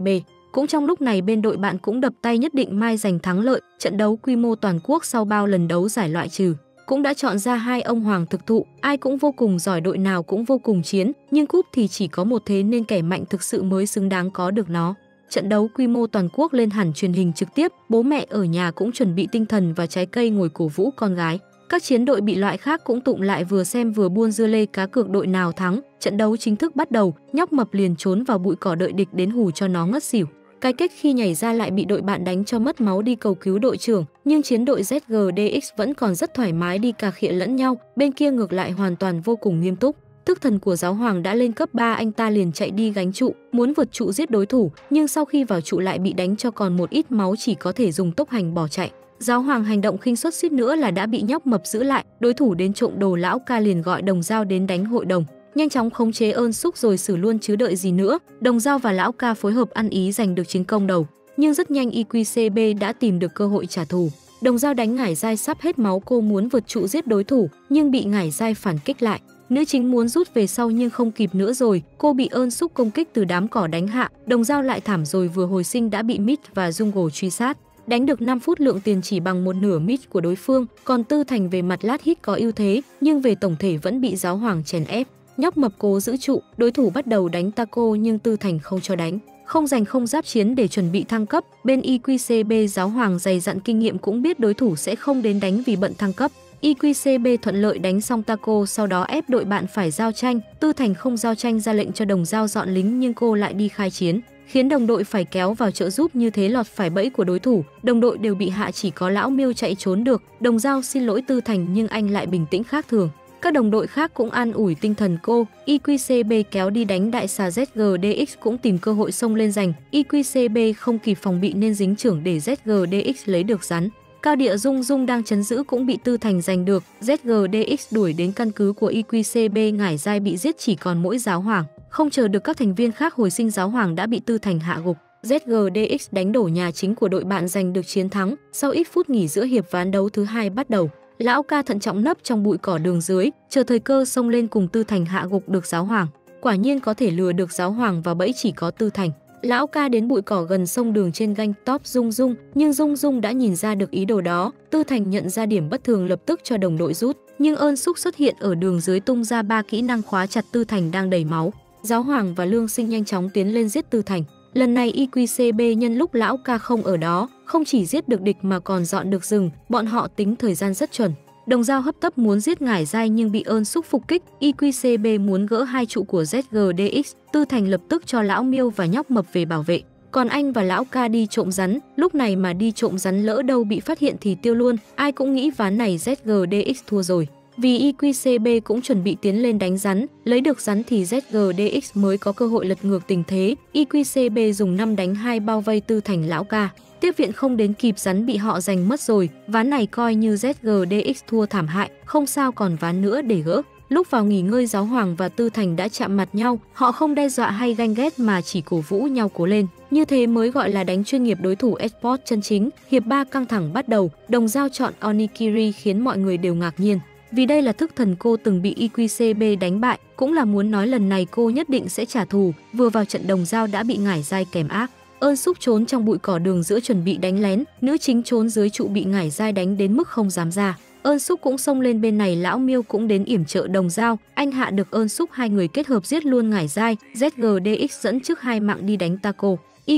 Cũng trong lúc này bên đội bạn cũng đập tay nhất định mai giành thắng lợi, trận đấu quy mô toàn quốc sau bao lần đấu giải loại trừ. Cũng đã chọn ra hai ông hoàng thực thụ, ai cũng vô cùng giỏi, đội nào cũng vô cùng chiến, nhưng cúp thì chỉ có một, thế nên kẻ mạnh thực sự mới xứng đáng có được nó. Trận đấu quy mô toàn quốc lên hẳn truyền hình trực tiếp, bố mẹ ở nhà cũng chuẩn bị tinh thần và trái cây ngồi cổ vũ con gái. Các chiến đội bị loại khác cũng tụng lại vừa xem vừa buôn dưa lê cá cược đội nào thắng. Trận đấu chính thức bắt đầu, nhóc mập liền trốn vào bụi cỏ đợi địch đến hù cho nó ngất xỉu. Cái kết khi nhảy ra lại bị đội bạn đánh cho mất máu đi cầu cứu đội trưởng, nhưng chiến đội ZGDX vẫn còn rất thoải mái đi cà khịa lẫn nhau, bên kia ngược lại hoàn toàn vô cùng nghiêm túc. Thức thần của giáo hoàng đã lên cấp 3, anh ta liền chạy đi gánh trụ, muốn vượt trụ giết đối thủ, nhưng sau khi vào trụ lại bị đánh cho còn một ít máu, chỉ có thể dùng tốc hành bỏ chạy. Giáo hoàng hành động khinh suất suýt nữa là đã bị nhóc mập giữ lại, đối thủ đến trộm đồ lão ca liền gọi đồng dao đến đánh hội đồng. Nhanh chóng khống chế ơn xúc rồi xử luôn chứ đợi gì nữa, đồng dao và lão ca phối hợp ăn ý giành được chiến công đầu. Nhưng rất nhanh IQCB đã tìm được cơ hội trả thù. Đồng dao đánh Ngải Giai sắp hết máu, cô muốn vượt trụ giết đối thủ nhưng bị Ngải Giai phản kích lại. Nữ chính muốn rút về sau nhưng không kịp nữa rồi, cô bị ơn xúc công kích từ đám cỏ đánh hạ, đồng dao lại thảm rồi, vừa hồi sinh đã bị Mít và Jungle truy sát. Đánh được 5 phút lượng tiền chỉ bằng một nửa Mít của đối phương, còn Tư Thành về mặt lát hit có ưu thế, nhưng về tổng thể vẫn bị giáo hoàng chèn ép. Nhóc mập cố giữ trụ, đối thủ bắt đầu đánh taco nhưng Tư Thành không cho đánh. Không giành không giáp chiến để chuẩn bị thăng cấp, bên IQCB giáo hoàng dày dặn kinh nghiệm cũng biết đối thủ sẽ không đến đánh vì bận thăng cấp. IQCB thuận lợi đánh xong taco, sau đó ép đội bạn phải giao tranh. Tư Thành không giao tranh, ra lệnh cho đồng dao dọn lính nhưng cô lại đi khai chiến, khiến đồng đội phải kéo vào trợ giúp, như thế lọt phải bẫy của đối thủ. Đồng đội đều bị hạ, chỉ có lão Miêu chạy trốn được. Đồng dao xin lỗi Tư Thành nhưng anh lại bình tĩnh khác thường. Các đồng đội khác cũng an ủi tinh thần cô. IQCB kéo đi đánh đại xà, ZGDX cũng tìm cơ hội xông lên giành. IQCB không kịp phòng bị nên dính chưởng để ZGDX lấy được rắn. Cao địa Dung Dung đang chấn giữ cũng bị Tư Thành giành được. ZGDX đuổi đến căn cứ của IQCB, Ngải Giai bị giết, chỉ còn mỗi giáo hoàng. Không chờ được các thành viên khác hồi sinh, giáo hoàng đã bị Tư Thành hạ gục. ZGDX đánh đổ nhà chính của đội bạn, giành được chiến thắng. Sau ít phút nghỉ giữa hiệp, ván đấu thứ hai bắt đầu. Lão ca thận trọng nấp trong bụi cỏ đường dưới, chờ thời cơ xông lên cùng Tư Thành hạ gục được giáo hoàng. Quả nhiên có thể lừa được giáo hoàng vào bẫy chỉ có Tư Thành. Lão ca đến bụi cỏ gần sông đường trên ganh top Dung Dung, nhưng Dung Dung đã nhìn ra được ý đồ đó. Tư Thành nhận ra điểm bất thường lập tức cho đồng đội rút, nhưng ơn xúc xuất hiện ở đường dưới tung ra 3 kỹ năng khóa chặt Tư Thành đang đầy máu. Giáo hoàng và Lương Sinh nhanh chóng tiến lên giết Tư Thành. Lần này IQCB nhân lúc lão ca không ở đó, không chỉ giết được địch mà còn dọn được rừng, bọn họ tính thời gian rất chuẩn. Đồng dao hấp tấp muốn giết Ngải Giai nhưng bị ơn xúc phục kích. IQCB muốn gỡ hai trụ của ZGDX, Tư Thành lập tức cho lão Miêu và nhóc mập về bảo vệ. Còn anh và lão ca đi trộm rắn, lúc này mà đi trộm rắn lỡ đâu bị phát hiện thì tiêu luôn. Ai cũng nghĩ ván này ZGDX thua rồi. Vì IQCB cũng chuẩn bị tiến lên đánh rắn, lấy được rắn thì ZGDX mới có cơ hội lật ngược tình thế. IQCB dùng 5 đánh 2 bao vây Tư Thành lão ca. Tiếp viện không đến kịp, rắn bị họ giành mất rồi. Ván này coi như ZGDX thua thảm hại, không sao còn ván nữa để gỡ. Lúc vào nghỉ ngơi, giáo hoàng và Tư Thành đã chạm mặt nhau, họ không đe dọa hay ganh ghét mà chỉ cổ vũ nhau cố lên. Như thế mới gọi là đánh chuyên nghiệp đối thủ esports chân chính. Hiệp 3 căng thẳng bắt đầu, đồng dao chọn Onikiri khiến mọi người đều ngạc nhiên. Vì đây là thức thần cô từng bị IQCB đánh bại, cũng là muốn nói lần này cô nhất định sẽ trả thù. Vừa vào trận đồng dao đã bị Ngải Giai kèm ác. Ơn xúc trốn trong bụi cỏ đường giữa chuẩn bị đánh lén, nữ chính trốn dưới trụ bị Ngải Giai đánh đến mức không dám ra. Ơn xúc cũng xông lên bên này, lão Miêu cũng đến yểm trợ đồng dao, anh hạ được ơn xúc, hai người kết hợp giết luôn Ngải Giai. ZGDX dẫn trước 2 mạng đi đánh taco.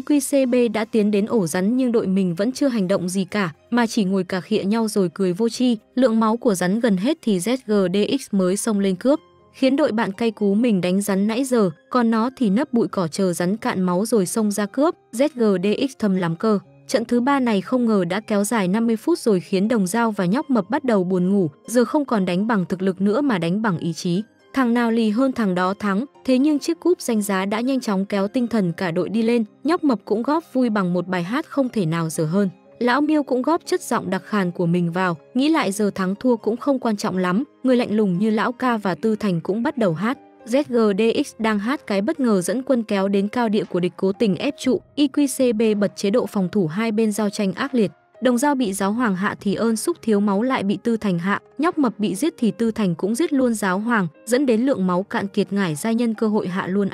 IQCB đã tiến đến ổ rắn nhưng đội mình vẫn chưa hành động gì cả, mà chỉ ngồi cà khịa nhau rồi cười vô tri. Lượng máu của rắn gần hết thì ZGDX mới xông lên cướp, khiến đội bạn cay cú mình đánh rắn nãy giờ, còn nó thì nấp bụi cỏ chờ rắn cạn máu rồi xông ra cướp. ZGDX thầm lắm cơ. Trận thứ 3 này không ngờ đã kéo dài 50 phút rồi, khiến đồng dao và nhóc mập bắt đầu buồn ngủ, giờ không còn đánh bằng thực lực nữa mà đánh bằng ý chí. Thằng nào lì hơn thằng đó thắng, thế nhưng chiếc cúp danh giá đã nhanh chóng kéo tinh thần cả đội đi lên. Nhóc mập cũng góp vui bằng một bài hát không thể nào dở hơn. Lão Miêu cũng góp chất giọng đặc khàn của mình vào, nghĩ lại giờ thắng thua cũng không quan trọng lắm. Người lạnh lùng như lão ca và Tư Thành cũng bắt đầu hát. ZGDX đang hát cái bất ngờ dẫn quân kéo đến cao địa của địch, cố tình ép trụ. IQCB bật chế độ phòng thủ, hai bên giao tranh ác liệt. Đồng dao bị giáo hoàng hạ thì ơn xúc thiếu máu lại bị Tư Thành hạ. Nhóc mập bị giết thì Tư Thành cũng giết luôn giáo hoàng, dẫn đến lượng máu cạn kiệt. Ngải Giai nhân cơ hội hạ luôn anh.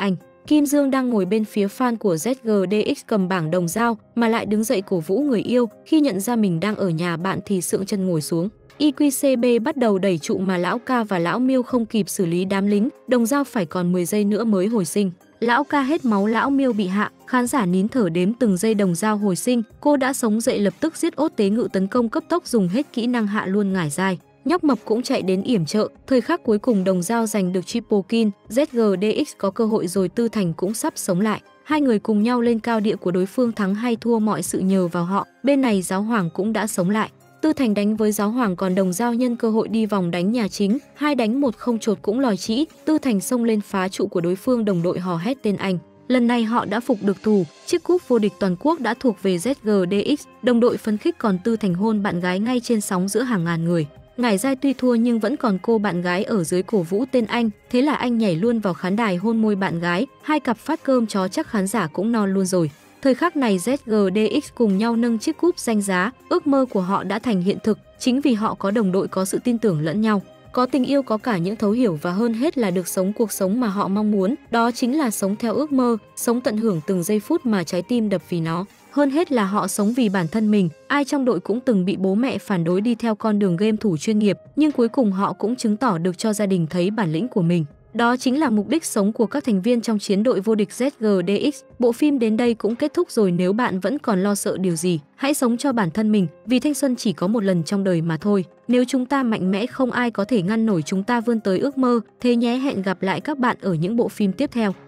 Kim Dương đang ngồi bên phía fan của ZGDX cầm bảng đồng dao mà lại đứng dậy cổ vũ người yêu, khi nhận ra mình đang ở nhà bạn thì sượng chân ngồi xuống. IQCB bắt đầu đẩy trụ mà lão Ca và lão Miêu không kịp xử lý đám lính, đồng dao phải còn 10 giây nữa mới hồi sinh. Lão Ca hết máu, lão Miêu bị hạ, khán giả nín thở đếm từng giây đồng dao hồi sinh, cô đã sống dậy lập tức giết ốt tế ngự tấn công cấp tốc dùng hết kỹ năng hạ luôn ngải dai. Nhóc mập cũng chạy đến yểm trợ, thời khắc cuối cùng đồng dao giành được triple kill, ZGDX có cơ hội rồi, Tư Thành cũng sắp sống lại. Hai người cùng nhau lên cao địa của đối phương, thắng hay thua mọi sự nhờ vào họ, bên này giáo hoàng cũng đã sống lại. Tư Thành đánh với giáo hoàng, còn đồng dao nhân cơ hội đi vòng đánh nhà chính, 2 đánh 1 không chột cũng lòi trĩ, Tư Thành xông lên phá trụ của đối phương, đồng đội hò hét tên anh. Lần này họ đã phục được thù, chiếc cúp vô địch toàn quốc đã thuộc về ZGDX, đồng đội phấn khích, còn Tư Thành hôn bạn gái ngay trên sóng giữa hàng ngàn người. Ngải dai tuy thua nhưng vẫn còn cô bạn gái ở dưới cổ vũ tên anh, thế là anh nhảy luôn vào khán đài hôn môi bạn gái, hai cặp phát cơm chó chắc khán giả cũng no luôn rồi. Thời khắc này ZGDX cùng nhau nâng chiếc cúp danh giá, ước mơ của họ đã thành hiện thực, chính vì họ có đồng đội, có sự tin tưởng lẫn nhau, có tình yêu, có cả những thấu hiểu và hơn hết là được sống cuộc sống mà họ mong muốn, đó chính là sống theo ước mơ, sống tận hưởng từng giây phút mà trái tim đập vì nó. Hơn hết là họ sống vì bản thân mình, ai trong đội cũng từng bị bố mẹ phản đối đi theo con đường game thủ chuyên nghiệp, nhưng cuối cùng họ cũng chứng tỏ được cho gia đình thấy bản lĩnh của mình. Đó chính là mục đích sống của các thành viên trong chiến đội vô địch ZGDX. Bộ phim đến đây cũng kết thúc rồi, nếu bạn vẫn còn lo sợ điều gì, hãy sống cho bản thân mình, vì thanh xuân chỉ có một lần trong đời mà thôi. Nếu chúng ta mạnh mẽ, không ai có thể ngăn nổi chúng ta vươn tới ước mơ. Thế nhé, hẹn gặp lại các bạn ở những bộ phim tiếp theo.